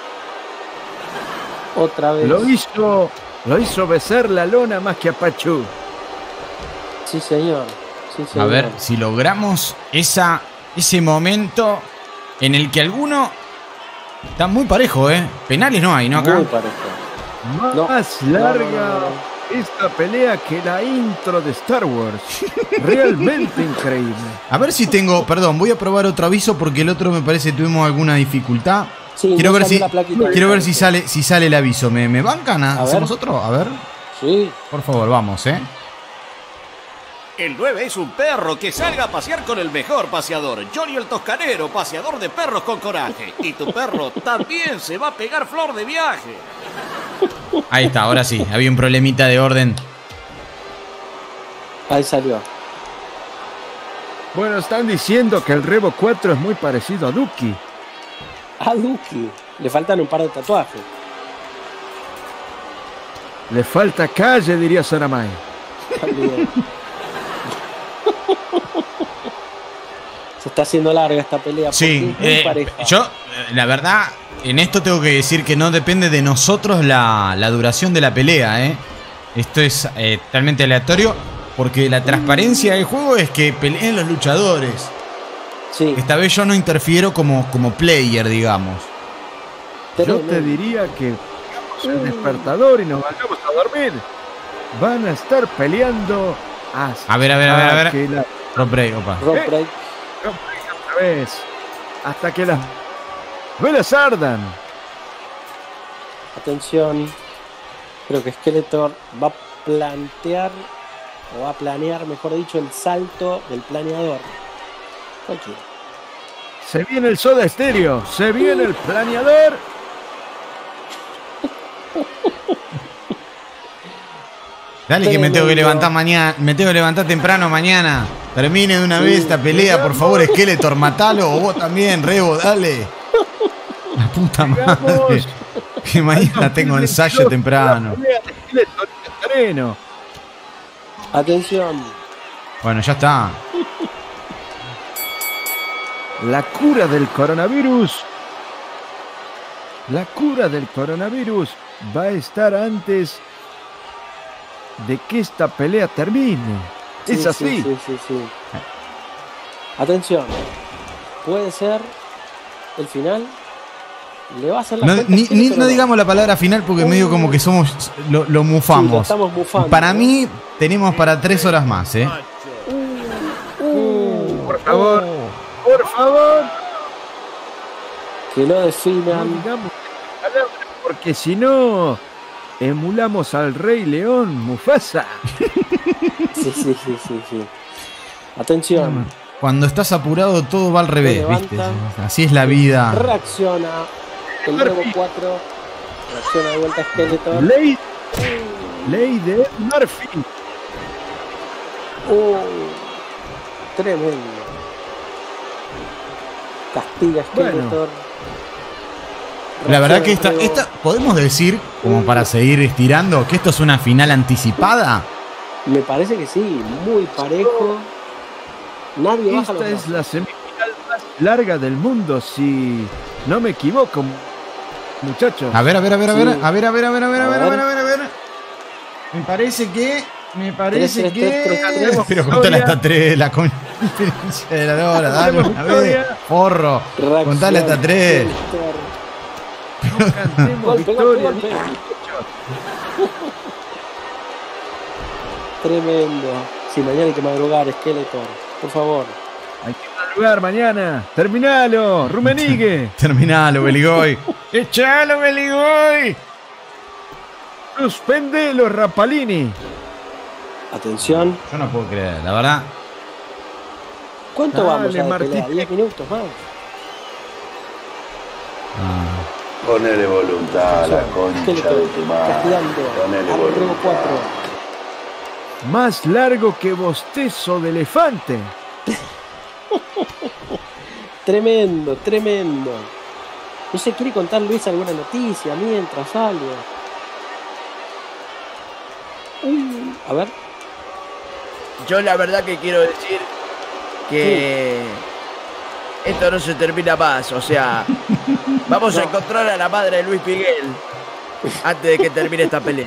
Otra vez. Lo hizo besar la lona más que a Pachú. Sí, señor. A ver si logramos ese momento en el que alguno está muy parejo, ¿eh? Penales no hay, ¿no? Acá. Muy parejo. Más larga esta pelea que la intro de Star Wars. Realmente increíble. A ver si tengo, perdón, voy a probar otro aviso porque el otro me parece que tuvimos alguna dificultad. Sí, quiero ver si si sale el aviso. ¿Me bancan? ¿Hacemos otro? A ver. Sí. Por favor, vamos, ¿eh? El 9 es un perro que salga a pasear con el mejor paseador, Johnny el Toscanero, paseador de perros con coraje. Y tu perro también se va a pegar flor de viaje. Ahí está, ahora sí, había un problemita de orden. Ahí salió. Bueno, están diciendo que el Rebo 4 es muy parecido a Duki. A Duki. Le faltan un par de tatuajes. Le falta calle, diría Saramay. También. Se está haciendo larga esta pelea. Sí, es muy pareja. yo, la verdad, en esto tengo que decir que no depende de nosotros la duración de la pelea, ¿eh? Esto es totalmente aleatorio, porque la transparencia del juego es que peleen los luchadores. Sí. Esta vez yo no interfiero como player, digamos. Yo te diría que el despertador y nos vayamos a dormir. Van a estar peleando hasta A ver. que la... Rob Break, opa. Rob Break. Otra vez. Hasta que las velas ardan. Atención. Creo que Skeletor va a plantear, o va a planear, mejor dicho, el salto del planeador. Cualquiera. Se viene el Soda Stereo. Se viene el planeador. Dale que me tengo que levantar mañana, me tengo que levantar temprano mañana. Termine de una vez esta pelea, por favor, Skeletor, matalo, o vos también, Rebo, dale. La puta madre. Que mañana tengo ensayo temprano. Atención. Bueno, ya está. La cura del coronavirus. La cura del coronavirus va a estar antes de que esta pelea termine. Es así. Sí. Atención. Puede ser el final. Le va a hacer la cuenta. No digamos la palabra final porque medio como que somos lo mufamos. Sí, lo estamos mufando, para ¿no? mí tenemos para 3 horas más, ¿eh? Por favor. Por favor. Que lo definan. No digamos palabras, porque si no, emulamos al Rey León, Mufasa. Sí. Atención. Cuando estás apurado todo va al revés, ¿viste? Levanta. Así es la vida. Reacciona. El nuevo 4. Reacciona de vuelta Skeletor. Ley de Murphy. Tremendo. Castiga Skeletor. La verdad que esta podemos decir, como para seguir estirando, que esto es una final anticipada. Me parece que sí, muy parejo. Nadie baja los Esta brazos. es la semifinal más larga del mundo, si no me equivoco, muchachos. A ver. Sí. Me parece que. 3-3-3-3. Pero contale hasta 3, la conferencia de la hora, dale una vez. Porro. Contale hasta 3. No cantemos Golpe. victoria. Tremendo. Si mañana hay que madrugar, Skeletor. Por favor. Hay que madrugar mañana. Terminalo, Rummenigge. Terminalo, Beligoy. ¡Echalo, Beligoy! Suspendelo, Rapalini. Atención. Yo no puedo creer, la verdad. ¿Cuánto Dale, vamos a la Martín. pelea? 10 minutos más. Ponele voluntad a la concha Skeletor de tu madre. castigando. Ponele Al Rego voluntad. 4. Más largo que bostezo de elefante. Tremendo. No sé, ¿quiere contar Luis alguna noticia mientras algo? A ver. Yo la verdad que quiero decir que esto no se termina más. O sea, vamos a encontrar a la madre de Luis Miguel antes de que termine esta pelea.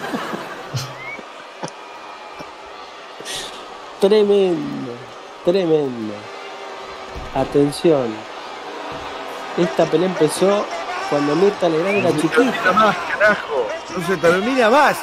Tremendo. Atención. Esta pelea empezó cuando Mirta Legrand era chiquita. Más, carajo. No se termina más.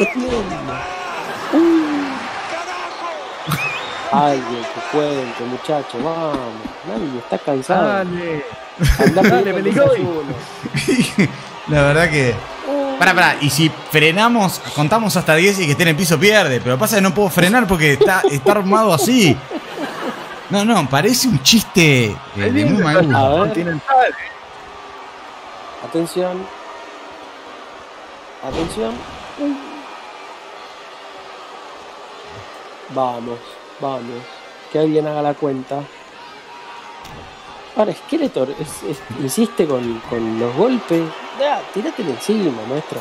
Alguien que cuente, muchachos, vamos. Nadie está cansado. Dale. Andá Dale, pidiendo el Beligoy. desayuno. La verdad que. Pará. Y si frenamos, contamos hasta 10 y que esté en el piso pierde. Pero pasa que no puedo frenar porque está armado así. No, parece un chiste de muy mal gusto. A ver. Continental. Atención. Vamos. Que alguien haga la cuenta. Ahora, Skeletor insiste con los golpes. Tíratele encima, maestro.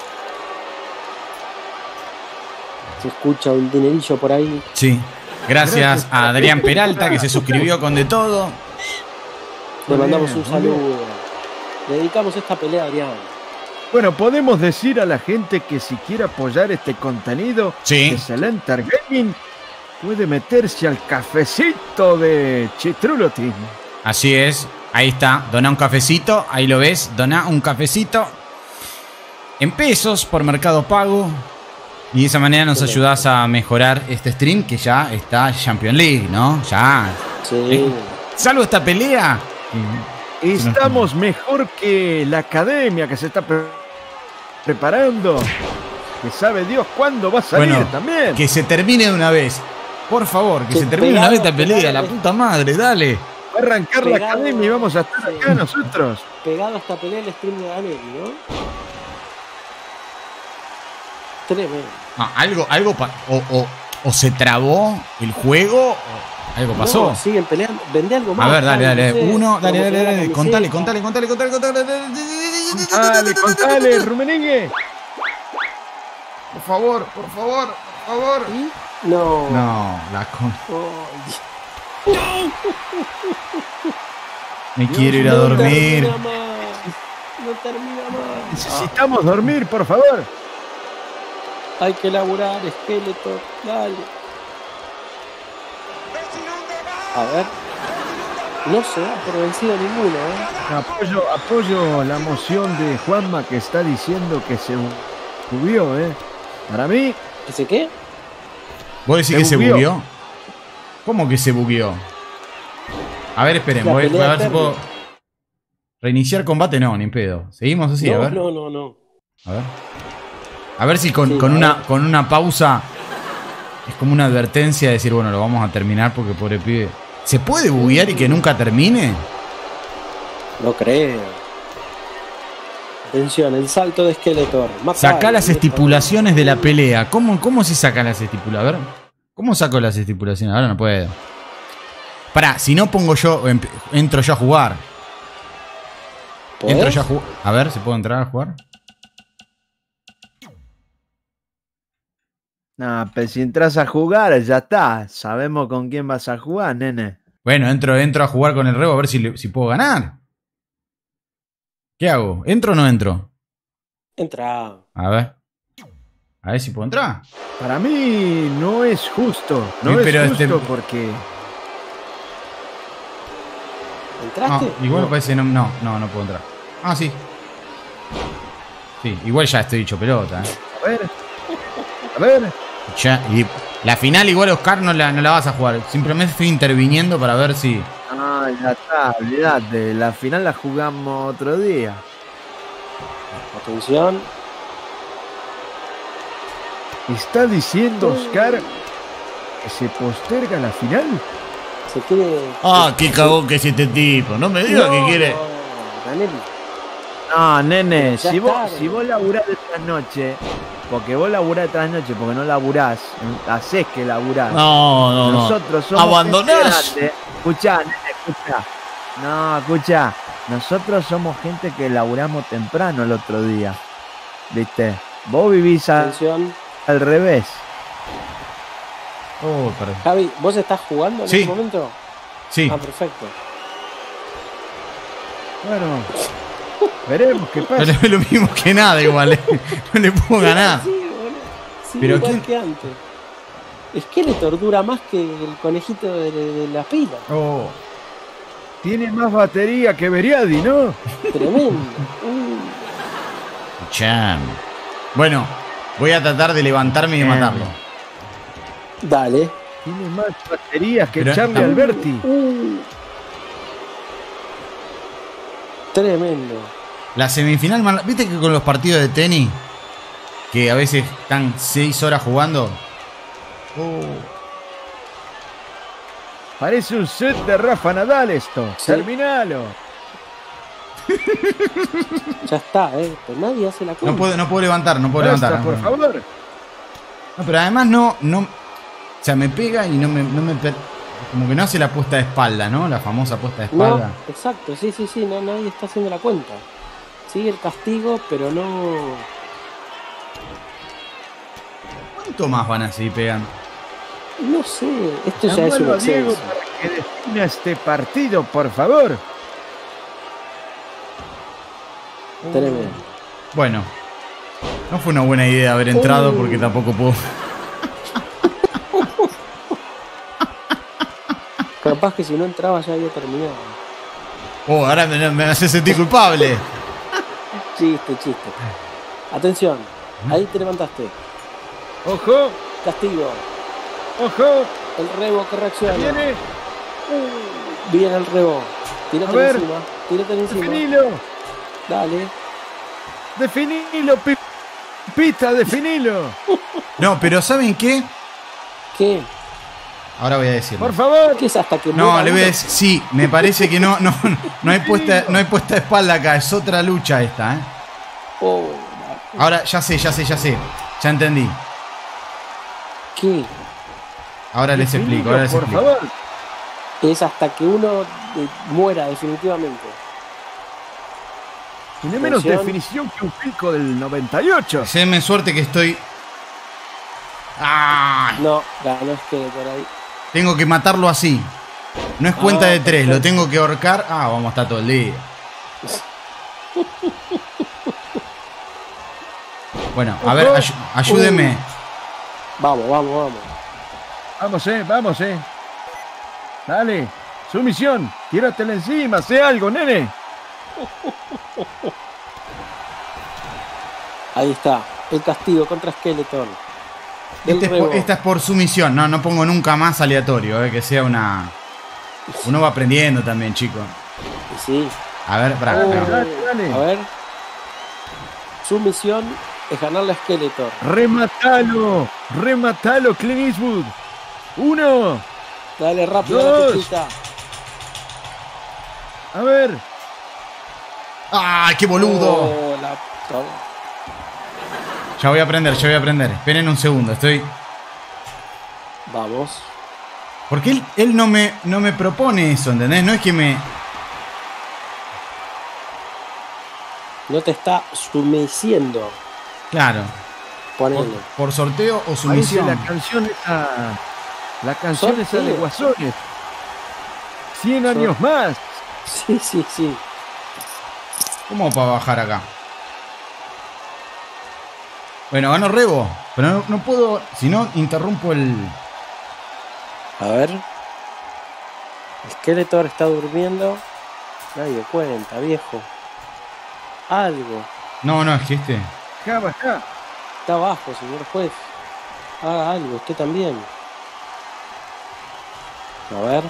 Se escucha un dinerillo por ahí. Sí. Gracias a Adrián Peralta que se suscribió con de todo. Le mandamos un saludo. Le dedicamos esta pelea a Adrián. Bueno, podemos decir a la gente que si quiere apoyar este contenido Sí. de Celenter Gaming, puede meterse al cafecito de Chitrulo Team. Así es. Ahí está. Dona un cafecito. Ahí lo ves. Dona un cafecito. En pesos por Mercado Pago. Y de esa manera nos ayudás a mejorar este stream que ya está Champions League, ¿no? Ya. Sí. Salvo esta pelea. Estamos mejor que la academia que se está preparando. Que sabe Dios cuándo va a salir Bueno, también. que se termine de una vez. Por favor, que Que se termine de una vez esta pegado, pelea. La puta madre, dale. Va a arrancar la Pegado, academia y vamos a estar sí. acá nosotros. Pegado a esta pelea el stream de Daniel, ¿no? Tremendo. No, o se trabó el juego o algo pasó. No, siguen peleando. Vende algo más. A ver, dale. no sé, Uno, dale. promocionar la Contale. Contale, Rummenigge. Por favor. ¿Y? No. No, la con. Oh, Me quiero ir a dormir. No termina más. Necesitamos dormir, por favor. Hay que laburar, Skeletor. Dale. A ver. No se da por vencido ninguno, ¿eh? Apoyo la moción de Juanma que está diciendo que se bugueó, ¿eh? Para mí... ¿Que se qué? ¿Vos decís que se bugueó? ¿Cómo que se bugueó? A ver, esperen, voy a ver si puedo... Reiniciar combate, no, ni pedo. Seguimos así, no, a ver. No. A ver. A ver si con una pausa es como una advertencia de decir, bueno, lo vamos a terminar porque pobre pibe. ¿Se puede buguear y que nunca termine? No creo. Atención, el salto de Skeletor. Sacá las estipulaciones de la pelea. ¿Cómo se sacan las estipulaciones? A ver. ¿Cómo saco las estipulaciones? Ahora no puedo. Pará, si no pongo yo, entro yo a jugar. ¿Podés? Entro yo a jugar. A ver, ¿se puede entrar a jugar? No, pero si entras a jugar, ya está. Sabemos con quién vas a jugar, nene. Bueno, entro a jugar con el Rebo a ver si puedo ganar. ¿Qué hago? ¿Entro o no entro? Entra. A ver. A ver si puedo entrar. Para mí no es justo. No Sí, pero es justo porque... ¿Entraste? No, igual parece no puedo entrar. Ah, sí. Sí, igual ya estoy hecho pelota, A ver. Ya, y la final igual, Oscar, no la vas a jugar. Simplemente estoy interviniendo para ver si... Ah, ya está, olvidate. La final la jugamos otro día. Atención. ¿Está diciendo Oscar que se posterga la final? Se quiere... Ah, qué cagón que es este tipo. No me diga que quiere. No, nene, Ya si está, vos laburás de trasnoche, porque vos laburás de trasnoche, porque no laburás, hacés que laburás. No. Nosotros somos Abandonás. gente grande. Escuchá, nene, escuchá. No, escuchá. Nosotros somos gente que laburamos temprano el otro día. ¿Viste? Vos vivís al revés. Oh, perdón. Javi, ¿vos estás jugando en Sí. este momento? Sí. Ah, perfecto. Bueno, veremos qué pasa. Pero es lo mismo que nada igual. No le puedo ganar. Sí, boludo. Sí, Pero igual ¿quién? que antes. Skeletor dura más que el conejito de la pila. Oh. Tiene más batería que Beriadi, ¿no? Tremendo. Chan. Bueno, voy a tratar de levantarme y de matarlo. Dale. Tiene más baterías que Pero- Charlie Alberti. Tremendo. La semifinal, ¿viste que con los partidos de tenis, que a veces están 6 horas jugando? Parece un set de Rafa Nadal esto. Sí. Terminalo. Ya está, pero nadie hace la cuenta. No puedo levantar, no puedo Basta, levantar. por favor. No, pero además no. O sea, me pega y no me como que no hace la puesta de espalda, ¿no? La famosa puesta de espalda. No, exacto, sí, no, nadie está haciendo la cuenta. Sigue el castigo, pero no... ¿Cuánto más van a seguir pegando? No sé, esto ya es un Llamalo a Diego exceso. para que defina este partido, por favor. Tremendo. Bueno, no fue una buena idea haber entrado porque tampoco puedo. Capaz que si no entraba ya había terminado. Oh, ahora me hace sentir culpable. Chiste. Atención, ahí te levantaste. Ojo, Castigo. ojo. El rebo que reacciona. Viene. Viene el rebo. A Tírate ver. encima. Tírate encima. Definilo. Dale. Definilo, Pita, definilo. No, pero ¿saben qué? ¿Qué? Ahora voy a decirlo. Por favor. ¿Qué es hasta que No, muera le voy a uno? decir. Sí, me parece que no hay puesta de espalda acá. Es otra lucha esta, ¿eh? Oh, Ahora, ya sé. Ya entendí. ¿qué? Ahora les explico, ahora les Por explico. favor. Es hasta que uno muera definitivamente. Tiene menos Atención. definición que un pico del 98. Séme suerte que estoy. ¡Ah! No, ganó Skeletor ahí. Tengo que matarlo así. No es cuenta de 3, lo perfecto. tengo que ahorcar. Ah, vamos a estar todo el día. Bueno, a ver, ayúdeme. Vamos. Vamos, vamos. Dale, sumisión, tíratela encima, sé algo, nene. Ahí está, el castigo contra Skeletor. Esta es por sumisión, no pongo nunca más aleatorio, que sea una... Uno va aprendiendo también, chicos. Sí. A ver, dale. A ver. Sumisión es ganarle a Skeletor. Rematalo, Clint Eastwood. 1. Dale rápido 2. a la techita. A ver. ¡Ah, qué boludo! Ya voy a aprender. Esperen un segundo, estoy... Vamos. Porque él no me propone eso, ¿entendés? No es que me... No te está sumisiendo. Claro. Ponele. Por sorteo o sumisión. La canción esa de Guasones. 100 años más. Sí. ¿Cómo para bajar acá? Bueno, ganó Rebo. Pero no puedo... Si no, interrumpo el... A ver. Skeletor está durmiendo. Nadie cuenta, viejo. Algo. No, es que este... Acá. Está abajo, señor juez. Haga algo, usted también. A ver.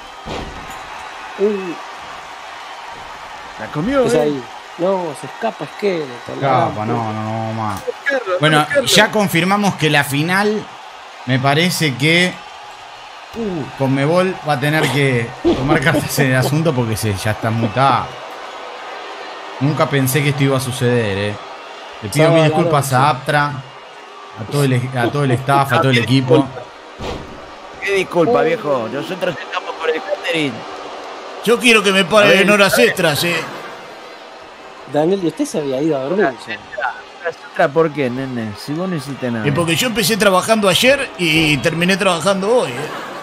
La comió, es ahí. No, se escapa Skeletor. Escapa, no más. Bueno, ya confirmamos que la final me parece que Conmebol va a tener que tomar cartas en el asunto porque ya está mutada. Nunca pensé que esto iba a suceder, Le pido mil disculpas a Aptra, a todo el staff, a todo el equipo. Qué disculpa, viejo. Nosotros estamos por el catering. Yo quiero que me paguen en horas extras, Daniel, ¿y usted se había ido a dormir? ¿Por qué, nene? Si vos no hiciste nada. Y porque yo empecé trabajando ayer y terminé trabajando hoy,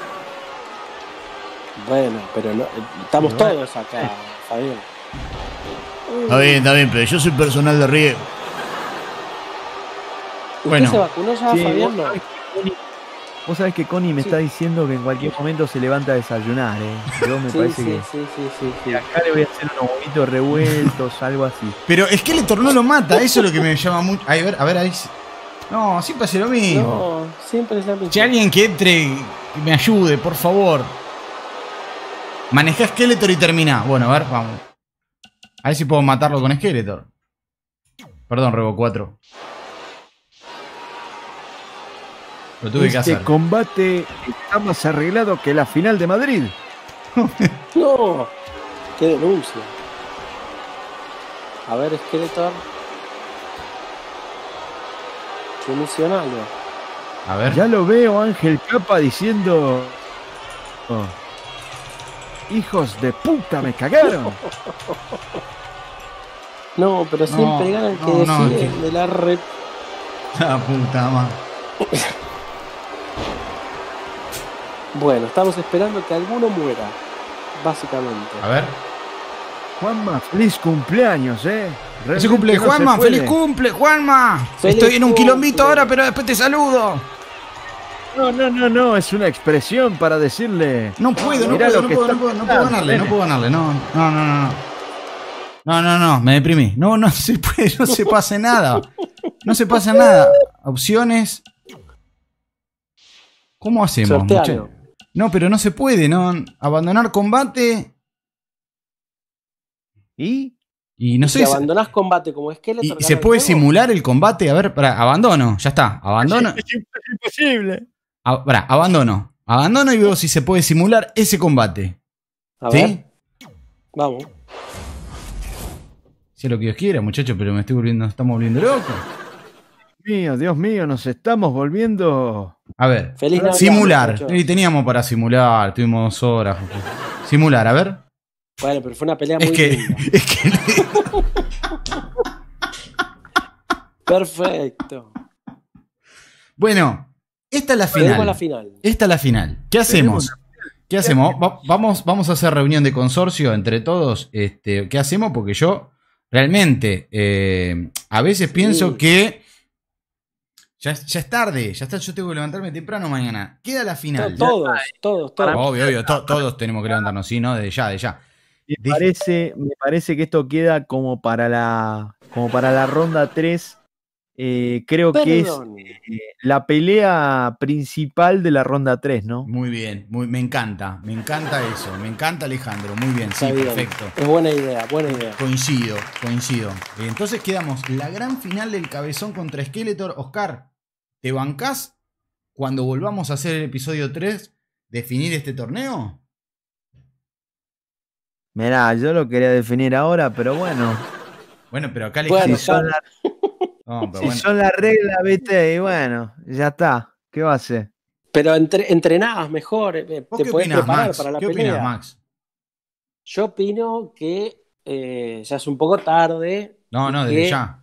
Bueno, pero no, estamos todos acá, Fabián. Está bien, pero yo soy personal de riesgo. ¿Usted se vacunó ya, Fabián? No. Vos sabés que Connie me está diciendo que en cualquier momento se levanta a desayunar, Yo me parece que... Sí. Acá le voy a hacer unos huevitos revueltos, algo así. Pero Skeletor no lo mata, eso es lo que me llama mucho... A ver, ahí... No, siempre hace lo mismo. No, siempre es lo mismo. Si alguien que entre, que me ayude, por favor. Maneja Skeletor y termina. Bueno, a ver, vamos. A ver si puedo matarlo con Skeletor. Perdón, Rebo 4. Lo tuve que hacer. Este combate está más arreglado que la final de Madrid. No, qué denuncia. A ver, Skeletor. Sumisionalo. A ver. Ya lo veo, Ángel Capa diciendo... hijos de puta, me cagaron. No, pero siempre gana el que defiende de la red. La puta madre. Bueno, estamos esperando que alguno muera, básicamente. A ver. Juanma, feliz cumpleaños, ¡Feliz cumple, Juanma! ¡Feliz cumple, Juanma! Estoy en un quilombito ahora, pero después te saludo. No, es una expresión para decirle... No puedo ganarle. No, me deprimí. No se puede, no se pasa nada. No se pasa nada. Opciones. ¿Cómo hacemos, muchachos? No, pero no se puede, ¿no? Abandonar combate. ¿Y no sé. Si abandonás combate como Skeletor. ¿Y se puede simular el combate? A ver, abandono. Ya está. Abandono. Es imposible. Abandono. Abandono y veo si se puede simular ese combate. A ver. Vamos. Si es lo que Dios quiera, muchachos, pero estamos volviendo locos. Dios mío, nos estamos volviendo... A ver, Feliz Navidad, simular. muchachos. Y teníamos para simular, tuvimos 2 horas. Simular, a ver. Bueno, pero fue una pelea muy linda. Es que... Perfecto. Bueno, esta es la final. Esta es la final. ¿Qué hacemos? Vamos a hacer reunión de consorcio entre todos. ¿Qué hacemos? Porque yo realmente a veces pienso que Ya es tarde, ya está, yo tengo que levantarme temprano mañana. Queda la final. Todos. Obvio, todos tenemos que levantarnos, sí, ¿no? De ya. Me parece que esto queda como para la ronda 3. Creo que es la pelea principal de la ronda 3, ¿no? Muy bien, me encanta eso, me encanta Alejandro, muy bien, sí, perfecto. Es buena idea. Coincido. Entonces quedamos la gran final del Cabezón contra Skeletor. Oscar, ¿te bancás cuando volvamos a hacer el episodio 3 definir este torneo? Mirá, yo lo quería definir ahora, pero bueno. Bueno, pero acá Alejandro... son las reglas, viste, y bueno, ya está. ¿Qué va a hacer? Pero entrenabas mejor, te podés preparar Max? para la pelea. ¿Qué opinas, Max? Yo opino que ya es un poco tarde. No, desde ya.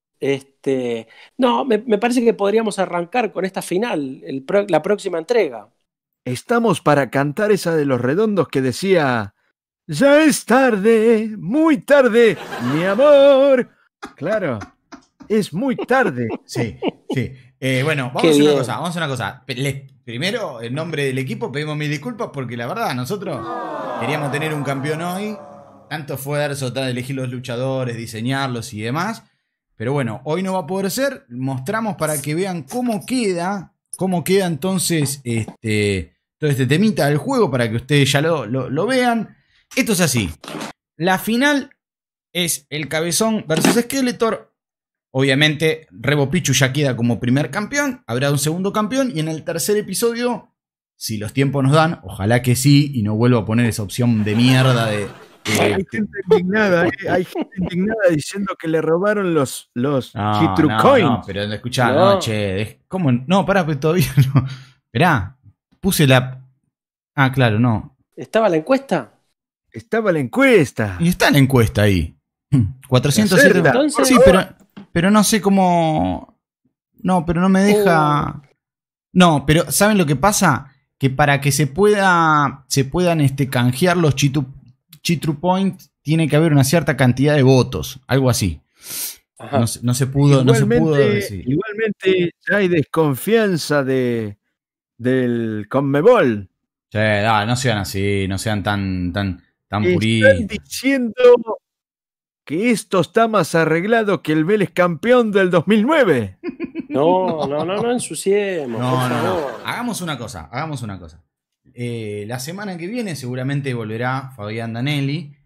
No, me parece que podríamos arrancar con esta final, la próxima entrega. Estamos para cantar esa de Los Redondos que decía: ya es tarde, muy tarde, mi amor. Claro. Es muy tarde. Sí. Bueno, vamos a hacer una cosa. Primero, en nombre del equipo, pedimos mil disculpas porque la verdad, nosotros queríamos tener un campeón hoy. Tanto esfuerzo, elegir los luchadores, diseñarlos y demás. Pero bueno, hoy no va a poder ser. Mostramos para que vean cómo queda entonces todo este temita del juego, para que ustedes ya lo vean. Esto es así. La final es el Cabezón versus Skeletor. Obviamente, Rebo Pichu ya queda como primer campeón. Habrá un segundo campeón. Y en el tercer episodio, si los tiempos nos dan, ojalá que sí, y no vuelvo a poner esa opción de mierda de... Hay gente indignada diciendo que le robaron los Chitru Coins. No, pero escuchá, che. ¿Cómo? No, pará, pero todavía no. Esperá, puse la... Ah, claro, no. ¿Estaba la encuesta? Estaba la encuesta. Y está la encuesta ahí. 407. Entonces, sí, pero no sé cómo... No, pero no me deja... No, pero ¿saben lo que pasa? Que para que se puedan canjear los Chitru Points, tiene que haber una cierta cantidad de votos. Algo así. No se pudo decir. Igualmente ya hay desconfianza del CONMEBOL. Sí, no sean así, no sean tan puristas. Están diciendo que esto está más arreglado que el Vélez campeón del 2009. No ensuciemos. No. Hagamos una cosa. La semana que viene seguramente volverá Fabián Danelli.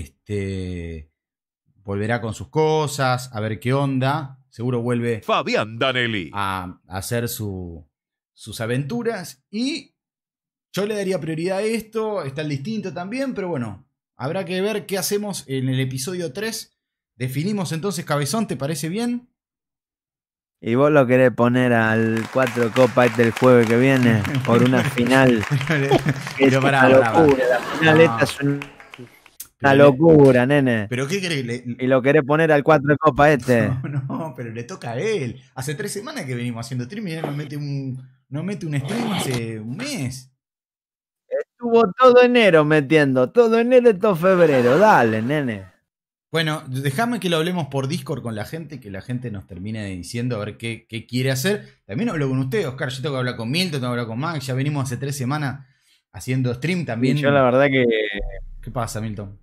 Volverá con sus cosas, a ver qué onda. Seguro vuelve Fabián Danelli a hacer sus aventuras. Y yo le daría prioridad a esto. Está el distinto también, pero bueno, habrá que ver qué hacemos en el episodio 3. Definimos entonces Cabezón, ¿te parece bien? ¿Y vos lo querés poner al 4 Copa del jueves que viene por una final? Pero es una locura. La final esta es una locura, nene. ¿Pero qué querés? ¿Y lo querés poner al 4 Copa este? No, pero le toca a él. Hace 3 semanas que venimos haciendo stream y él no mete un stream hace un mes. Estuvo todo enero metiendo, todo enero y todo febrero. Dale, nene. Bueno, déjame que lo hablemos por Discord con la gente, que la gente nos termine diciendo a ver qué quiere hacer. También hablo con usted, Oscar. Yo tengo que hablar con Milton, tengo que hablar con Max. Ya venimos hace 3 semanas haciendo stream también. Yo la verdad que... ¿Qué pasa, Milton?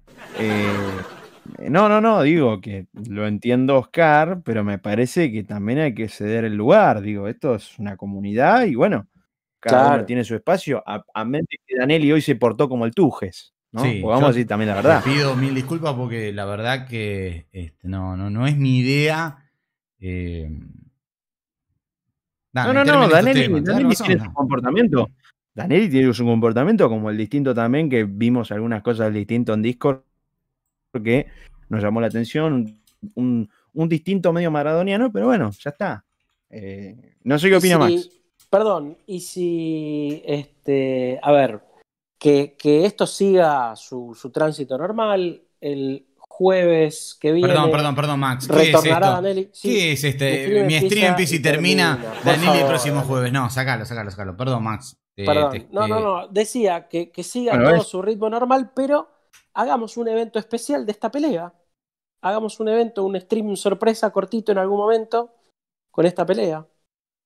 No, digo que lo entiendo, Oscar, pero me parece que también hay que ceder el lugar. Digo, esto es una comunidad y bueno, cada uno tiene su espacio. A menos que Danelli hoy se portó como el Tujes, ¿no? Sí, vamos a decir también la verdad. Te pido mil disculpas porque la verdad que no es mi idea. Danelli tiene su comportamiento. Danelli tiene su comportamiento como el distinto también, que vimos algunas cosas del distinto en Discord que nos llamó la atención, un distinto medio maradoniano, pero bueno, ya está. No sé qué opina Max. Perdón, y si a ver, que esto siga su tránsito normal, el jueves que viene. Perdón, Max. Retornará Danelli. ¿Qué es Mi stream empieza y termina Danelli el próximo jueves. No, sacalo. Perdón, Max. No. Decía que siga todo su ritmo normal, pero hagamos un evento especial de esta pelea. Hagamos un stream sorpresa cortito en algún momento con esta pelea.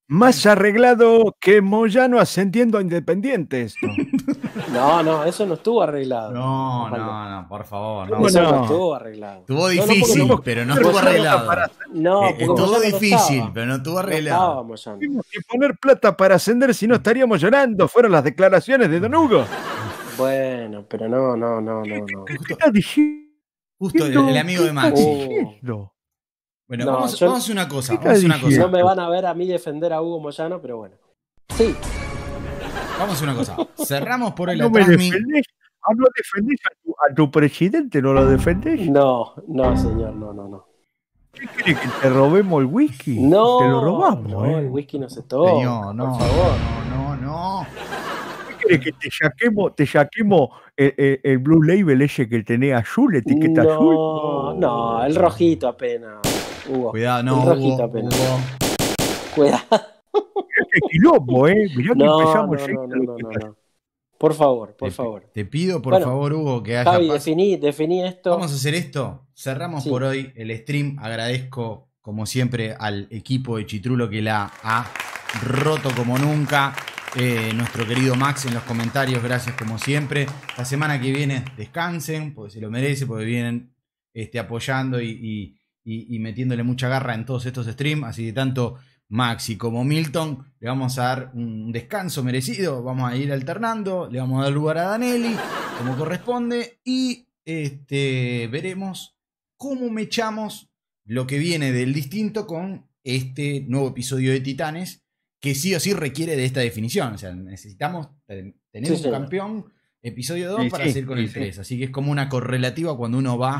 Más arreglado que Moyano ascendiendo a Independiente esto. No, eso no estuvo arreglado. No, por favor. No. Eso no estuvo arreglado. Estuvo difícil, pero no estuvo arreglado. Estuvo difícil, pero no estuvo arreglado. Tuvimos que poner plata para ascender, si no estaríamos llorando. Fueron las declaraciones de Don Hugo. Bueno, pero no. ¿Qué estás diciendo? Justo el amigo de Maxi. Bueno, vamos a hacer una cosa. No me van a ver a mí defender a Hugo Moyano, pero bueno. Sí. Vamos a hacer una cosa. Cerramos por hoy la ¿No defendés a tu presidente? ¿No lo defendés? No, señor, no. ¿Qué querés, que te robemos el whisky? No. Te lo robamos, No, el whisky no se toma. Señor, no. Por favor. No. ¿Qué querés, que te saquemos el Blue Label ese que tenés azul, etiqueta azul? No, el rojito apenas. Hugo. Cuidado, no, Hugo. Cuidado. Mirá qué quilombo, Mirá que empezamos. No. Por favor. Te pido, por favor, Hugo, que hagas. Javi, definí esto. Vamos a hacer esto. Cerramos por hoy el stream. Agradezco, como siempre, al equipo de Chitrulo que la ha roto como nunca. Nuestro querido Max en los comentarios, gracias como siempre. La semana que viene descansen, porque se lo merece, porque vienen apoyando y metiéndole mucha garra en todos estos streams. Así que tanto Maxi como Milton le vamos a dar un descanso merecido. Vamos a ir alternando, le vamos a dar lugar a Danelli como corresponde y veremos cómo mechamos lo que viene del distinto con este nuevo episodio de Titanes, que sí o sí requiere de esta definición. O sea, necesitamos tener un campeón episodio 2 para seguir con el 3. Así que es como una correlativa cuando uno va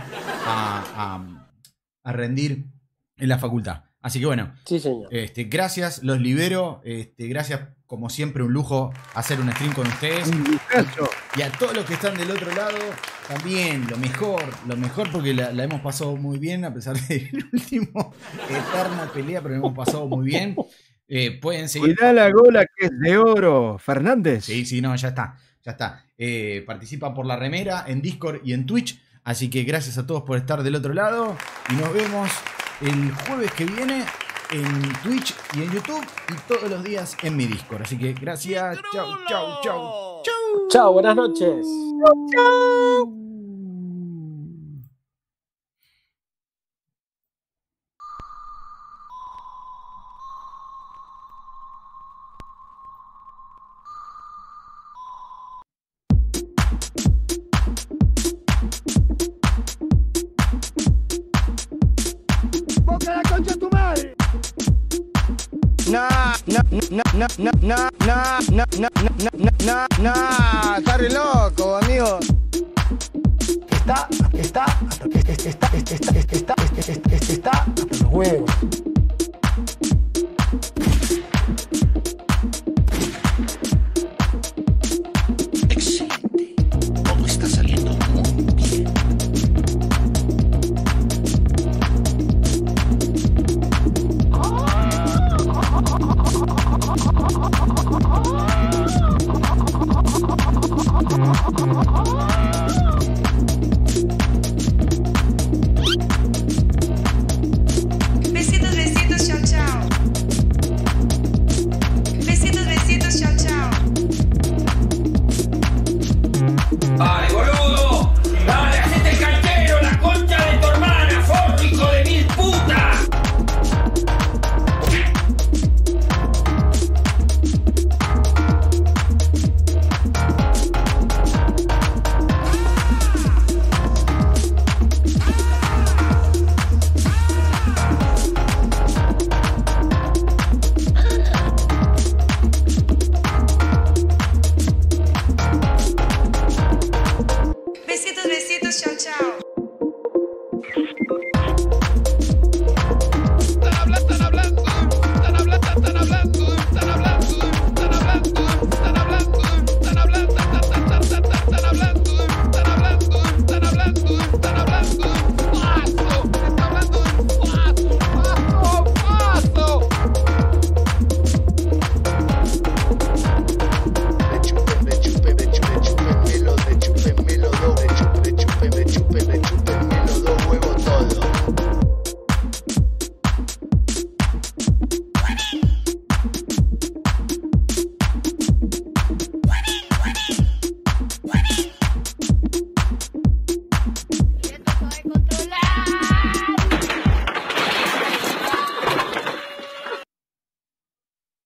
a rendir en la facultad. Así que bueno, sí, señor. Gracias, los libero. Gracias, como siempre, un lujo hacer un stream con ustedes. Y a todos los que están del otro lado, también lo mejor porque la hemos pasado muy bien, a pesar del último eterna pelea, pero la hemos pasado muy bien. Pueden seguir. Cuidá la gola que es de oro, Fernández. Sí, no, ya está. Participa por la remera en Discord y en Twitch. Así que gracias a todos por estar del otro lado. Y nos vemos el jueves que viene en Twitch y en YouTube. Y todos los días en mi Discord. Así que gracias. Chau. Chau, buenas noches. Chau. ¡Boca la concha de tu madre! Está re loco, amigo. Está hasta los huevos. Excelente. Todo está saliendo muy bien. Besitos de